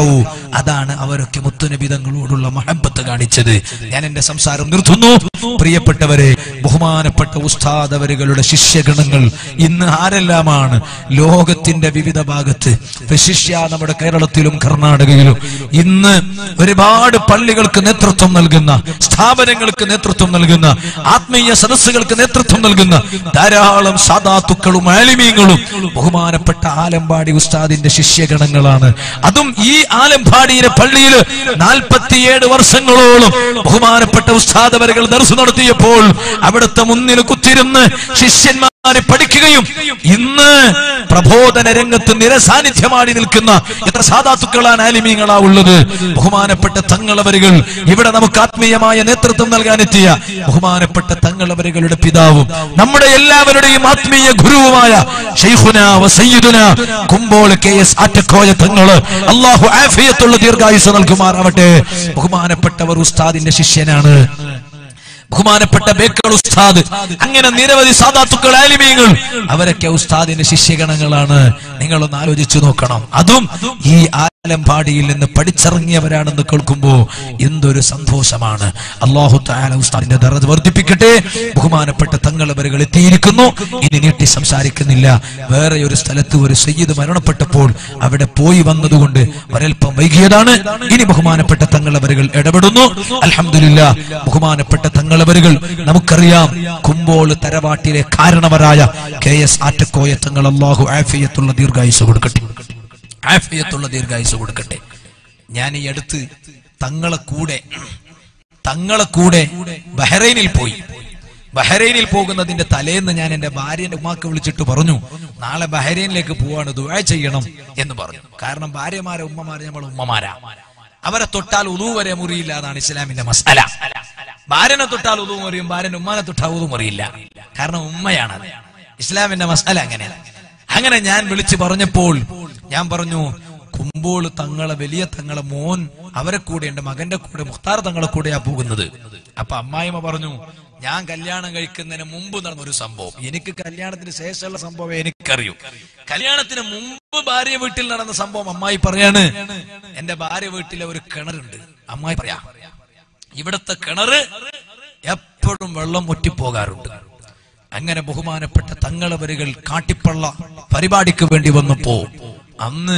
അതാണ് അവരൊക്കെ മുത്തുനബി തങ്ങളോടുള്ള മഹബത്ത് കാണിച്ചത്. ഞാൻ എന്റെ സംസാരം നിർത്തുന്നു. പ്രിയപ്പെട്ടവരെ, ബഹുമാനപ്പെട്ട ഉസ്താദ് അവരുടെ ശിഷ്യഗണങ്ങൾ ഇന്ന് ആരെല്ലാമാണ് ലോകത്തിന്റെ വിവിധ ഭാഗത്ത്, വിശിഷ്യ നമ്മുടെ കേരളത്തിലും കർണാടകയിലും ഇന്ന് ഒരുപാട് പള്ളികൾക്ക് നേതൃത്വം നൽകുന്ന, സ്ഥാപനങ്ങൾക്ക് നേതൃത്വം നൽകുന്ന, ആത്മീയ സദസ്സുകൾക്ക് നേതൃത്വം നൽകുന്ന ധാരാളം സാദാത്തുക്കളും ആലിമീങ്ങളും ബഹുമാനപ്പെട്ട ആലമ്പാടി ഉസ്താദിന്റെ ശിഷ്യഗണങ്ങളാണ്. അതും ഈ ആലമ്പാടിയിലെ പള്ളിയിൽ നാൽപ്പത്തിയേഴ് വർഷങ്ങളോളം ബഹുമാനപ്പെട്ട ഉസ്താദ് അവர்கள் ദർസ് നടത്തിയപ്പോൾ അവിടുത്തെ മുന്നിൽ കുത്തിരുന്ന് ശിഷ്യന്മാരെ പഠിക്കുകയും ഇന്ന് പ്രബോധന രംഗത്ത് നിരസാന്നിധ്യമാടി നിൽക്കുന്ന എത്ര സാദാത്തുക്കളാണ് ആലിമീങ്ങളാ ഉള്ളത്. ബഹുമാനപ്പെട്ട തങ്ങളവരുകൾ ഇവിടെ നമുക്ക് ആത്മീയമായ നേതൃത്വം നൽകാനെത്തിയ ബഹുമാനപ്പെട്ട തങ്ങളവരുകളുടെ പിതാവും നമ്മുടെ എല്ലാവരുടെയും ആത്മീയ ഗുരുവുമായ ശൈഖുനാ വ സയ്യിദുനാ കുമ്പോള് കെ എസ് ആറ്റക്കോയ തങ്ങള്, അല്ലാഹു ആഫിയത്തുള്ള ദീർഘായുസ്സ് നൽകുമാറാവട്ടെ. ബഹുമാനപ്പെട്ടവർ ഉസ്താദിന്റെ ശിഷ്യനാണ്. ബഹുമാനപ്പെട്ട ബേക്കൽ ഉസ്താദ്, അങ്ങനെ നിരവധി സാദാത്തുക്കൾ ആലിമീങ്ങൾ അവരൊക്കെ ഉസ്താദിന്റെ ശിഷ്യഗണങ്ങളാണ്. നിങ്ങളൊന്ന് ആലോചിച്ചു നോക്കണം. അതും ഈ ആലമ്പാടിയിൽ നിന്ന് പഠിച്ചിറങ്ങിയവരാണെന്ന് കേൾക്കുമ്പോ എന്തൊരു സന്തോഷമാണ്. അല്ലാഹു തആല ഉസ്താദിന്റെ ദറജ വർദ്ധിപ്പിക്കട്ടെ. ബഹുമാനപ്പെട്ട തങ്ങളവരുകൾ എത്തിയിരിക്കുന്നു. ഇനി നീട്ടി സംസാരിക്കുന്നില്ല. വേറെ ഒരു സ്ഥലത്ത് ഒരു സയ്യിദ് മരണപ്പെട്ടപ്പോൾ അവിടെ പോയി വന്നതുകൊണ്ട് ഒരൽപ്പം വൈകിയതാണ്. ഇനി ബഹുമാനപ്പെട്ട തങ്ങളവരുകൾ ഇടപെടുന്നു. അൽഹംദുലില്ലാഹ്. ബഹുമാനപ്പെട്ട തങ്ങൾ അവരുകൾ നമുക്കറിയാം, കുമ്പോള് തറവാട്ടിലെ കാരണവരായ കെ എസ് ആറ്റക്കോയ തങ്ങൾ, അല്ലാഹു ആഫിയത്തുള്ള ദീർഘായുസ്സ് കൊടുക്കട്ടെ, ആഫിയത്തുള്ള ദീർഘായുസ്സ് കൊടുക്കട്ടെ. ഞാൻ ഈ അടുത്ത് തങ്ങളെ കൂടെ തങ്ങളെ കൂടെ ബഹ്റൈനിൽ പോയി. ബഹ്റൈനിൽ പോകുന്നതിന്റെ തലേന്ന് ഞാൻ എന്റെ ഭാര്യന്റെ ഉമ്മാക്ക് വിളിച്ചിട്ട് പറഞ്ഞു, നാളെ ബഹ്റൈനിലേക്ക് പോവാണ്, ദുആ ചെയ്യണം എന്ന് പറഞ്ഞു. കാരണം ഭാര്യമാരെ ഉമ്മമാരെ നമ്മൾ ഉമ്മമാരാ, അവരെ തൊട്ടാൽ ഉളൂ വരെ മുറിയില്ല. അതാണ് ഇസ്ലാമിന്റെ മസ്അല. ഭാര്യനെ തൊട്ടാൽ ഉളൂ മുറിയും, ഭാര്യന്റെ ഉമ്മാനെ തൊട്ടാൽ ഉളൂ മുറിയില്ല. കാരണം ഉമ്മയാണ്. ഇസ്ലാമിന്റെ മസ്അല അങ്ങനെയാണ്. അങ്ങനെ ഞാൻ വിളിച്ചു പറഞ്ഞപ്പോൾ ഞാൻ പറഞ്ഞു, കുമ്പോൾ തങ്ങളെ വലിയ തങ്ങളെ മോൻ അവരെ കൂടെ എന്റെ മകന്റെ കൂടെ മുഖ്താർ തങ്ങളെ കൂടെയാ പോകുന്നത്. അപ്പൊ അമ്മായിമ്മ പറഞ്ഞു, ഞാൻ കല്യാണം കഴിക്കുന്നതിന് മുമ്പ് നടന്ന ഒരു സംഭവം, എനിക്ക് കല്യാണത്തിന് ശേഷമുള്ള സംഭവം എനിക്കറിയൂ. കല്യാണത്തിന് മുമ്പ് ഭാര്യ വീട്ടിൽ നടന്ന സംഭവം അമ്മായി പറയാണ്. എന്റെ ഭാര്യ വീട്ടിലെ ഒരു കിണറുണ്ട്. അമ്മായി പറയാ, ഇവിടത്തെ കിണറ് എപ്പോഴും വെള്ളം ഒറ്റിപ്പോകാറുണ്ട്. അങ്ങനെ ബഹുമാനപ്പെട്ട തങ്ങളവരുകൾ കാട്ടിപ്പള്ള പരിപാടിക്ക് വേണ്ടി വന്നപ്പോ അന്ന്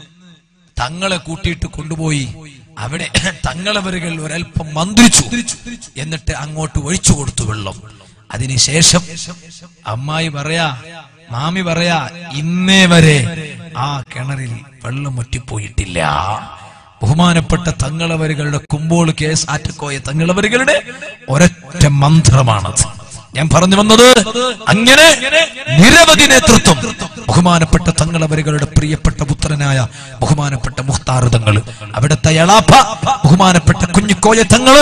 തങ്ങളെ കൂട്ടിയിട്ട് കൊണ്ടുപോയി അവിടെ തങ്ങളവരുകൾ ഒരൽപ്പം മന്ത്രിച്ചു, എന്നിട്ട് അങ്ങോട്ട് ഒഴിച്ചു കൊടുത്തു വെള്ളം. അതിനുശേഷം അമ്മായി പറയാ, മാമി പറയാ, ഇന്നേ വരെ ആ കിണറിൽ വെള്ളം ഒറ്റിപ്പോയിട്ടില്ല. ബഹുമാനപ്പെട്ട തങ്ങളവരുകളുടെ കുമ്പോൾ കേസ് ആറ്റക്കോയ തങ്ങളവരുകളുടെ ഒരൊറ്റ മന്ത്രമാണത്. ഞാൻ പറഞ്ഞു വന്നത്, അങ്ങനെ നിരവധി നേതൃത്വം ബഹുമാനപ്പെട്ട തങ്ങളവരുകളുടെ പ്രിയപ്പെട്ട പുത്രനായ ബഹുമാനപ്പെട്ട മുഖ്താർ തങ്ങൾ, അവിടുത്തെ എളാപ്പ ബഹുമാനപ്പെട്ട കുഞ്ഞിക്കോയ തങ്ങള്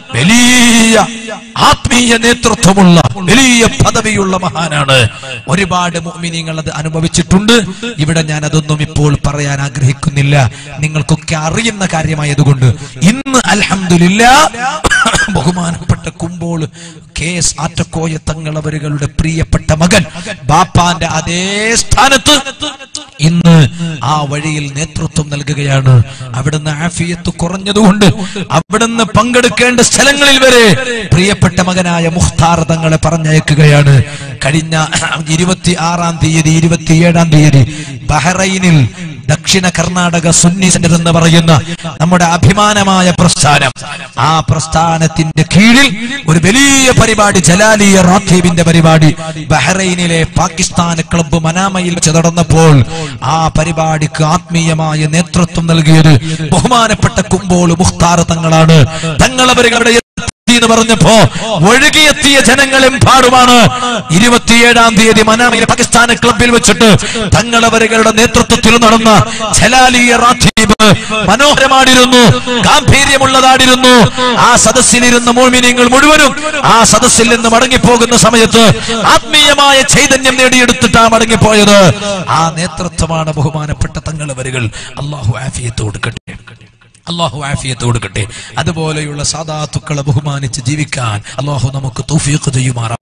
വലിയ ആത്മീയ നേതൃത്വമുള്ള വലിയ പദവിയുള്ള മഹാനാണ്. ഒരുപാട് മുഅ്മിനീങ്ങൾ അത് അനുഭവിച്ചിട്ടുണ്ട്. ഇവിടെ ഞാൻ അതൊന്നും ഇപ്പോൾ പറയാൻ ആഗ്രഹിക്കുന്നില്ല, നിങ്ങൾക്കൊക്കെ അറിയുന്ന കാര്യമായതുകൊണ്ട്. ഇന്ന് അൽഹംദുലില്ലാഹ് ബഹുമാനപ്പെട്ട കുമ്പോൾ കെ എസ് ആറ്റക്കോയ തങ്ങളവരുകളുടെ പ്രിയപ്പെട്ട മകൻ ബാപ്പാന്റെ അതേ സ്ഥാനത്ത് ഇന്ന് ആ വഴിയിൽ നേതൃത്വം നൽകുകയാണ്. അവിടുന്ന് ആഫിയത്ത് കുറഞ്ഞതുകൊണ്ട് അവിടുന്ന് പങ്കെടുക്കേണ്ട സ്ഥലങ്ങളിൽ വരെ പ്രിയപ്പെട്ട മകനായ മുഖ്താർ തങ്ങളെ പറഞ്ഞയക്കുകയാണ്. കഴിഞ്ഞ ഇരുപത്തി ആറാം തീയതി ഇരുപത്തിയേഴാം തീയതി ബഹ്റൈനിൽ ദക്ഷിണ കർണാടക സുന്നി സെന്റർ എന്ന് പറയുന്ന നമ്മുടെ അഭിമാനമായ പ്രസ്ഥാനം, ആ പ്രസ്ഥാനത്തിന്റെ കീഴിൽ ഒരു വലിയ പരിപാടി, ജലാലിയ റാത്തീബിന്റെ പരിപാടി ബഹ്റൈനിലെ പാകിസ്ഥാൻ ക്ലബ്ബ് മനാമയിൽ വെച്ച് നടന്നപ്പോൾ ആ പരിപാടിക്ക് ആത്മീയമായ നേതൃത്വം നൽകിയത് ബഹുമാനപ്പെട്ട കുമ്പോൾ മുഖ്താർ തങ്ങളാണ്. തങ്ങളവരുടെ എന്ന് പറഞ്ഞപ്പോ ഒഴുകിയെത്തിയ ജനങ്ങളെമ്പാടുമാണ്. ഇരുപത്തിയേഴാം തീയതി മനാമയിലെ പാകിസ്ഥാൻ ക്ലബിൽ വെച്ചിട്ട് തങ്ങളവരുടെ നേതൃത്വത്തിൽ നടന്ന ജലാലിയ റാത്തീബ് മനോഹരമായിരുന്നു, ഗാംഭീര്യമുള്ളതായിരുന്നു. ആ സദസ്സിലിരുന്ന മുഅ്മിനീങ്ങൾ മുഴുവനും ആ സദസ്സിൽ നിന്ന് മടങ്ങിപ്പോകുന്ന സമയത്ത് ആത്മീയമായ ചൈതന്യം നേടിയെടുത്തിട്ടാണ് മടങ്ങിപ്പോയത്. ആ നേതൃത്വമാണ് ബഹുമാനപ്പെട്ട തങ്ങളവരുകൾ. അല്ലാഹു ആഫിയത്ത് കൊടുക്കട്ടെ, അല്ലാഹു ആഫിയത്ത് കൊടുക്കട്ടെ. അതുപോലെയുള്ള സാദാത്തുക്കളെ ബഹുമാനിച്ച് ജീവിക്കാൻ അല്ലാഹു നമുക്ക് തൗഫീഖ് ചെയ്യുമാറാവട്ടെ.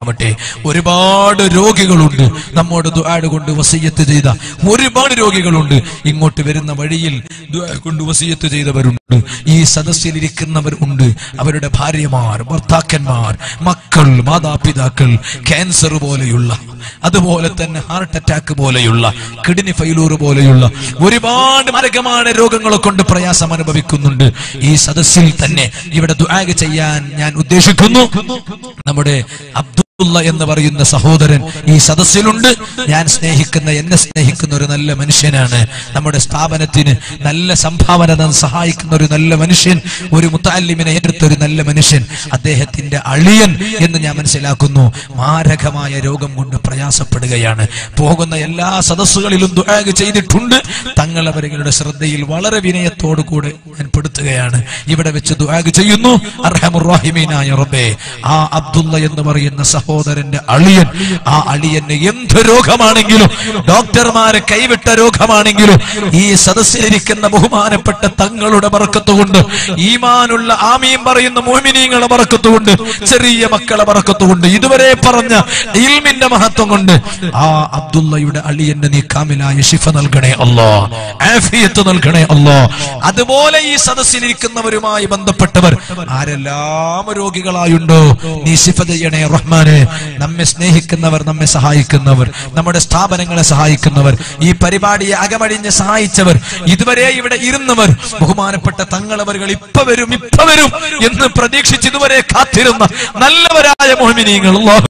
കൊടുക്കുമാറാവട്ടെ. ഒരുപാട് രോഗികളുണ്ട് നമ്മോട് ദുആ കൊണ്ട് വസിയ്യത്ത് ചെയ്ത ഒരുപാട് രോഗികളുണ്ട്. ഇങ്ങോട്ട് വരുന്ന വഴിയിൽ ദുആ കൊണ്ട് വസിയ്യത്ത് ചെയ്തവരുണ്ട്. ഈ സദസ്സിലിരിക്കുന്നവർ ഉണ്ട്. അവരുടെ ഭാര്യമാർ, ഭർത്താക്കന്മാർ, മക്കൾ, മാതാപിതാക്കൾ, ക്യാൻസർ പോലെയുള്ള, അതുപോലെ തന്നെ ഹാർട്ട് അറ്റാക്ക് പോലെയുള്ള, കിഡ്നി ഫെയിലൂർ പോലെയുള്ള ഒരുപാട് മാരകമായ രോഗങ്ങളെ കൊണ്ട് പ്രയാസം അനുഭവിക്കുന്നുണ്ട്. ഈ സദസ്സിൽ തന്നെ ഇവിടെ ദുആ ചെയ്യാൻ ഞാൻ ഉദ്ദേശിക്കുന്നു. നമ്മുടെ അബ്ദുള്ള എന്ന് പറയുന്ന സഹോദരൻ ഈ സദസ്സിലുണ്ട്. ഞാൻ സ്നേഹിക്കുന്ന, എന്നെ സ്നേഹിക്കുന്ന ഒരു നല്ല മനുഷ്യനാണ്. നമ്മുടെ സ്ഥാപനത്തിന് നല്ല സംഭാവന സഹായിക്കുന്ന ഒരു നല്ല മനുഷ്യൻ, ഒരു മുത്തഅല്ലിമിനെ ഏറ്റെടുത്ത ഒരു നല്ല മനുഷ്യൻ. അദ്ദേഹത്തിന്റെ അളിയൻ എന്ന് ഞാൻ മനസ്സിലാക്കുന്നു മാരകമായ രോഗം കൊണ്ട് പ്രയാസപ്പെടുകയാണ്. പോകുന്ന എല്ലാ സദസ്സുകളിലും ദുആ ചെയ്തിട്ടുണ്ട്. തങ്ങൾ അവരുടെ ശ്രദ്ധയിൽ വളരെ വിനയത്തോടു കൂടെ ഞാൻ പെടുത്തുകയാണ്. ഇവിടെ വെച്ച് ദുആ ചെയ്യുന്നു. അർഹമുർ റഹീമീനായ റബ്ബേ, ആ അബ്ദുള്ള എന്ന് പറയുന്ന സഹോദരന്റെ അളിയൻ, ആ അളിയന് എന്ത് രോഗമാണെങ്കിലും, ഡോക്ടർമാരെ കൈവിട്ട രോഗമാണെങ്കിലും, ഈ സദസ്സിലിരിക്കുന്ന ബഹുമാനപ്പെട്ട തങ്ങളുടെ ബർക്കത്ത് കൊണ്ട്, ഈമാനുള്ള ആമീൻ പറയുന്ന മുഅ്മിനീങ്ങളുടെ ബർക്കത്ത് കൊണ്ട്, ചെറിയ മക്കളെ ബർക്കത്ത് കൊണ്ട്, ഇതുവരെ പറഞ്ഞ ഇൽമിന്റെ മഹത്വം കൊണ്ട് ആ അബ്ദുള്ളയുടെ അളിയന് നീ കാമിലായ ശിഫ നൽകണേ അല്ലാഹ്, ആഫിയത്ത് നൽകണേ അല്ലാഹ്. അതുപോലെ ഈ സദസ്സിലിരിക്കുന്നവരുമായി ബന്ധപ്പെട്ടവർ ആരെല്ലാം രോഗികളായുണ്ടോ നീ ശിഫ ചെയ്യണേ റഹ്മാനെ. നമ്മെ സ്നേഹിക്കുന്നവർ, നമ്മെ സഹായിക്കുന്നവർ, നമ്മുടെ സ്ഥാപനങ്ങളെ സഹായിക്കുന്നവർ, ഈ പരിപാടിയെ അകമഴിഞ്ഞ് സഹായിച്ചവർ, ഇതുവരെ ഇവിടെ ഇരുന്നവർ, ബഹുമാനപ്പെട്ട തങ്ങളവர்கள் ഇപ്പ വരും ഇപ്പ വരും എന്ന് പ്രതീക്ഷിച്ച് ഇതുവരെ കാത്തിരുന്ന നല്ലവരായ മുഅ്മിനീങ്ങൾ, അല്ലാഹു